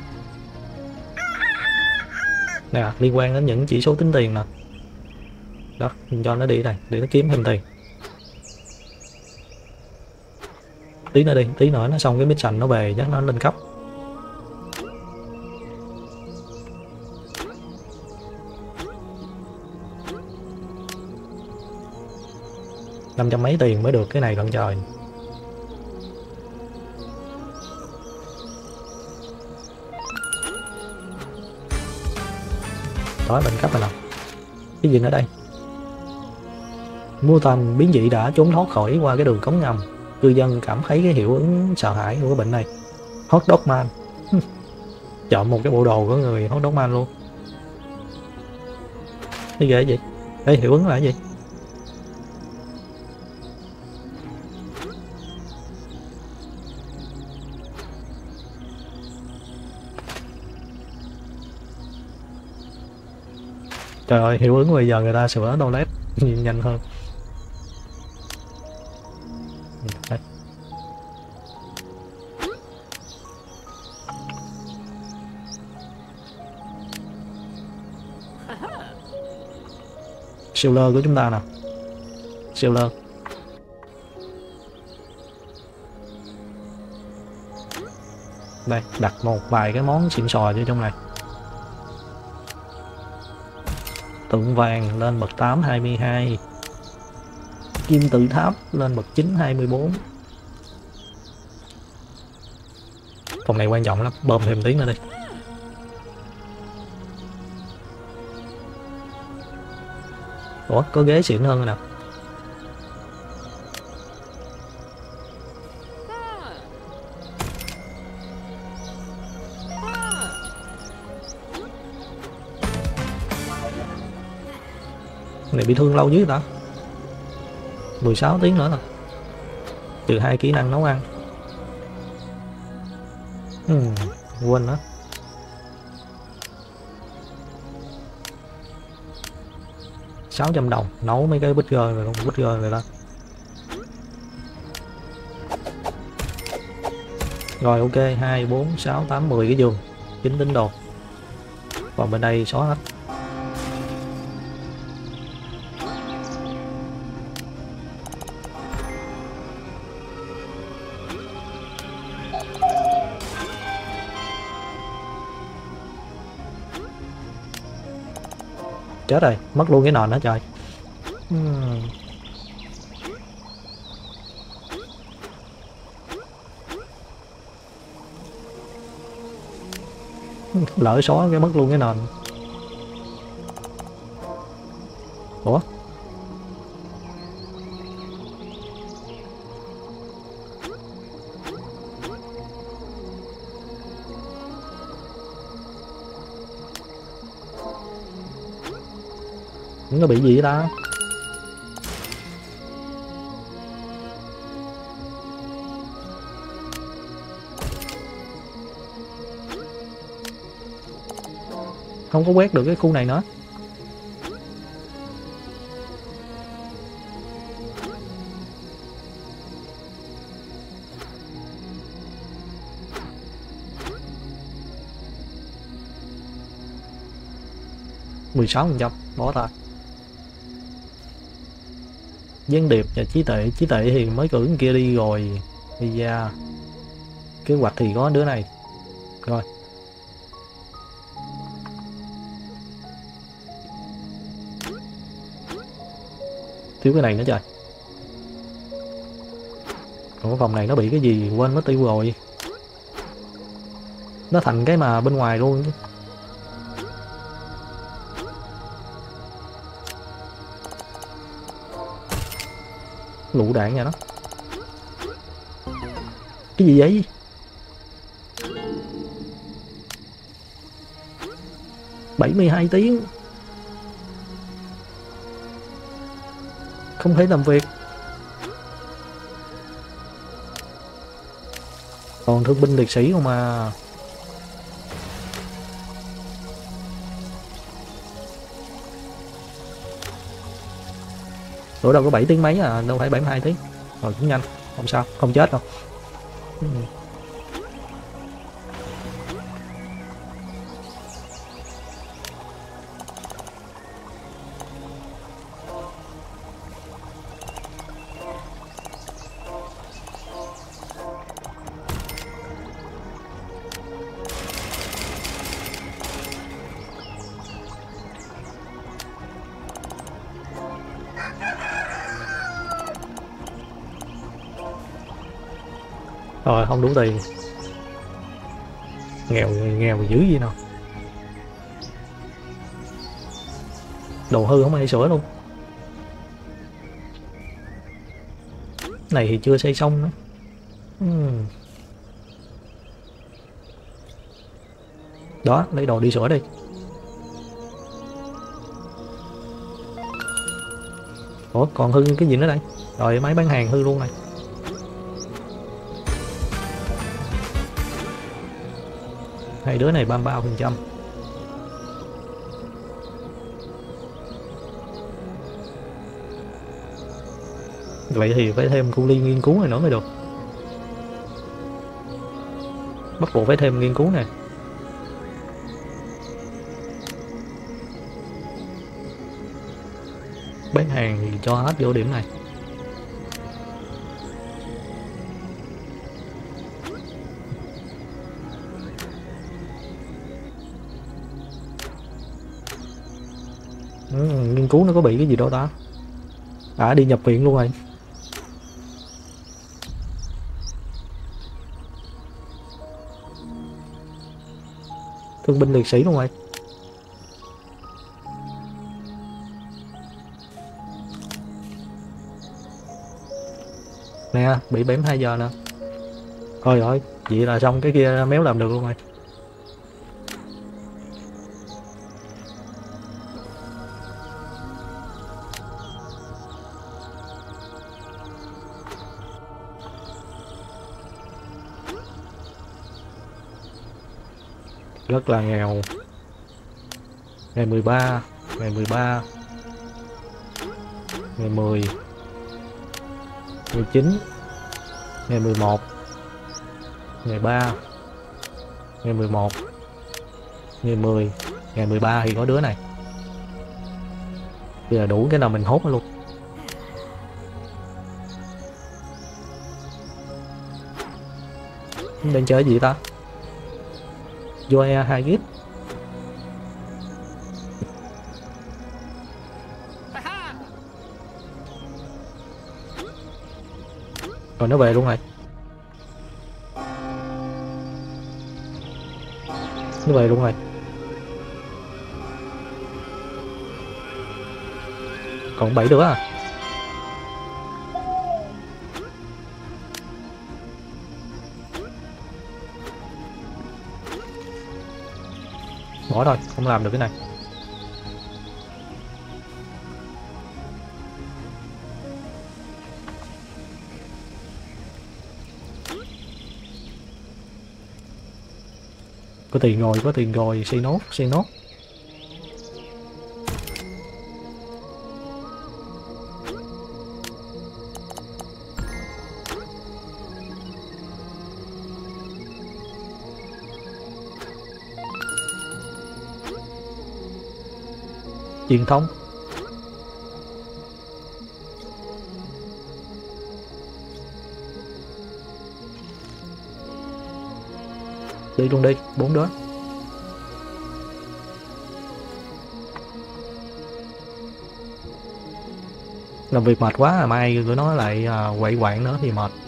Speaker 1: Nè, liên quan đến những chỉ số tính tiền nè. Đó, cho nó đi đây để nó kiếm thêm tiền. Tí nữa đi, tí nữa nó xong cái mission nó về chắc nó lên cấp. Năm trăm mấy tiền mới được cái này lần trời. Đó, lên cấp rồi nào. Cái gì nữa đây? Mô tầm biến dị đã trốn thoát khỏi qua cái đường cống ngầm. Cư dân cảm thấy cái hiệu ứng sợ hãi của cái bệnh này. Hot Dog Man. Chọn một cái bộ đồ của người Hot Dog Man luôn. Cái ghê gì? Đây hiệu ứng là cái gì? Trời ơi, hiệu ứng bây giờ người ta sửa toilet nhanh hơn. Đây. Sealer của chúng ta nè. Sealer. Đây, đặt một vài cái món xịn sò cho trong này. Tượng vàng lên bậc tám hai mươi hai. Kim tự tháp lên bậc chín hai mươi bốn. Phòng này quan trọng lắm, bơm thêm tí nữa đi. Ủa, có ghế xịn hơn rồi nè. Này bị thương lâu dữ ta. mười sáu tiếng nữa rồi. Trừ hai kỹ năng nấu ăn. uhm, Quên nữa. Sáu trăm đồng nấu mấy cái bít gơ rồi, bít gơ rồi đó. Rồi ok, hai bốn sáu tám mười cái giường, chín tín đồ. Còn bên đây xóa hết. Chết rồi, mất luôn cái nền đó trời. uhm. Lỡ xóa cái mất luôn cái nền. Ủa? Nó bị gì ta? Không có quét được cái khu này nữa. mười sáu phần trăm bỏ ta. Gián điệp và trí tuệ. Trí tuệ thì mới cử kia đi rồi. Bây giờ kế hoạch thì có đứa này. Rồi. Thiếu cái này nữa trời. Còn cái phòng này nó bị cái gì quên mất tiêu rồi. Nó thành cái mà bên ngoài luôn chứ. Lụ đạn nha nó. Cái gì vậy? bảy mươi hai tiếng. Không thể làm việc. Còn thương binh liệt sĩ không mà. Ủa đâu có bảy tiếng mấy à, đâu phải bảy mươi hai tiếng. Rồi cũng nhanh, không sao, không chết đâu. Ừ. Rồi không đủ tiền. Nghèo nghèo dữ gì nào. Đồ hư không ai sửa luôn. Này thì chưa xây xong nữa. uhm. Đó, lấy đồ đi sửa đi. Ủa còn hư cái gì nữa đây? Rồi máy bán hàng hư luôn này. Hai đứa này ba mươi ba phần trăm. Vậy thì phải thêm cu ly nghiên cứu này nữa mới được. Bắt buộc phải thêm nghiên cứu nè. Bán hàng thì cho hết vô điểm này. Ừ, nghiên cứu nó có bị cái gì đâu ta. À đi nhập viện luôn rồi. Thương binh liệt sĩ luôn rồi. Nè bị bém hai giờ nè. Thôi rồi vậy là xong, cái kia méo làm được luôn rồi. Rất là nghèo. Ngày mười ba, ngày mười ba, ngày mười, ngày chín, ngày mười một, ngày ba, ngày mười một, ngày mười, ngày mười ba thì có đứa này. Bây giờ đủ cái nào mình hốt nó luôn. Đang chơi gì ta? Vô e hai gig. Rồi nó về luôn rồi. Nó về luôn rồi. Còn bảy đứa à. Bỏ thôi, không làm được cái này. Có tiền rồi, có tiền rồi, xây nốt, xây nốt. Truyền thông. Đi luôn đi, bốn đứa. Làm việc mệt quá à, mai tụi nó lại à, quậy quạng nữa thì mệt.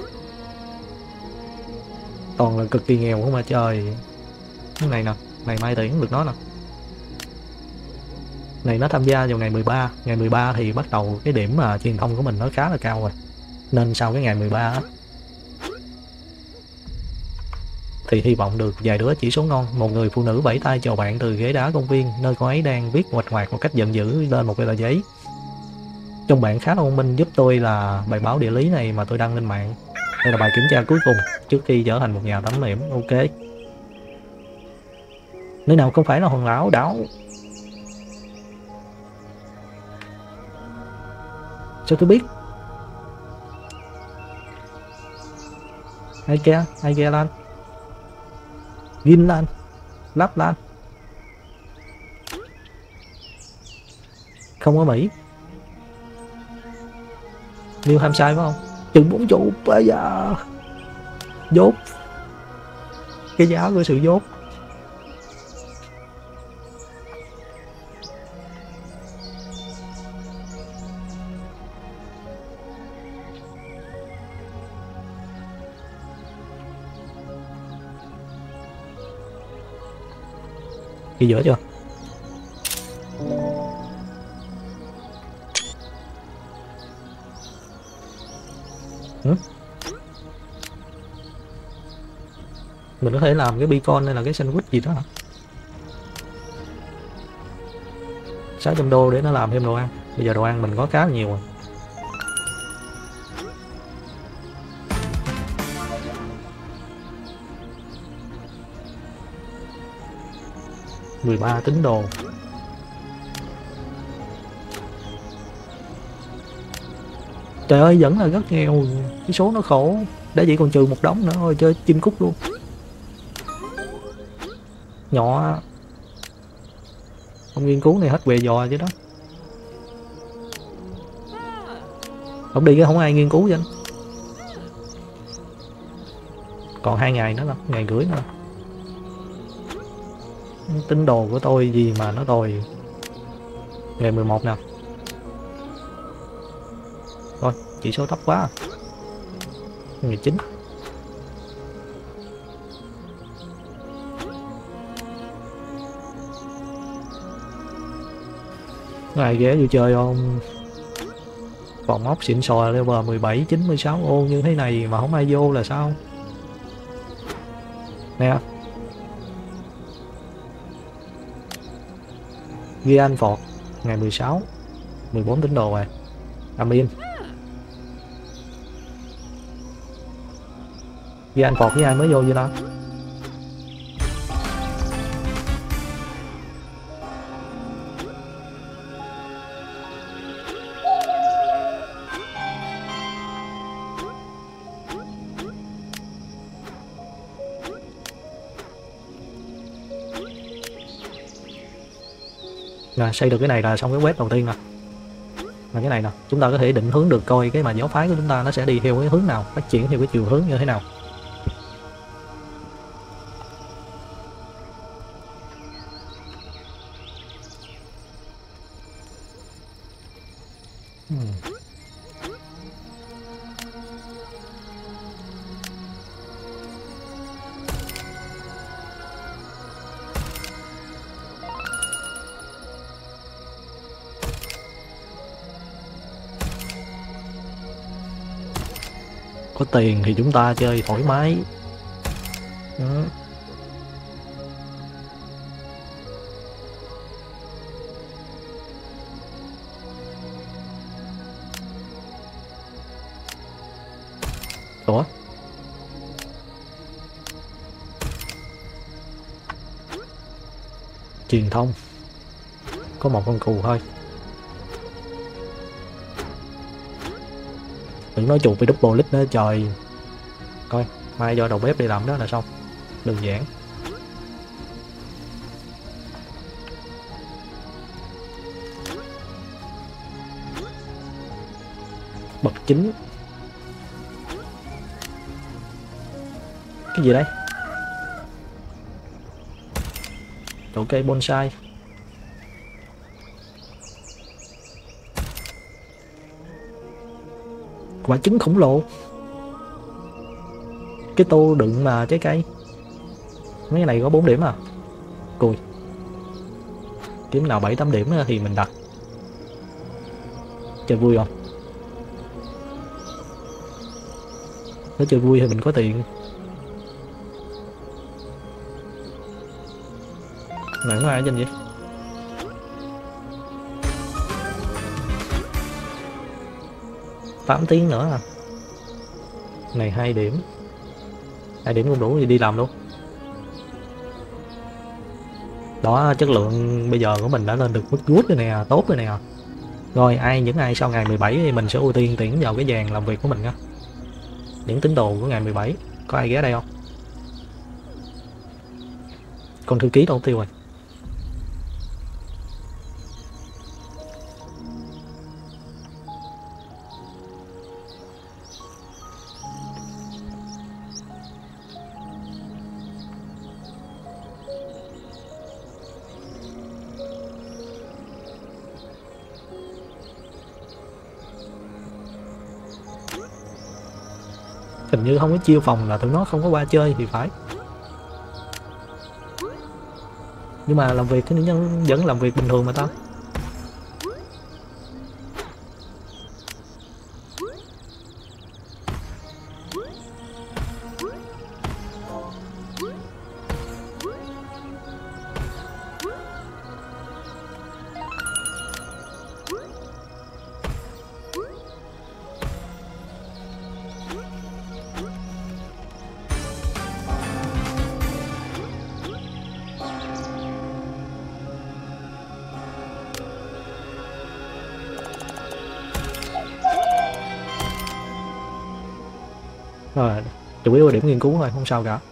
Speaker 1: Toàn là cực kỳ nghèo không mà trời. Cái này nè, này mai tuyển được nó nè. Này nó tham gia vào ngày mười ba, ngày mười ba thì bắt đầu cái điểm mà truyền thông của mình nó khá là cao rồi. Nên sau cái ngày mười ba á thì hy vọng được vài đứa chỉ số ngon. Một người phụ nữ vẫy tay chào bạn từ ghế đá công viên, nơi cô ấy đang viết ngoạch ngoạc một cách giận dữ lên một cái tờ giấy. Trong bạn khá là thông minh, giúp tôi là bài báo địa lý này mà tôi đăng lên mạng. Đây là bài kiểm tra cuối cùng trước khi trở thành một nhà tắm hiểm. Ok. Nơi nào không phải là hòn đảo đảo. Sao tôi biết? Ai kia, ai kia lan. Greenland, Lapland. Không có Mỹ. New Hampshire phải không? Chừng bốn chục bây giờ. Dốt. Cái giá của sự dốt. Ghi giữa chưa? Ừ? Mình có thể làm cái beacon hay là cái sandwich gì đó hả? sáu trăm đô để nó làm thêm đồ ăn. Bây giờ đồ ăn mình có khá là nhiều rồi. mười ba tín đồ. Trời ơi, vẫn là rất nghèo. Cái số nó khổ. Đã vậy còn trừ một đống nữa thôi, chơi chim cút luôn. Nhỏ. Ông nghiên cứu này hết què giò chứ đó. Ông đi cái không ai nghiên cứu vậy. Còn hai ngày nữa đâu, ngày rưỡi nữa. Tín đồ của tôi gì mà nó tồi. Ngày mười một nè. Rồi, chỉ số thấp quá. Ngày chín. Có ai ghé vô chơi không? Còn móc xịn sò level mười bảy, chín mươi sáu ô như thế này mà không ai vô là sao? Nè. Gian Ford ngày mười sáu, mười bốn tín đồ rồi. Amin. Gian Ford với ai mới vô vậy đó? Nè, xây được cái này là xong cái web đầu tiên nè. Là cái này nè, chúng ta có thể định hướng được coi cái mà giáo phái của chúng ta nó sẽ đi theo cái hướng nào, phát triển theo cái chiều hướng như thế nào. Hmm. Có tiền thì chúng ta chơi thoải mái. Đó. Ủa? Truyền thông. Có một con cừu thôi. Đừng nói chuột bị double lít nữa trời. Coi, mai do đầu bếp đi làm đó là xong. Đơn giản. Bậc chính. Cái gì đây? Chỗ cây bonsai. Quả trứng khổng lồ. Cái tô đựng mà trái cây. Mấy cái này có bốn điểm à? Cùi. Kiếm nào bảy tám điểm thì mình đặt. Chơi vui không? Nếu chơi vui thì mình có tiền. Này có ai trên vậy? tám tiếng nữa à? Này hai điểm. Hai điểm không đủ thì đi làm luôn. Đó, chất lượng bây giờ của mình đã lên được mức good rồi nè, tốt rồi nè. Rồi ai những ai sau ngày mười bảy thì mình sẽ ưu tiên tuyển vào cái dàn làm việc của mình nha. Những tín đồ của ngày mười bảy. Có ai ghé đây không? Con thư ký đâu tiêu rồi. Hình như không có chiêu phòng là tụi nó không có qua chơi thì phải. Nhưng mà làm việc cái nhân vẫn làm việc bình thường mà ta. Rồi, chủ yếu là điểm nghiên cứu thôi, không sao cả.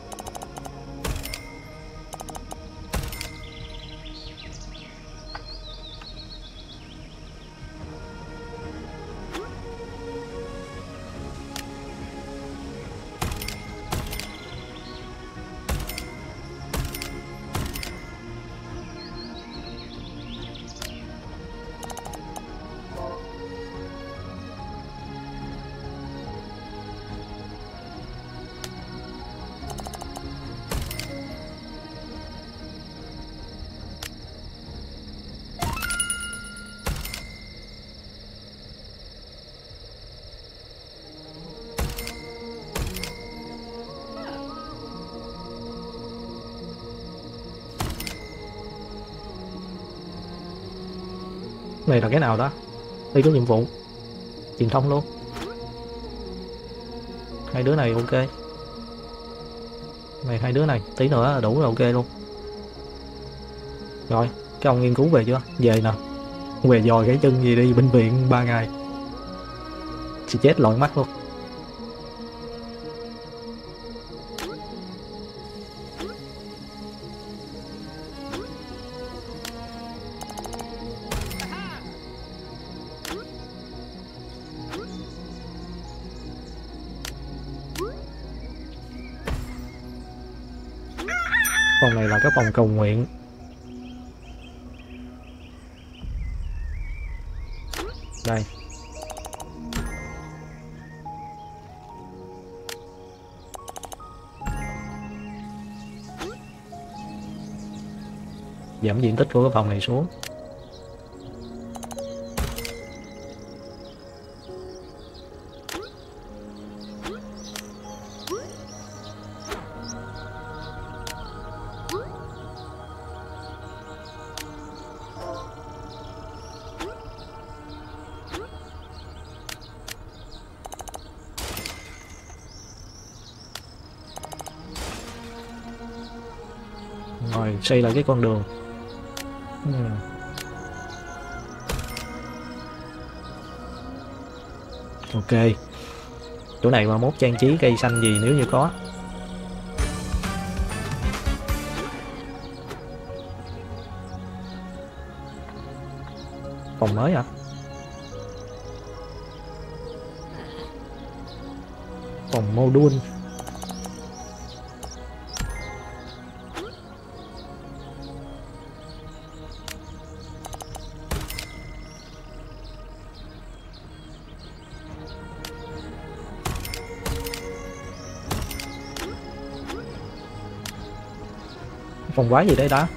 Speaker 1: Này là cái nào đó? Đây có nhiệm vụ truyền thông luôn. Hai đứa này ok. Này hai đứa này tí nữa là đủ là ok luôn. Rồi cái ông nghiên cứu về chưa? Về nè. Về dòi cái chân gì đi bệnh viện ba ngày. Chị chết lội mắt luôn. Phòng này là cái phòng cầu nguyện. Đây. Giảm diện tích của cái phòng này xuống. Rồi xây lại cái con đường. Hmm. Ok. Chỗ này mà mốt trang trí cây xanh gì nếu như có. Phòng mới hả? Phòng module. Phòng quái gì đây đã?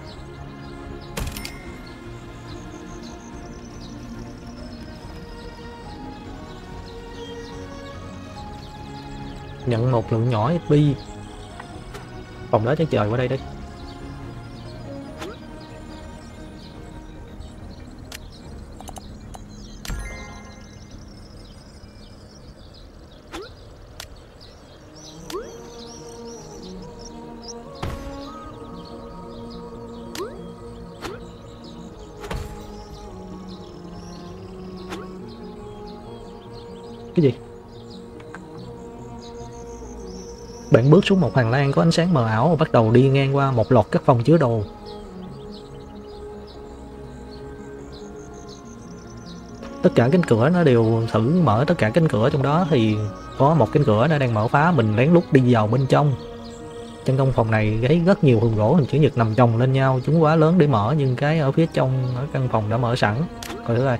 Speaker 1: Nhận một lượng nhỏ ép pê. Phòng đó chắc trời qua đây đi. Cái gì? Bạn bước xuống một hành lang có ánh sáng mờ ảo và bắt đầu đi ngang qua một loạt các phòng chứa đồ. Tất cả cánh cửa nó đều thử mở tất cả cánh cửa trong đó thì có một cánh cửa nó đang mở phá, mình lén lút đi vào bên trong. Trong trong phòng này thấy rất nhiều hòn gỗ hình chữ nhật nằm chồng lên nhau, chúng quá lớn để mở nhưng cái ở phía trong ở căn phòng đã mở sẵn. Coi thử coi.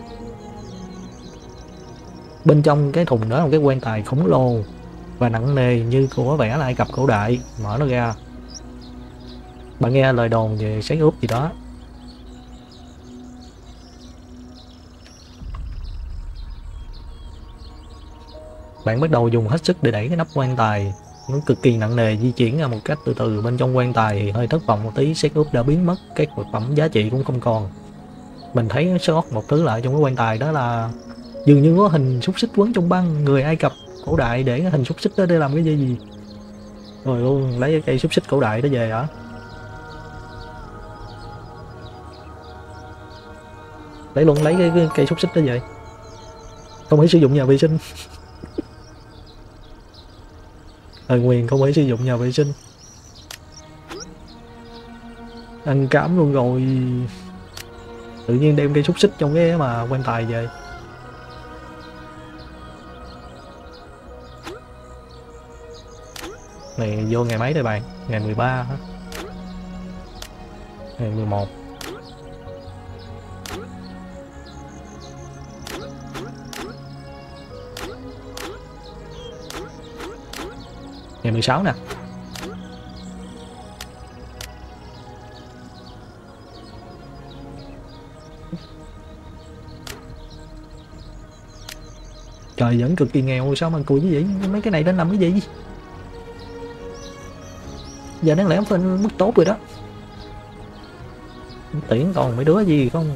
Speaker 1: Bên trong cái thùng đó là một cái quan tài khổng lồ và nặng nề như của vẽ là Ai Cập cổ đại. Mở nó ra. Bạn nghe lời đồn về set úp gì đó. Bạn bắt đầu dùng hết sức để đẩy cái nắp quan tài, nó cực kỳ nặng nề, di chuyển ra một cách từ từ. Bên trong quan tài thì hơi thất vọng một tí, set úp đã biến mất, các vật phẩm giá trị cũng không còn. Mình thấy sót một thứ lại trong cái quan tài, đó là dường như có hình xúc xích quấn trong băng. Người Ai Cập cổ đại để cái hình xúc xích đó để làm cái gì? Rồi luôn lấy cái cây xúc xích cổ đại đó về hả? Lấy luôn, lấy cái, cái cây xúc xích đó về. Không thể sử dụng nhà vệ sinh. Lời nguyền không thể sử dụng nhà vệ sinh. Ăn cám luôn rồi. Tự nhiên đem cây xúc xích trong cái mà quan tài về. Này vô ngày mấy đây bạn? Ngày mười ba hả? Ngày mười một. Ngày mười sáu nè. Trời vẫn cực kỳ nghèo, sao mà cùi như vậy? Mấy cái này đến làm cái gì? Giờ đáng lẽ phải mức tốt rồi đó. Tiễn còn mấy đứa gì không?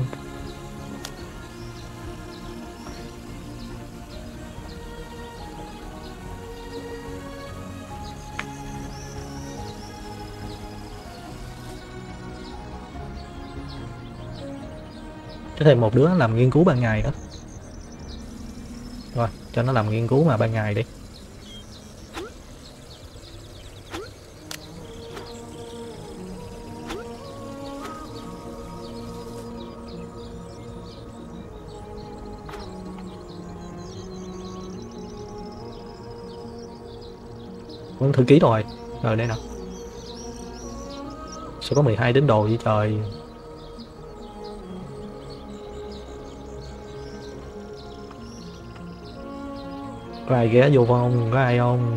Speaker 1: Có thêm một đứa làm nghiên cứu ban ngày đó. Rồi, cho nó làm nghiên cứu mà ban ngày đi. Vẫn thư ký rồi. Rồi đây nào. Sẽ có mười hai tín đồ vậy trời. Có ai ghé vô không? Có ai không?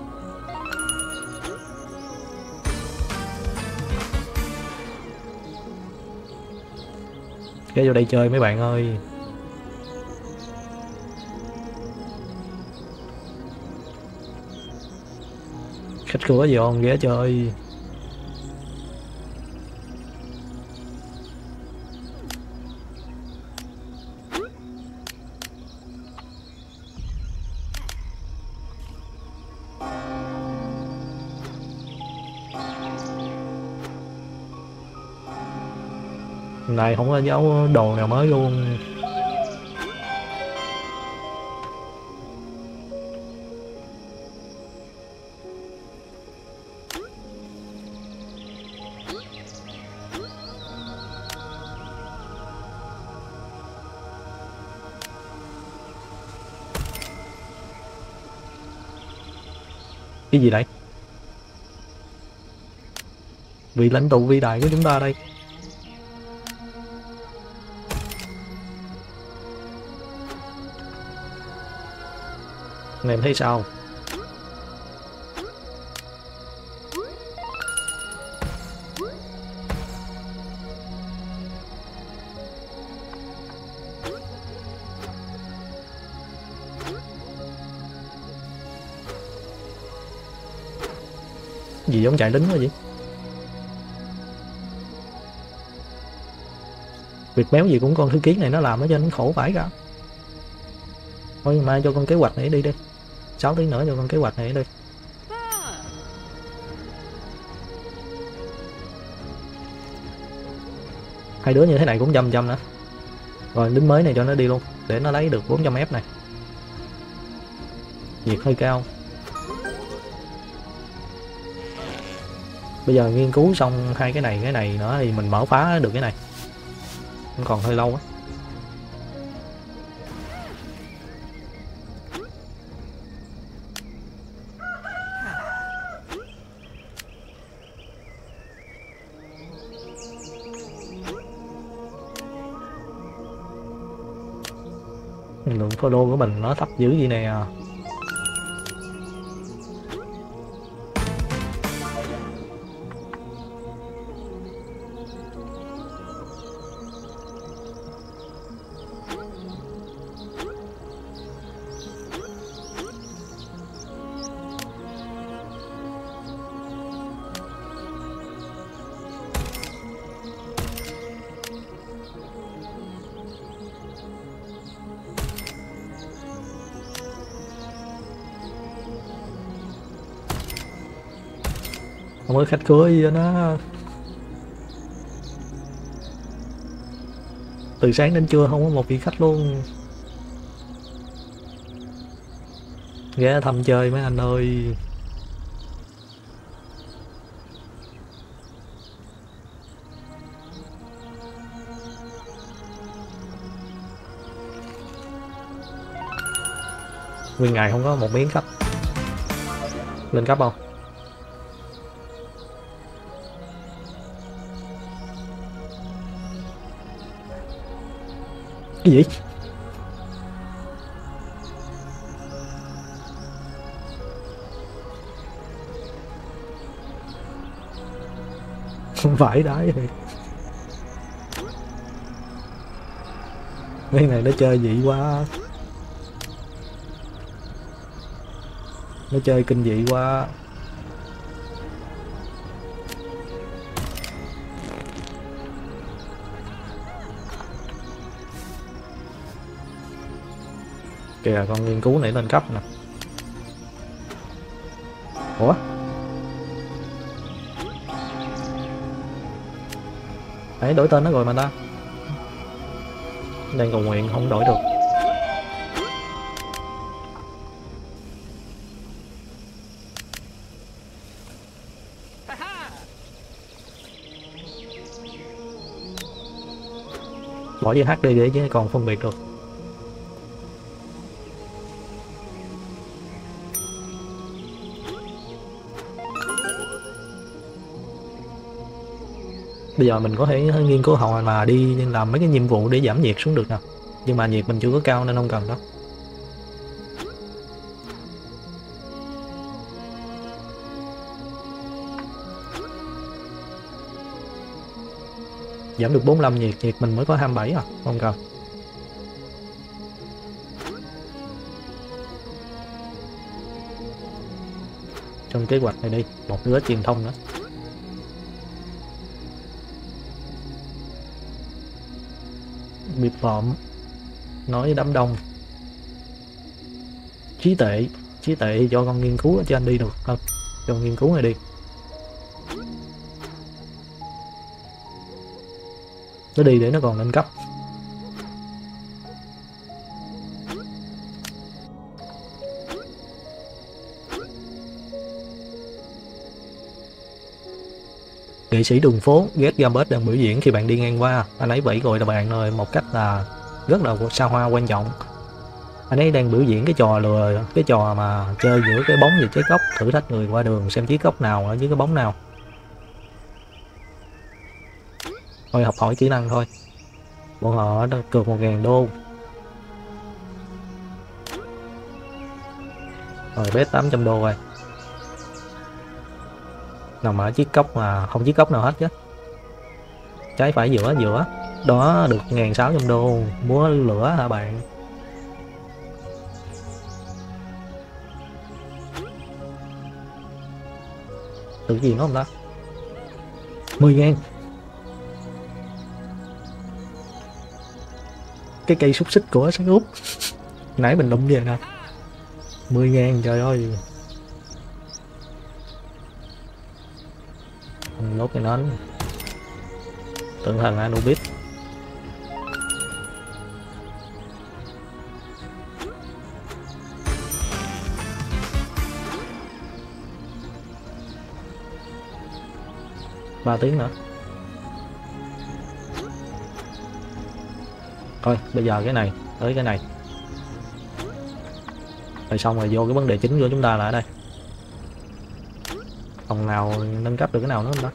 Speaker 1: Ghé vô đây chơi mấy bạn ơi. Khách cửa gì không? Ghé chơi. Này không có dấu đồ nào mới luôn. Cái gì đây? Vị lãnh tụ vĩ đại của chúng ta đây. Em thấy sao? Gì giống chạy lính quá vậy? Việc méo gì cũng con thư ký này nó làm ở trên khổ vãi cả. Thôi mai cho con kế hoạch này đi đi. Sáu tiếng nữa cho con kế hoạch này đi. Hai đứa như thế này cũng chăm chăm nữa. Rồi lính mới này cho nó đi luôn, để nó lấy được bốn trăm ép này. Việc hơi cao. Bây giờ nghiên cứu xong hai cái này cái này nữa thì mình mở phá được cái này. Cũng còn hơi lâu á. Lượng follow của mình nó thấp dữ gì nè. Không có khách cưới gì đó. Từ sáng đến trưa không có một vị khách luôn. Ghé thăm chơi mấy anh ơi. Nguyên ngày không có một miếng khách. Lên cấp không? Cái gì? Không phải đái thì mấy này nó chơi dị quá. Nó chơi kinh dị quá. Kìa con nghiên cứu này lên cấp nè. Ủa? Đấy, đổi tên nó rồi mà ta. Đang cầu nguyện không đổi được. Bỏ chữ H đi để chứ còn phân biệt được. Bây giờ mình có thể nghiên cứu hồi mà đi làm mấy cái nhiệm vụ để giảm nhiệt xuống được nè. Nhưng mà nhiệt mình chưa có cao nên không cần đâu. Giảm được bốn mươi lăm nhiệt, nhiệt mình mới có hai mươi bảy à, không cần. Trong kế hoạch này đi, một đứa truyền thông nữa. Bị phộm nói với đám đông. Trí tệ, trí tệ cho con nghiên cứu ở trên đi được không? Cho con nghiên cứu này đi. Nó đi để nó còn lên cấp. Nghệ sĩ đường phố Get Gambit đang biểu diễn khi bạn đi ngang qua. Anh ấy vẫy gọi là bạn rồi một cách là rất là xa hoa quan trọng. Anh ấy đang biểu diễn cái trò lừa, cái trò mà chơi giữa cái bóng và trái cốc, thử thách người qua đường xem chiếc cốc nào ở dưới cái bóng nào. Thôi học hỏi kỹ năng thôi. Bọn họ đã cược một ngàn đô. Rồi bet tám trăm đô rồi. Nằm ở chiếc cốc mà không chiếc cốc nào hết chứ. Trái phải giữa giữa. Đó được một nghìn sáu trăm đô. Múa lửa hả bạn? Tự gì nó không ta? mười ngàn. Cái cây xúc xích của sáng út. Nãy mình đụng về nè. mười ngàn trời ơi. Lốt cái nến. Tượng thần Anubis. Ba tiếng nữa. Thôi bây giờ cái này tới cái này rồi xong rồi vô cái vấn đề chính của chúng ta là ở đây. Phòng nào nâng cấp được cái nào nữa không đó?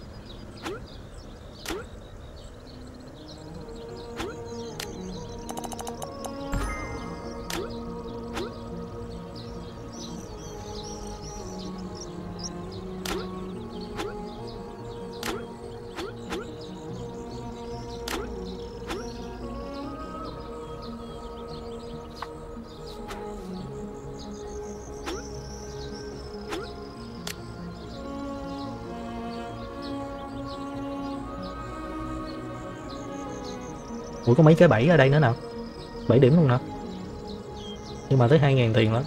Speaker 1: Ủa có mấy cái bảy ở đây nữa nào? bảy điểm luôn nè. Nhưng mà tới hai ngàn tiền lắm.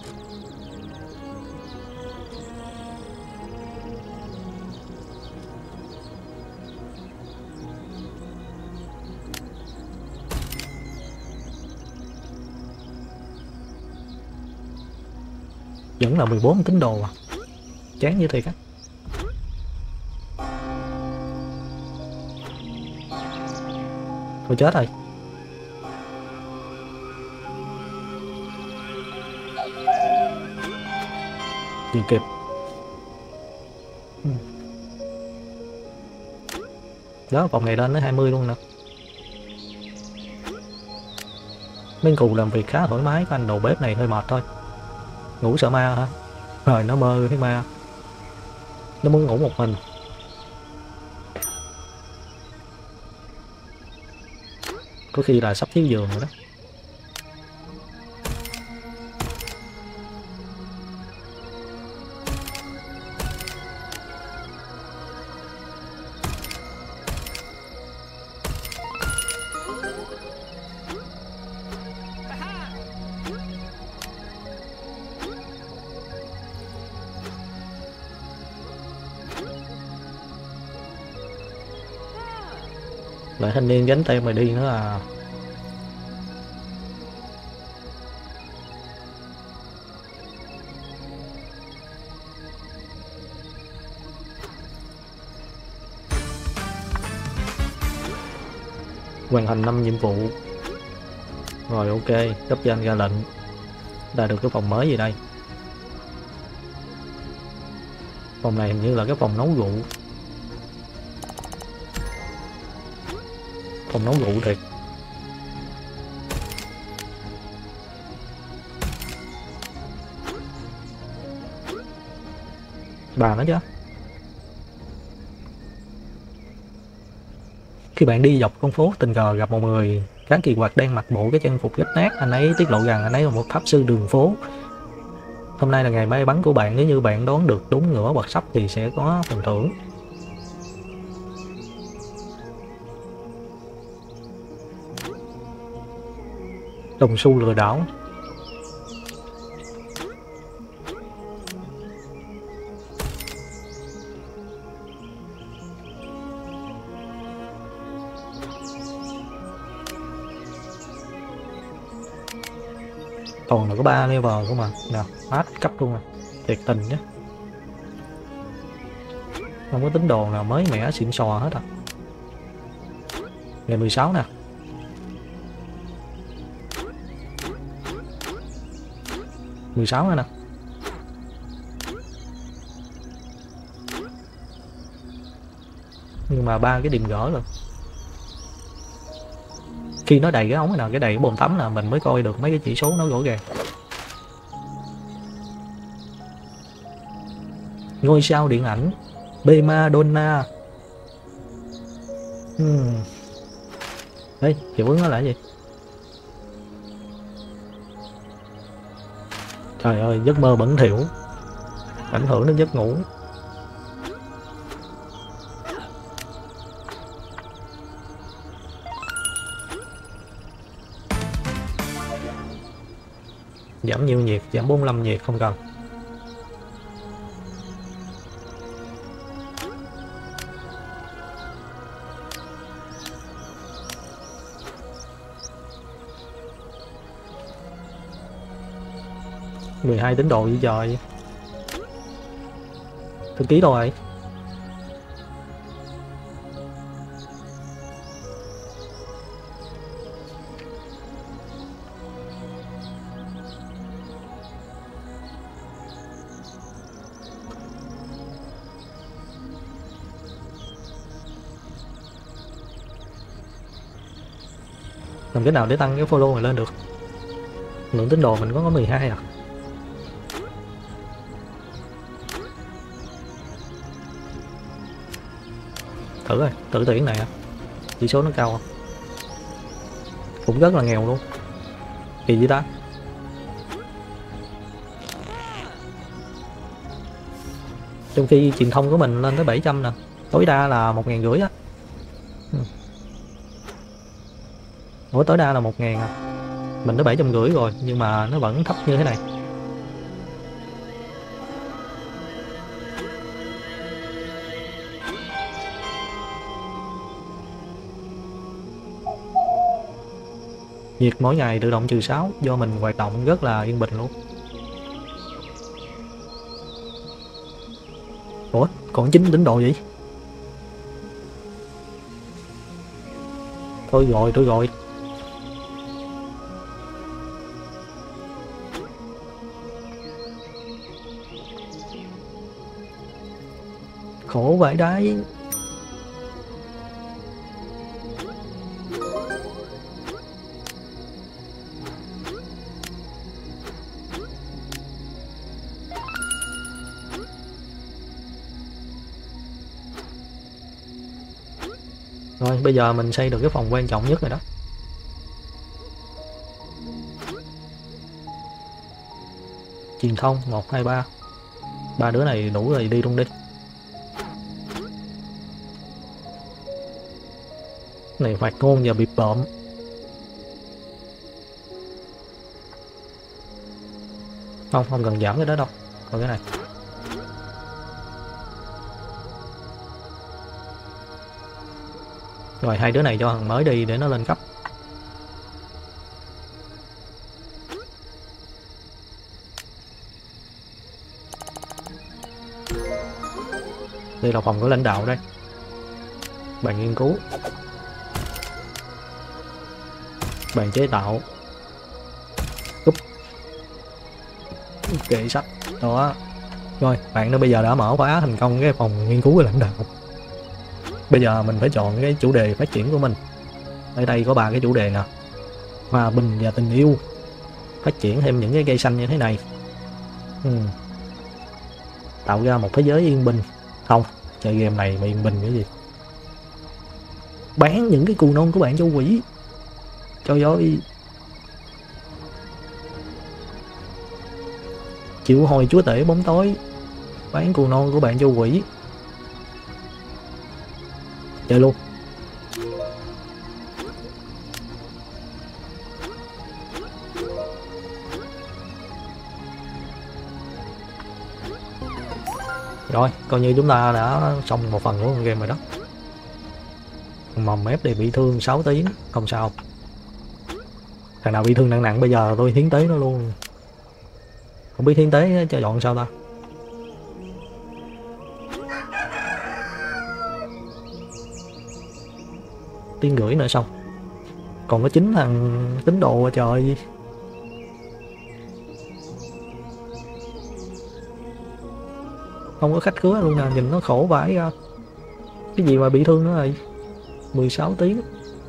Speaker 1: Vẫn là mười bốn tín đồ à. Chán như thiệt á. Thôi chết rồi. Chưa kịp. Ừ. Đó, vòng này lên tới hai mươi luôn nè. Mấy cù làm việc khá thoải mái, anh đầu bếp này hơi mệt thôi. Ngủ sợ ma hả? Rồi nó mơ thấy ma. Nó muốn ngủ một mình. Có khi là sắp thiếu giường rồi đó. Lại thanh niên gánh tem mày đi nữa à. Hoàn thành năm nhiệm vụ. Rồi ok, cấp cho anh ra lệnh. Đã được cái phòng mới gì đây? Phòng này hình như là cái phòng nấu rượu. Phòng nấu rượu thiệt. Bà nó chứ. Khi bạn đi dọc con phố tình cờ gặp một người khá kỳ quặc đang mặc bộ cái trang phục rách nát, anh ấy tiết lộ rằng anh ấy là một pháp sư đường phố. Hôm nay là ngày may mắn của bạn, nếu như bạn đoán được đúng ngửa hoặc sắp thì sẽ có phần thưởng. Đồng xu lừa đảo. Toàn là có ba level không mà. Nào, mát cấp luôn à. Thiệt tình nhé. Không có tín đồ nào mới mẻ xịn sò hết à. Ngày mười sáu nè. mười sáu nữa nè. Nhưng mà ba cái điểm gỡ rồi. Khi nó đầy cái ống nào, cái đầy cái bồn tắm là mình mới coi được mấy cái chỉ số nó rõ ràng. Ngôi sao điện ảnh Prima Donna. Hmm. Ê, hiệu ứng nó là gì? Trời ơi, giấc mơ bẩn thỉu, ảnh hưởng đến giấc ngủ. Giảm nhiêu nhiệt, giảm bốn mươi lăm nhiệt không cần. mười hai tín đồ gì trời. Thư ký đâu rồi? Làm cái nào để tăng cái follow này lên được? Lượng tín đồ mình có có mười hai à? Thử rồi, thử tuyển này à? Chỉ số nó cao không? Cũng rất là nghèo luôn. Kỳ gì ta? Trong khi truyền thông của mình lên tới bảy trăm nè, tối đa là một ngàn rưỡi á. Ủa tối đa là một ngàn à? Mình tới bảy trăm rưỡi rồi nhưng mà nó vẫn thấp như thế này. Nhiệt mỗi ngày tự động trừ sáu, do mình hoạt động rất là yên bình luôn. Còn chín tín đồ vậy. Thôi rồi, tôi rồi. Khổ vậy đấy. Rồi bây giờ mình xây được cái phòng quan trọng nhất rồi đó. Truyền thông một hai ba. Ba đứa này đủ rồi, đi luôn đi. Này hoạt ngôn và bịp bợm. Không, không cần giảm cái đó đâu. Còn cái này. Rồi hai đứa này cho thằng mới đi để nó lên cấp. Đây là phòng của lãnh đạo đây. Bàn nghiên cứu. Bàn chế tạo. Cúp. Kệ sách. Đó. Rồi, bạn nó bây giờ đã mở khóa thành công cái phòng nghiên cứu của lãnh đạo. Bây giờ mình phải chọn cái chủ đề phát triển của mình. Ở đây có ba cái chủ đề nè. Hòa bình và tình yêu. Phát triển thêm những cái cây xanh như thế này. Ừ. Tạo ra một thế giới yên bình. Không, chơi game này mà yên bình cái gì. Bán những cái cù non của bạn cho quỷ. Trời ơi. Chịu hồi chúa tể bóng tối. Bán cù non của bạn cho quỷ. Chơi luôn. Rồi, coi như chúng ta đã xong một phần của con game rồi đó. Mầm ép để bị thương sáu tiếng, không sao. Thằng nào bị thương nặng nặng bây giờ tôi hiến tế nó luôn. Không biết hiến tế cho dọn sao ta. Tiếng gửi nữa xong. Còn có chín thằng tín đồ trời. Không có khách khứa luôn nè, nhìn nó khổ vãi ra. Cái gì mà bị thương nữa rồi. mười sáu tiếng.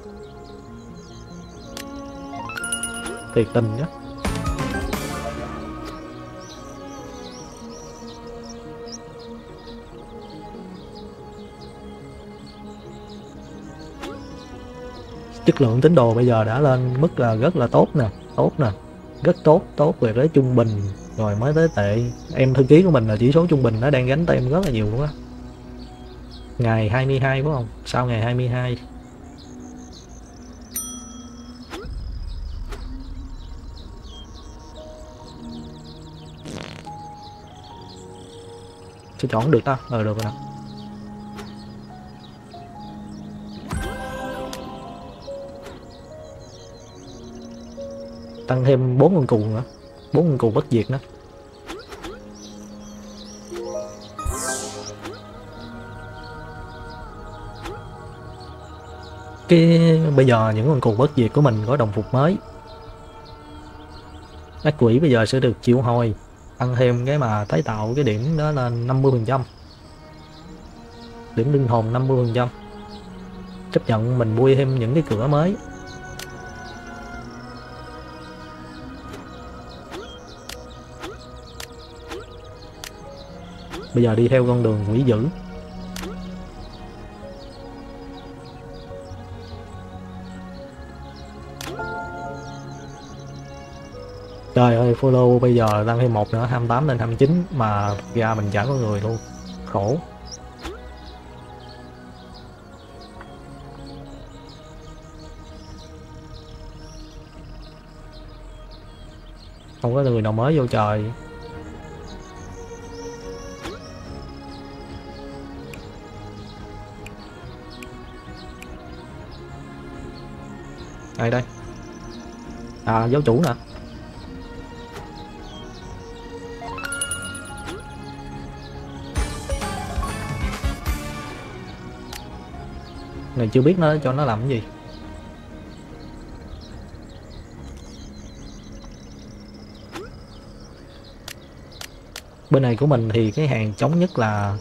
Speaker 1: Thiệt tình nhá. Chất lượng tín đồ bây giờ đã lên mức là rất là tốt nè, tốt nè, rất tốt, tốt về tới trung bình rồi mới tới tệ. Em thư ký của mình là chỉ số trung bình nó đang gánh tem rất là nhiều luôn á. Ngày hai mươi hai phải không? Sau ngày hai mươi hai. Sẽ chọn được ta? Ờ được rồi nè. Tăng thêm bốn con cù nữa, bốn con cù bất diệt nữa. Cái bây giờ những con cù bất diệt của mình có đồng phục mới. Ác quỷ bây giờ sẽ được triệu hồi, tăng thêm cái mà tái tạo cái điểm đó là năm mươi phần trăm. Điểm linh hồn năm mươi phần trăm. Chấp nhận mình mua thêm những cái cửa mới. Bây giờ đi theo con đường quỷ dữ. Trời ơi, follow bây giờ tăng thêm một nữa, hai mươi tám lên hai mươi chín mà ra mình chẳng có người luôn. Khổ. Không có người nào mới vô trời. Ai đây? À, giáo chủ nè. Này chưa biết nó cho nó làm cái gì. Bên này của mình thì cái hàng chống nhất là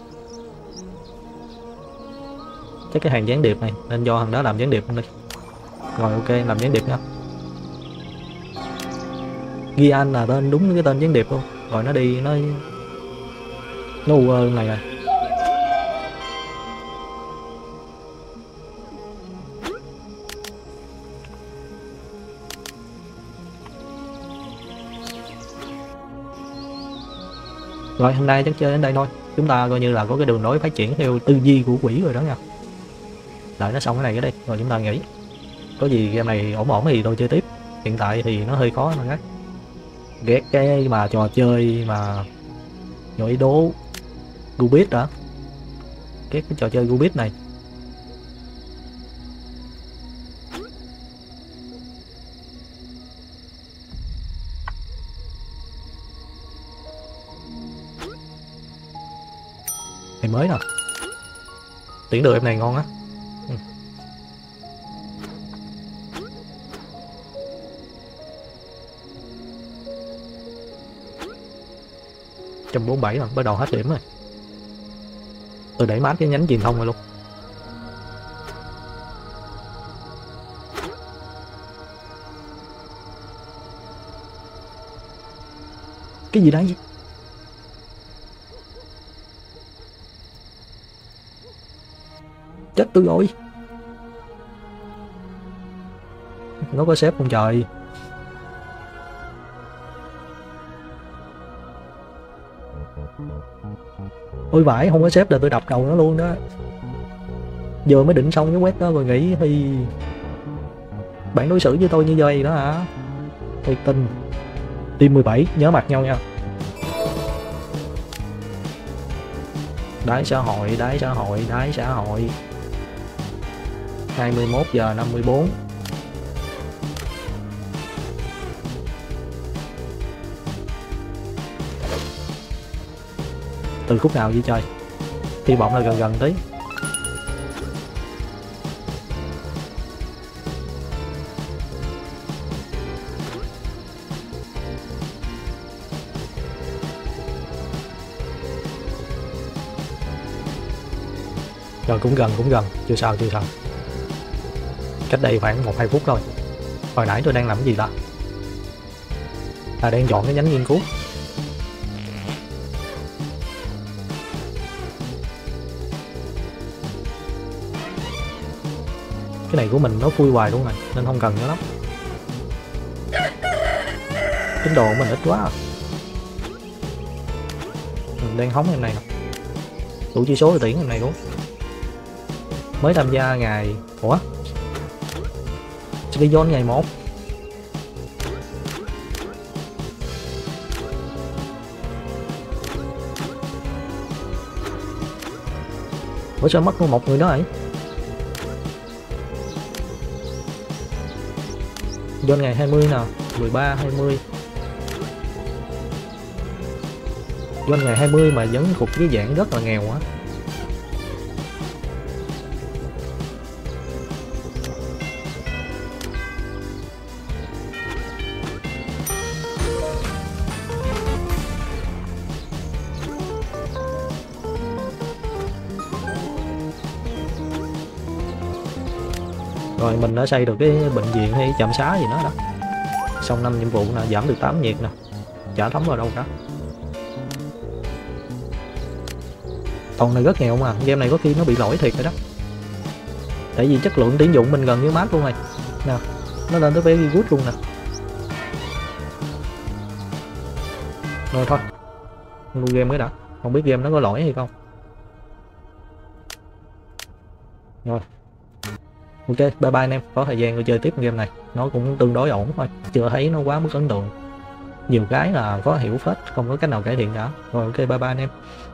Speaker 1: chắc cái hàng gián điệp này, nên do thằng đó làm gián điệp đi. Rồi ok, làm gián điệp nha. Gian là tên đúng cái tên gián điệp luôn. Rồi nó đi nó nó u ơ này rồi. Rồi hôm nay chắc chơi đến đây thôi. Chúng ta coi như là có cái đường lối phát triển theo tư duy của quỷ rồi đó nha. Đợi nó xong cái này cái đi, rồi chúng ta nghỉ. Có gì game này ổn ổn thì tôi chơi tiếp. Hiện tại thì nó hơi khó mà gắt. Ghét cái mà trò chơi mà nhồi đố Rubik đó. Ghét cái trò chơi Rubik này. Này mới nè. Tuyển được em này ngon á. Ừ. một trăm bốn mươi bảy rồi, bắt đầu hết điểm rồi. Tôi đẩy mát cái nhánh truyền thông rồi luôn. Cái gì đấy? Chết tôi rồi. Nó có xếp không trời? Ôi vãi, không có xếp là tôi đập đầu nó luôn đó. Giờ mới định xong cái quét đó rồi nghĩ thì bạn đối xử với tôi như vậy đó hả? Tôi tin. Team mười bảy nhớ mặt nhau nha. Đái xã hội, đái xã hội, đái xã hội. hai mươi mốt giờ năm mươi bốn. Từ khúc nào vậy trời? Hy vọng là gần gần tí. Rồi cũng gần cũng gần, chưa sao chưa sao. Cách đây khoảng một hai phút thôi. Hồi nãy tôi đang làm cái gì ta? À, đang chọn cái nhánh nghiên cứu. Cái này của mình nó phui hoài luôn này, nên không cần nữa lắm. Tín đồ của mình ít quá à. Mình đang hóng em này nè. Đủ chỉ số để tuyển em này luôn. Mới tham gia ngày... Ủa? Zone ngày một. Ủa sao mất một người đó vậy? Zone ngày hai mươi nè, mười ba, hai mươi. Zone ngày hai mươi mà vẫn thuộc cái dạng rất là nghèo á. Rồi mình đã xây được cái bệnh viện hay trạm xá gì đó đó. Xong năm nhiệm vụ nè, giảm được tám nhiệt nè. Chả thấm vào đâu cả. Còn này rất nghèo mà, game này có khi nó bị lỗi thiệt rồi đó. Tại vì chất lượng tuyển dụng mình gần như mát luôn này. Nè, nó lên tới very good luôn nè. Rồi thôi, lưu game mới đã. Không biết game nó có lỗi hay không. Rồi. Ok, bye bye anh em, có thời gian tôi chơi tiếp game này, nó cũng tương đối ổn thôi, chưa thấy nó quá mức ấn tượng. Nhiều cái là có hiểu phết, không có cách nào cải thiện cả. Rồi ok, bye bye anh em.